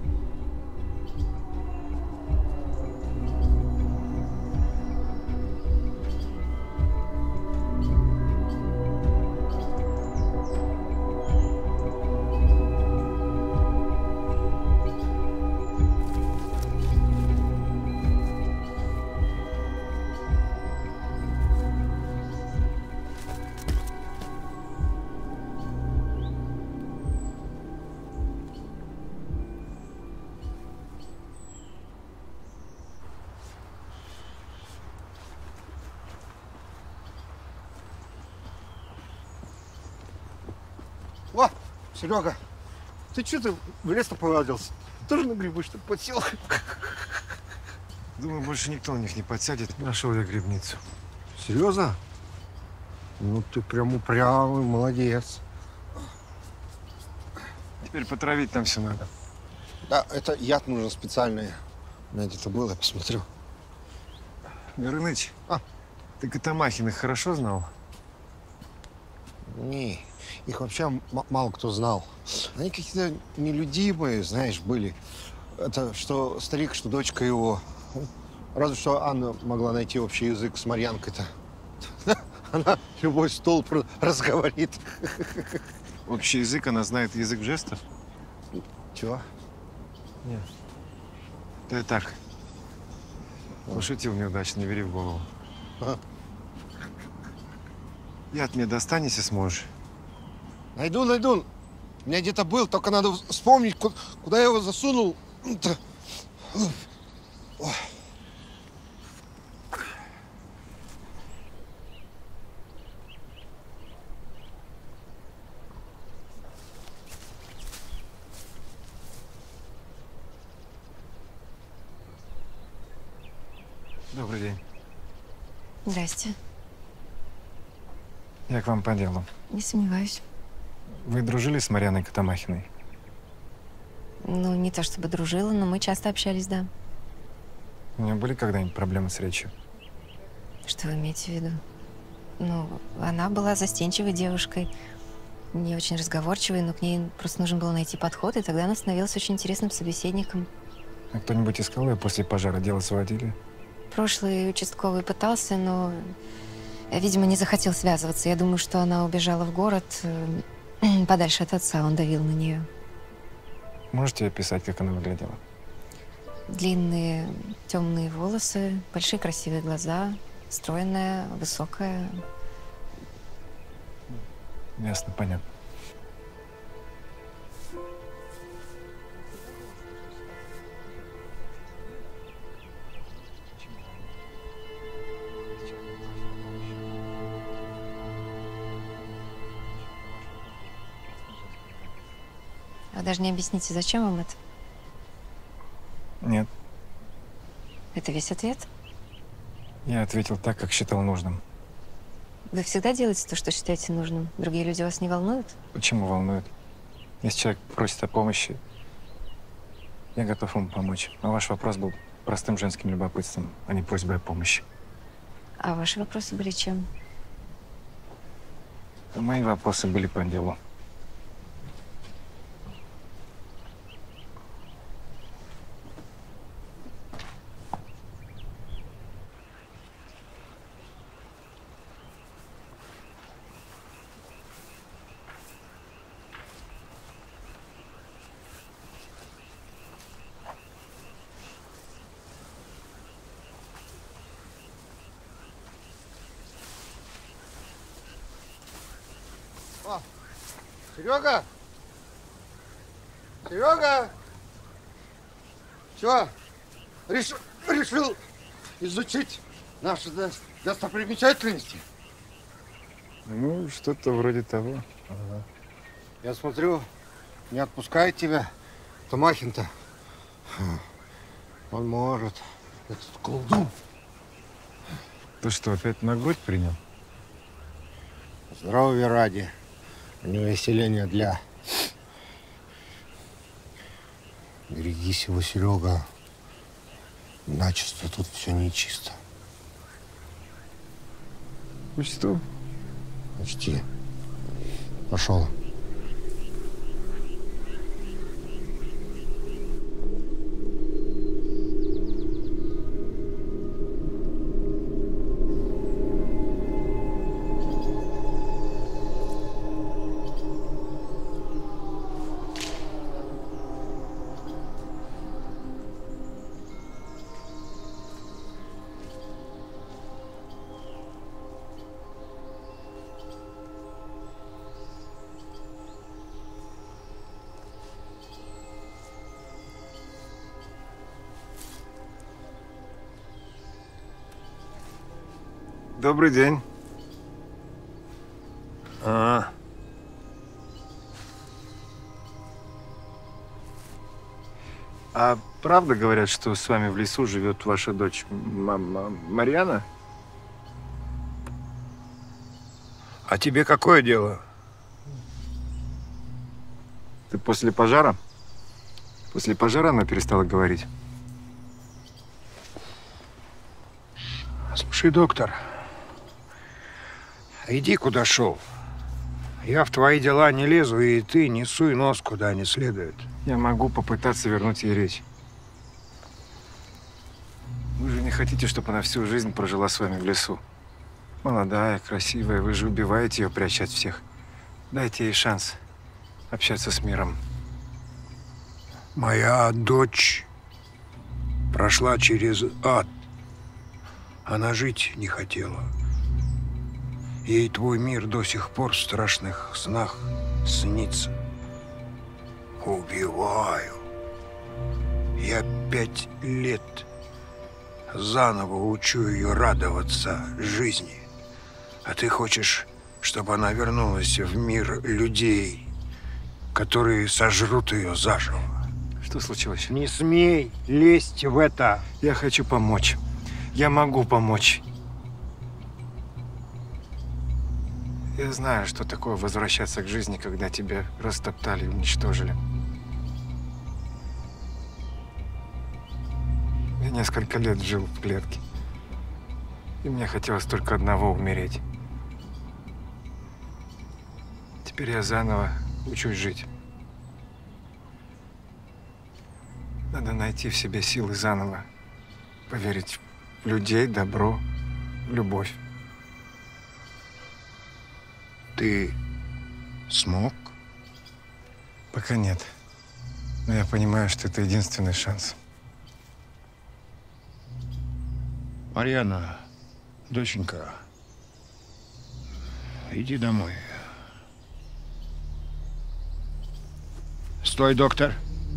О, Серега, ты что ты в лес-то повадился? Тоже на грибы, что ли, подсел? Думаю, больше никто на них не подсядет. Нашел я грибницу. Серьезно? Ну, ты прям упрямый, молодец. Теперь потравить там все надо. Да, это яд нужен специальный. У меня где-то был, я посмотрю. Горыныч, ты Катамахиных хорошо знал? Не, их вообще мало кто знал. Они какие-то нелюдимые, знаешь, были. Это что старик, что дочка его. Разве что Анна могла найти общий язык с Марьянкой-то. Она любой столб разговорит. Общий язык, она знает язык жестов? Чего? Нет. Да и так. Пошутил неудачно, не бери в голову. Яд мне достань, если сможешь. Найду, найду. У меня где-то был, только надо вспомнить, куда я его засунул. Добрый день. Здрасте. Я к вам по делу. Не сомневаюсь. Вы дружили с Марьяной Катамахиной? Ну, не то чтобы дружила, но мы часто общались, да. У нее были когда-нибудь проблемы с речью? Что вы имеете в виду? Ну, она была застенчивой девушкой, не очень разговорчивой, но к ней просто нужно было найти подход, и тогда она становилась очень интересным собеседником. А кто-нибудь искал ее после пожара? Дело сводили? Прошлый участковый пытался, но, видимо, не захотел связываться. Я думаю, что она убежала в город подальше от отца, он давил на нее. Можете описать, как она выглядела? Длинные темные волосы, большие красивые глаза, стройная, высокая. Ясно, понятно. Вы даже не объясните, зачем вам это? Нет. Это весь ответ? Я ответил так, как считал нужным. Вы всегда делаете то, что считаете нужным? Другие люди вас не волнуют? Почему волнует? Если человек просит о помощи, я готов ему помочь. А ваш вопрос был простым женским любопытством, а не просьбой о помощи. А ваши вопросы были чем? А мои вопросы были по делу. О, Серега! Серега! Чего? Решил изучить наши достопримечательности? Ну, что-то вроде того. Ага. Я смотрю, не отпускает тебя Томахин-то. Он может. Этот колдун. Ты что, опять на грудь принял? Здоровья ради. А не увеселения для. Берегись его, Серега. Начисто тут все нечисто. Учту. Учти. Пошел. Добрый день. А правда говорят, что с вами в лесу живет ваша дочь Марьяна? А тебе какое дело? Ты после пожара? После пожара она перестала говорить? Слушай, доктор, иди куда шел. Я в твои дела не лезу, и ты не суй нос куда не следует. Я могу попытаться вернуть ей речь. Вы же не хотите, чтобы она всю жизнь прожила с вами в лесу? Молодая, красивая, вы же убиваете ее, пряча от всех. Дайте ей шанс общаться с миром. Моя дочь прошла через ад. Она жить не хотела. Ей твой мир до сих пор в страшных снах снится. Убиваю. Я 5 лет заново учу ее радоваться жизни. А ты хочешь, чтобы она вернулась в мир людей, которые сожрут ее заживо. Что случилось? Не смей лезть в это. Я хочу помочь. Я могу помочь. Я знаю, что такое возвращаться к жизни, когда тебя растоптали и уничтожили. Я несколько лет жил в клетке. И мне хотелось только одного — умереть. Теперь я заново учусь жить. Надо найти в себе силы заново. Поверить в людей, добро, в любовь. Ты смог? Пока нет. Но я понимаю, что это единственный шанс. Марьяна, доченька, иди домой. Стой, доктор.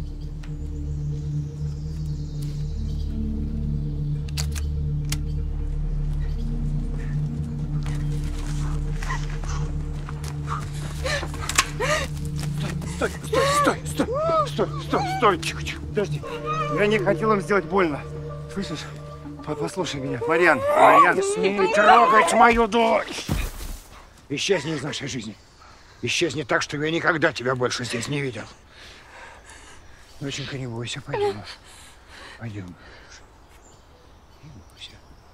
Стой, тихо, подожди. Я не хотел им сделать больно. Слышишь? Послушай меня. Марьян. Не смей трогать мою дочь! Исчезни из нашей жизни. Исчезни так, что я никогда тебя больше здесь не видел. Доченька, не бойся, пойдем. Пойдем. Не бойся.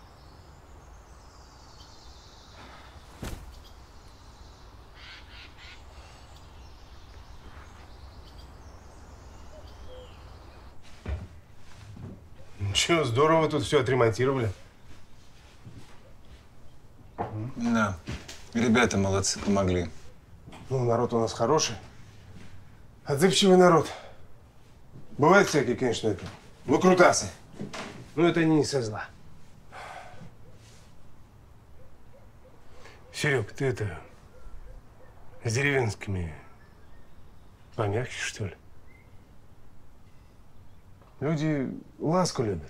Ничего, здорово тут все отремонтировали. Да. Ребята молодцы, помогли. Ну, народ у нас хороший. Отзывчивый народ. Бывают всякие, конечно, это. Ну, крутасы. Но это не со зла. Серег, ты это, с деревенскими помягче, что ли? Люди ласку любят.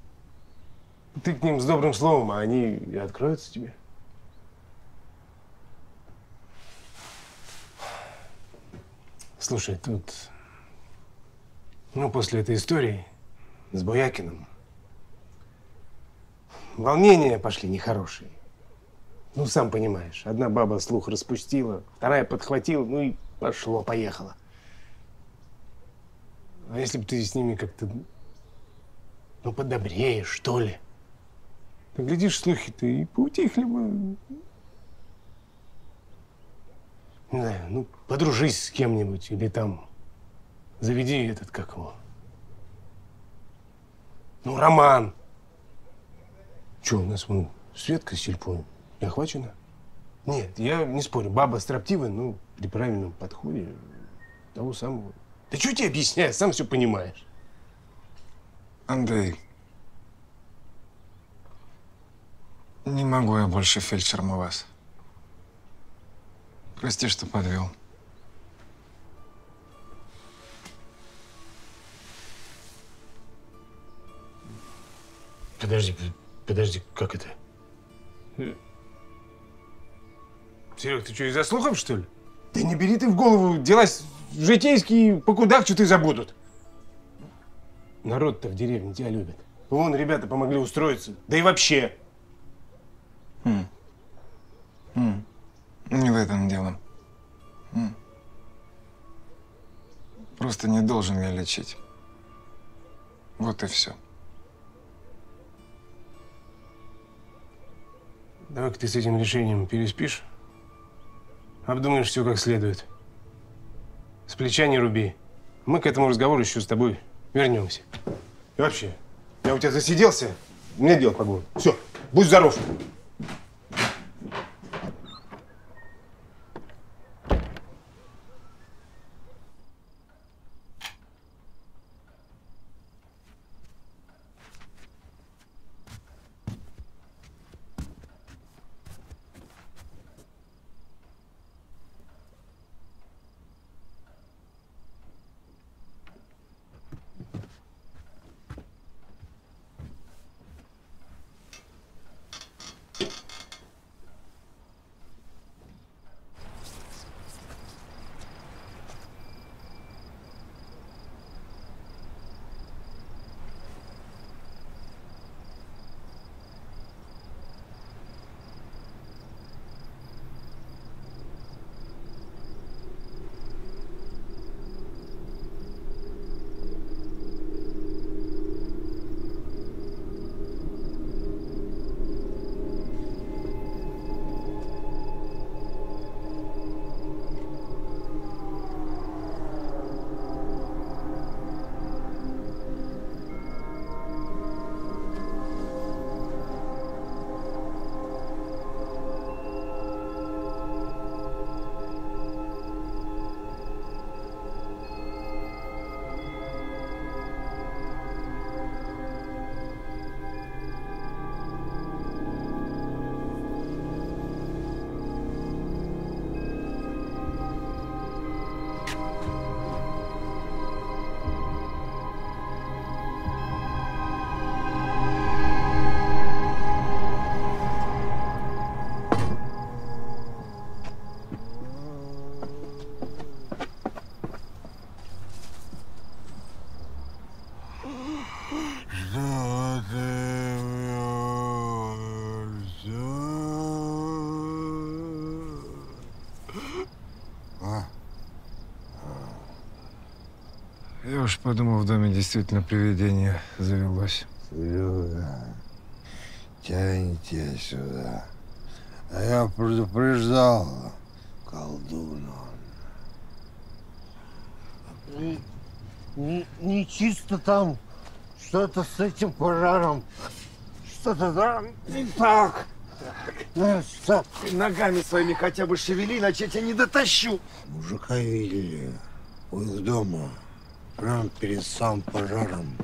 Ты к ним с добрым словом, а они и откроются тебе. Слушай, тут, ну, после этой истории с Буякиным волнения пошли нехорошие. Ну, сам понимаешь, одна баба слух распустила, вторая подхватила, ну и пошло-поехало. А если бы ты с ними как-то, ну, подобрее, что ли? Ты глядишь, слухи-то и поутихли бы. Не знаю, ну, подружись с кем-нибудь или там заведи этот, как его, ну, роман. Че, у нас вон Светка сельпо не охвачена? Нет, я не спорю, баба строптивая, ну, при правильном подходе того самого. Да что тебе объяснять, сам все понимаешь. Андрей, не могу я больше фельдшером у вас. Прости, что подвел. Подожди, как это? Серег, ты что, из-за слухов, что ли? Да не бери ты в голову, дела житейские покудахчут и забудут. Народ-то в деревне тебя любит. Вон, ребята помогли устроиться. Да и вообще. Не в этом дело. Просто не должен я лечить. Вот и все. Давай-ка ты с этим решением переспишь. Обдумаешь все как следует. С плеча не руби. Мы к этому разговору еще с тобой вернемся. И вообще, я у тебя засиделся, у меня дело по горло. Все, будь здоров. Я уж подумал, в доме действительно привидение завелось. Серега, тяните сюда. А я предупреждал, колдун он. Не чисто там. Что-то с этим пожаром. Что-то там не так. Так. Ногами своими хотя бы шевели, иначе я тебя не дотащу. Мужика видели у их дома. Прямо перед самым пожаром.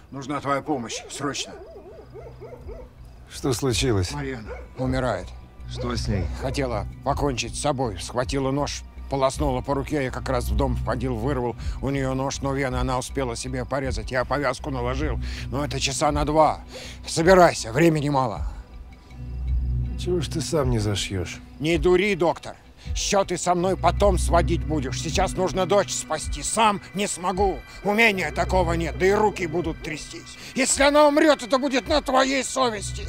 нужна твоя помощь. Срочно. Что случилось? Марьяна умирает. Что с ней? Хотела покончить с собой. Схватила нож, полоснула по руке. Я как раз в дом входил, вырвал у нее нож, но вены она успела себе порезать. Я повязку наложил. Но это часа на 2. Собирайся, времени мало. Чего ж ты сам не зашьешь? Не дури, доктор. Счеты со мной потом сводить будешь. Сейчас нужно дочь спасти. Сам не смогу. Умения такого нет, да и руки будут трястись. Если она умрет, это будет на твоей совести.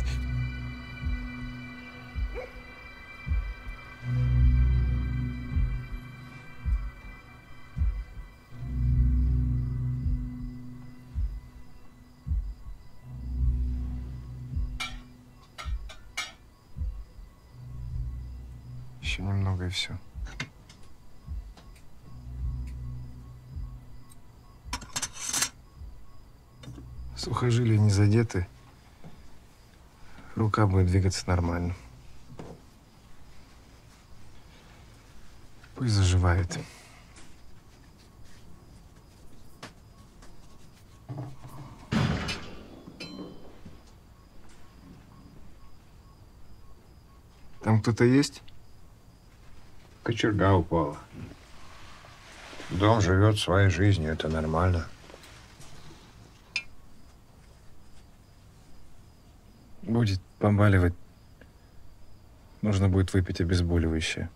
Еще немного и все. Сухожилия не задеты. Рука будет двигаться нормально. Пусть заживает. Там кто-то есть? Кочерга упала. Дом живет своей жизнью, это нормально. Будет побаливать. Нужно будет выпить обезболивающее.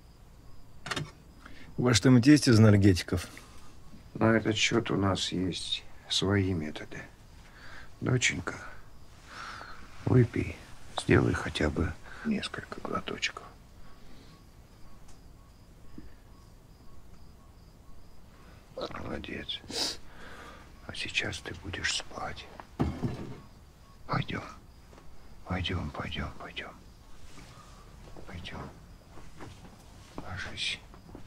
У вас что-нибудь есть из анальгетиков? На этот счет у нас есть свои методы. Доченька, выпей, сделай хотя бы несколько глоточков. Молодец. А сейчас ты будешь спать. Пойдем. Пойдем. Ложись.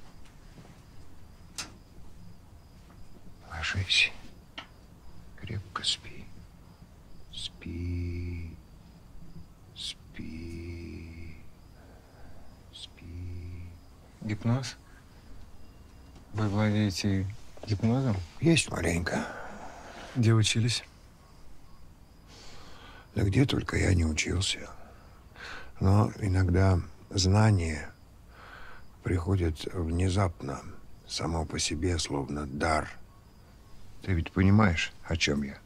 Ложись. Крепко спи. Спи. Гипноз? Вы владеете гипнозом? Есть маленько. Где учились? Да где только я не учился. Но иногда знание приходит внезапно, само по себе, словно дар. Ты ведь понимаешь, о чем я?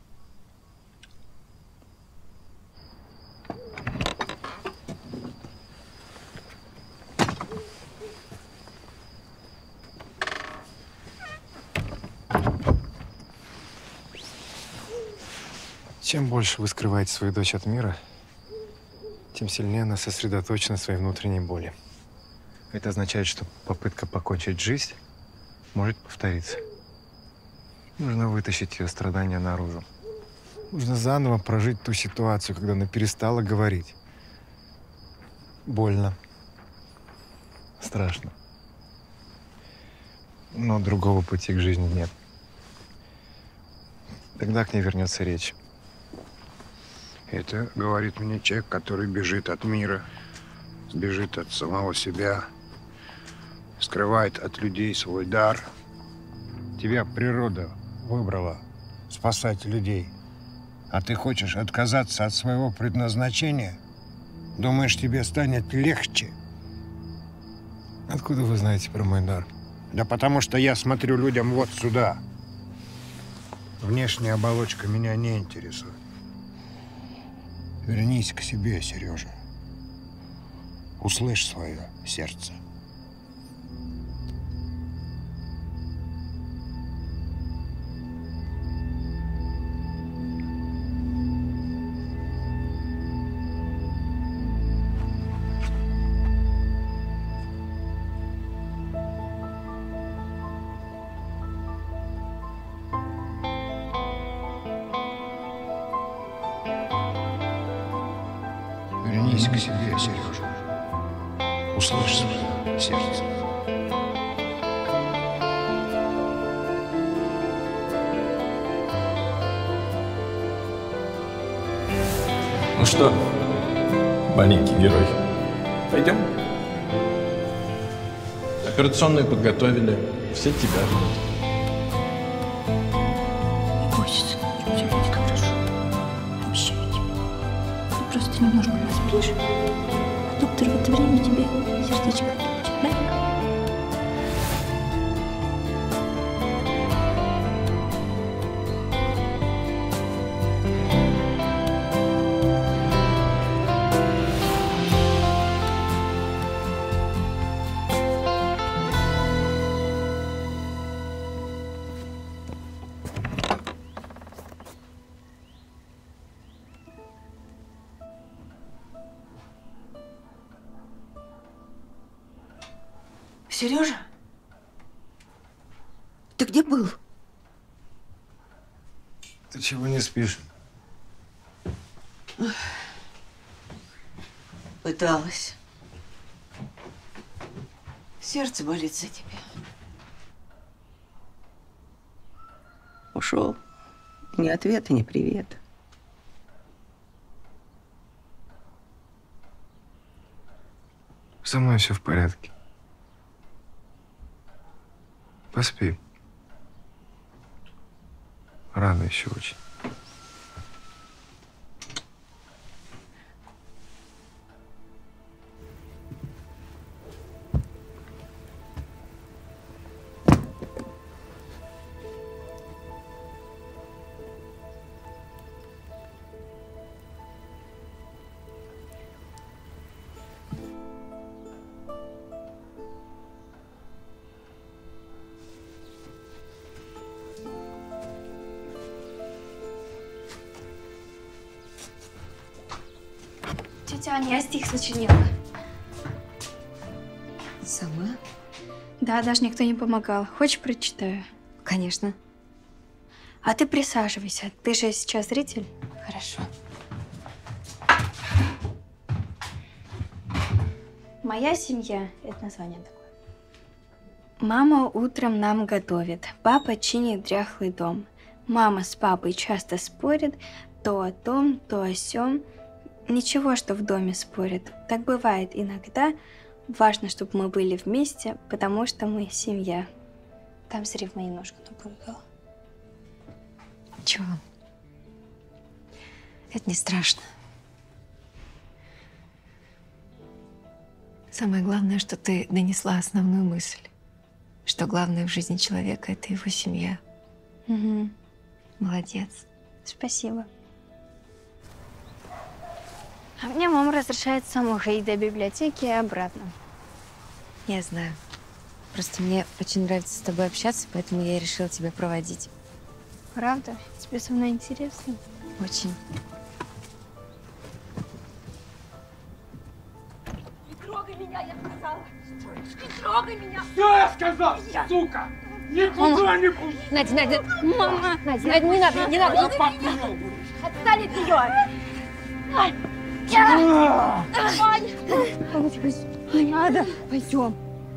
Чем больше вы скрываете свою дочь от мира, тем сильнее она сосредоточена на своей внутренней боли. Это означает, что попытка покончить жизнь может повториться. Нужно вытащить ее страдания наружу. Нужно заново прожить ту ситуацию, когда она перестала говорить. Больно. Страшно. Но другого пути к жизни нет. Тогда к ней вернется речь. Это говорит мне человек, который бежит от мира, бежит от самого себя, скрывает от людей свой дар. Тебя природа выбрала спасать людей, а ты хочешь отказаться от своего предназначения? Думаешь, тебе станет легче? Откуда вы знаете про мой дар? Да потому что я смотрю людям вот сюда. Внешняя оболочка меня не интересует. Вернись к себе, Сережа. Услышь свое сердце. Вернись к себе, Сережа. Услышь свое сердце. Ну что, маленький герой, пойдем? Операционную подготовили, все тебя ждут. Не бойся, все будет хорошо. спишь? А доктор в это время тебе сердечко отключит, да? Сережа? Ты где был? Ты чего не спишь? Пыталась. Сердце болит за тебя. Ушел. Ни ответа, ни привет. Со мной все в порядке. Поспи. Рано еще очень. Тетя Аня, я стих сочинила. Сама? Да, даже никто не помогал. Хочешь, прочитаю? Конечно. А ты присаживайся. Ты же сейчас зритель. Хорошо. Моя семья – это название такое. Мама утром нам готовит. Папа чинит дряхлый дом. Мама с папой часто спорят то о том, то о сём. Ничего, что в доме спорят. Так бывает иногда. Важно, чтобы мы были вместе, потому что мы семья. Там с рифмой немножко напрыгала. Чего? Это не страшно. Самое главное, что ты донесла основную мысль. Что главное в жизни человека – это его семья. Угу. Молодец. Спасибо. А мне мама разрешает саму ходить до библиотеки и обратно. Я знаю. Просто мне очень нравится с тобой общаться, поэтому я и решила тебя проводить. Правда? Тебе со мной интересно? Очень. Не трогай меня, я сказала! Не трогай меня! Все, я сказал, сука! Никуда не пусти! Надя, Надя! Мама! Надя, Надя, не надо, не надо! Отстань от нее! Ань! Не надо. Пойдем.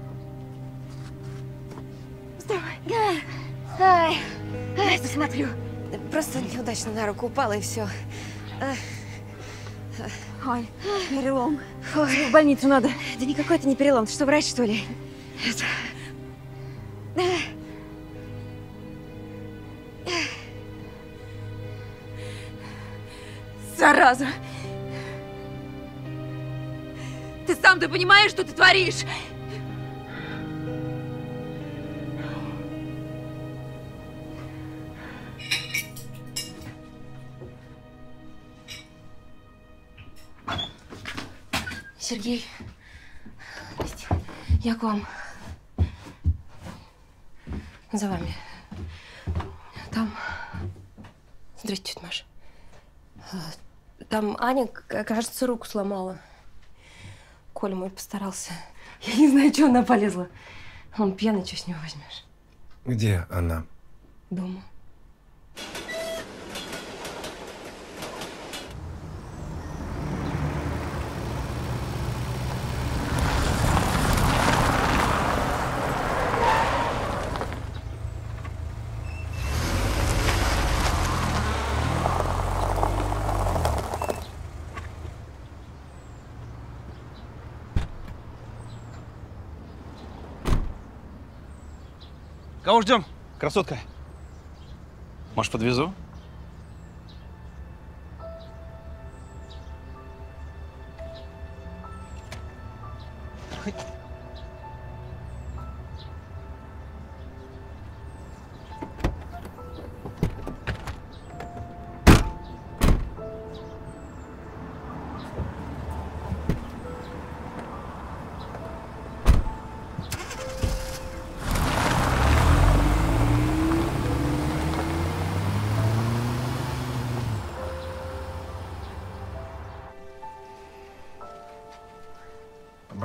Вставай. Ай. Ай, посмотрю. Просто неудачно на руку упала и все. Ань, перелом. В больницу надо. Да никакой это не перелом. Ты что, врач, что ли? Зараза! Ты сам-то понимаешь, что ты творишь? Сергей, я к вам. За вами. Там... Здрасте, тетя Маша. Там Аня, кажется, руку сломала. Коля мой постарался. Я не знаю, что она полезла. Он пьяный, что с него возьмешь? Где она? Дома. Кого ждем, красотка? Может, подвезу?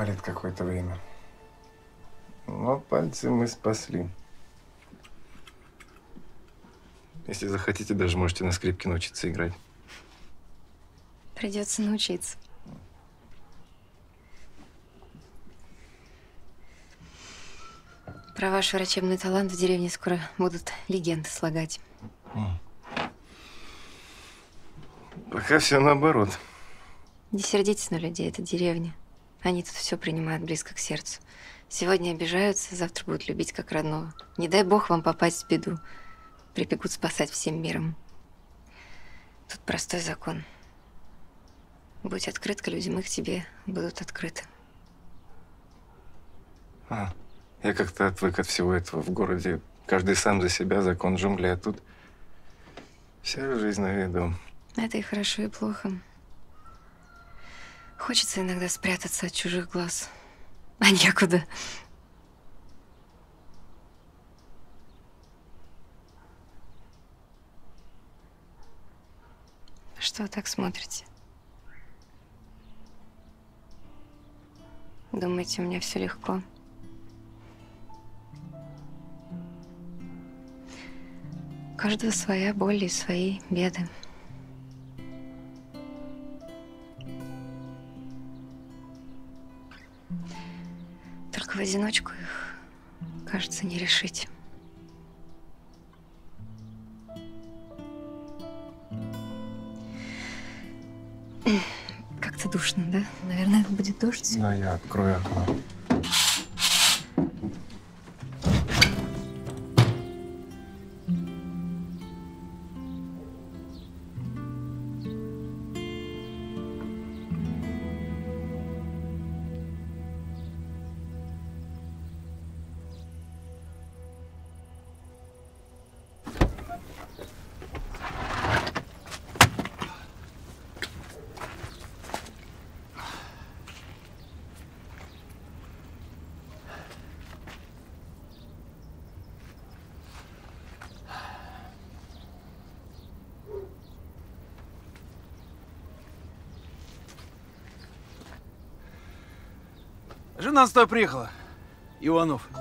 поболит какое-то время. Но пальцы мы спасли. Если захотите, даже можете на скрипке научиться играть. Придется научиться. Про ваш врачебный талант в деревне скоро будут легенды слагать. Пока все наоборот. Не сердитесь на людей, это деревня. Они тут все принимают близко к сердцу. Сегодня обижаются, завтра будут любить как родного. Не дай бог вам попасть в беду. Прибегут спасать всем миром. Тут простой закон. Будь открыт к людям, их тебе будут открыты. Я как-то отвык от всего этого в городе. Каждый сам за себя, закон джунглей, а тут вся жизнь на виду. Это и хорошо, и плохо. Хочется иногда спрятаться от чужих глаз, а некуда. Что вы так смотрите? Думаете, у меня все легко? У каждого своя боль и свои беды. Только в одиночку их, кажется, не решить. Как-то душно, да? Наверное, это будет дождь. Да, я открою окно. Жена с тобой приехала, Иванов.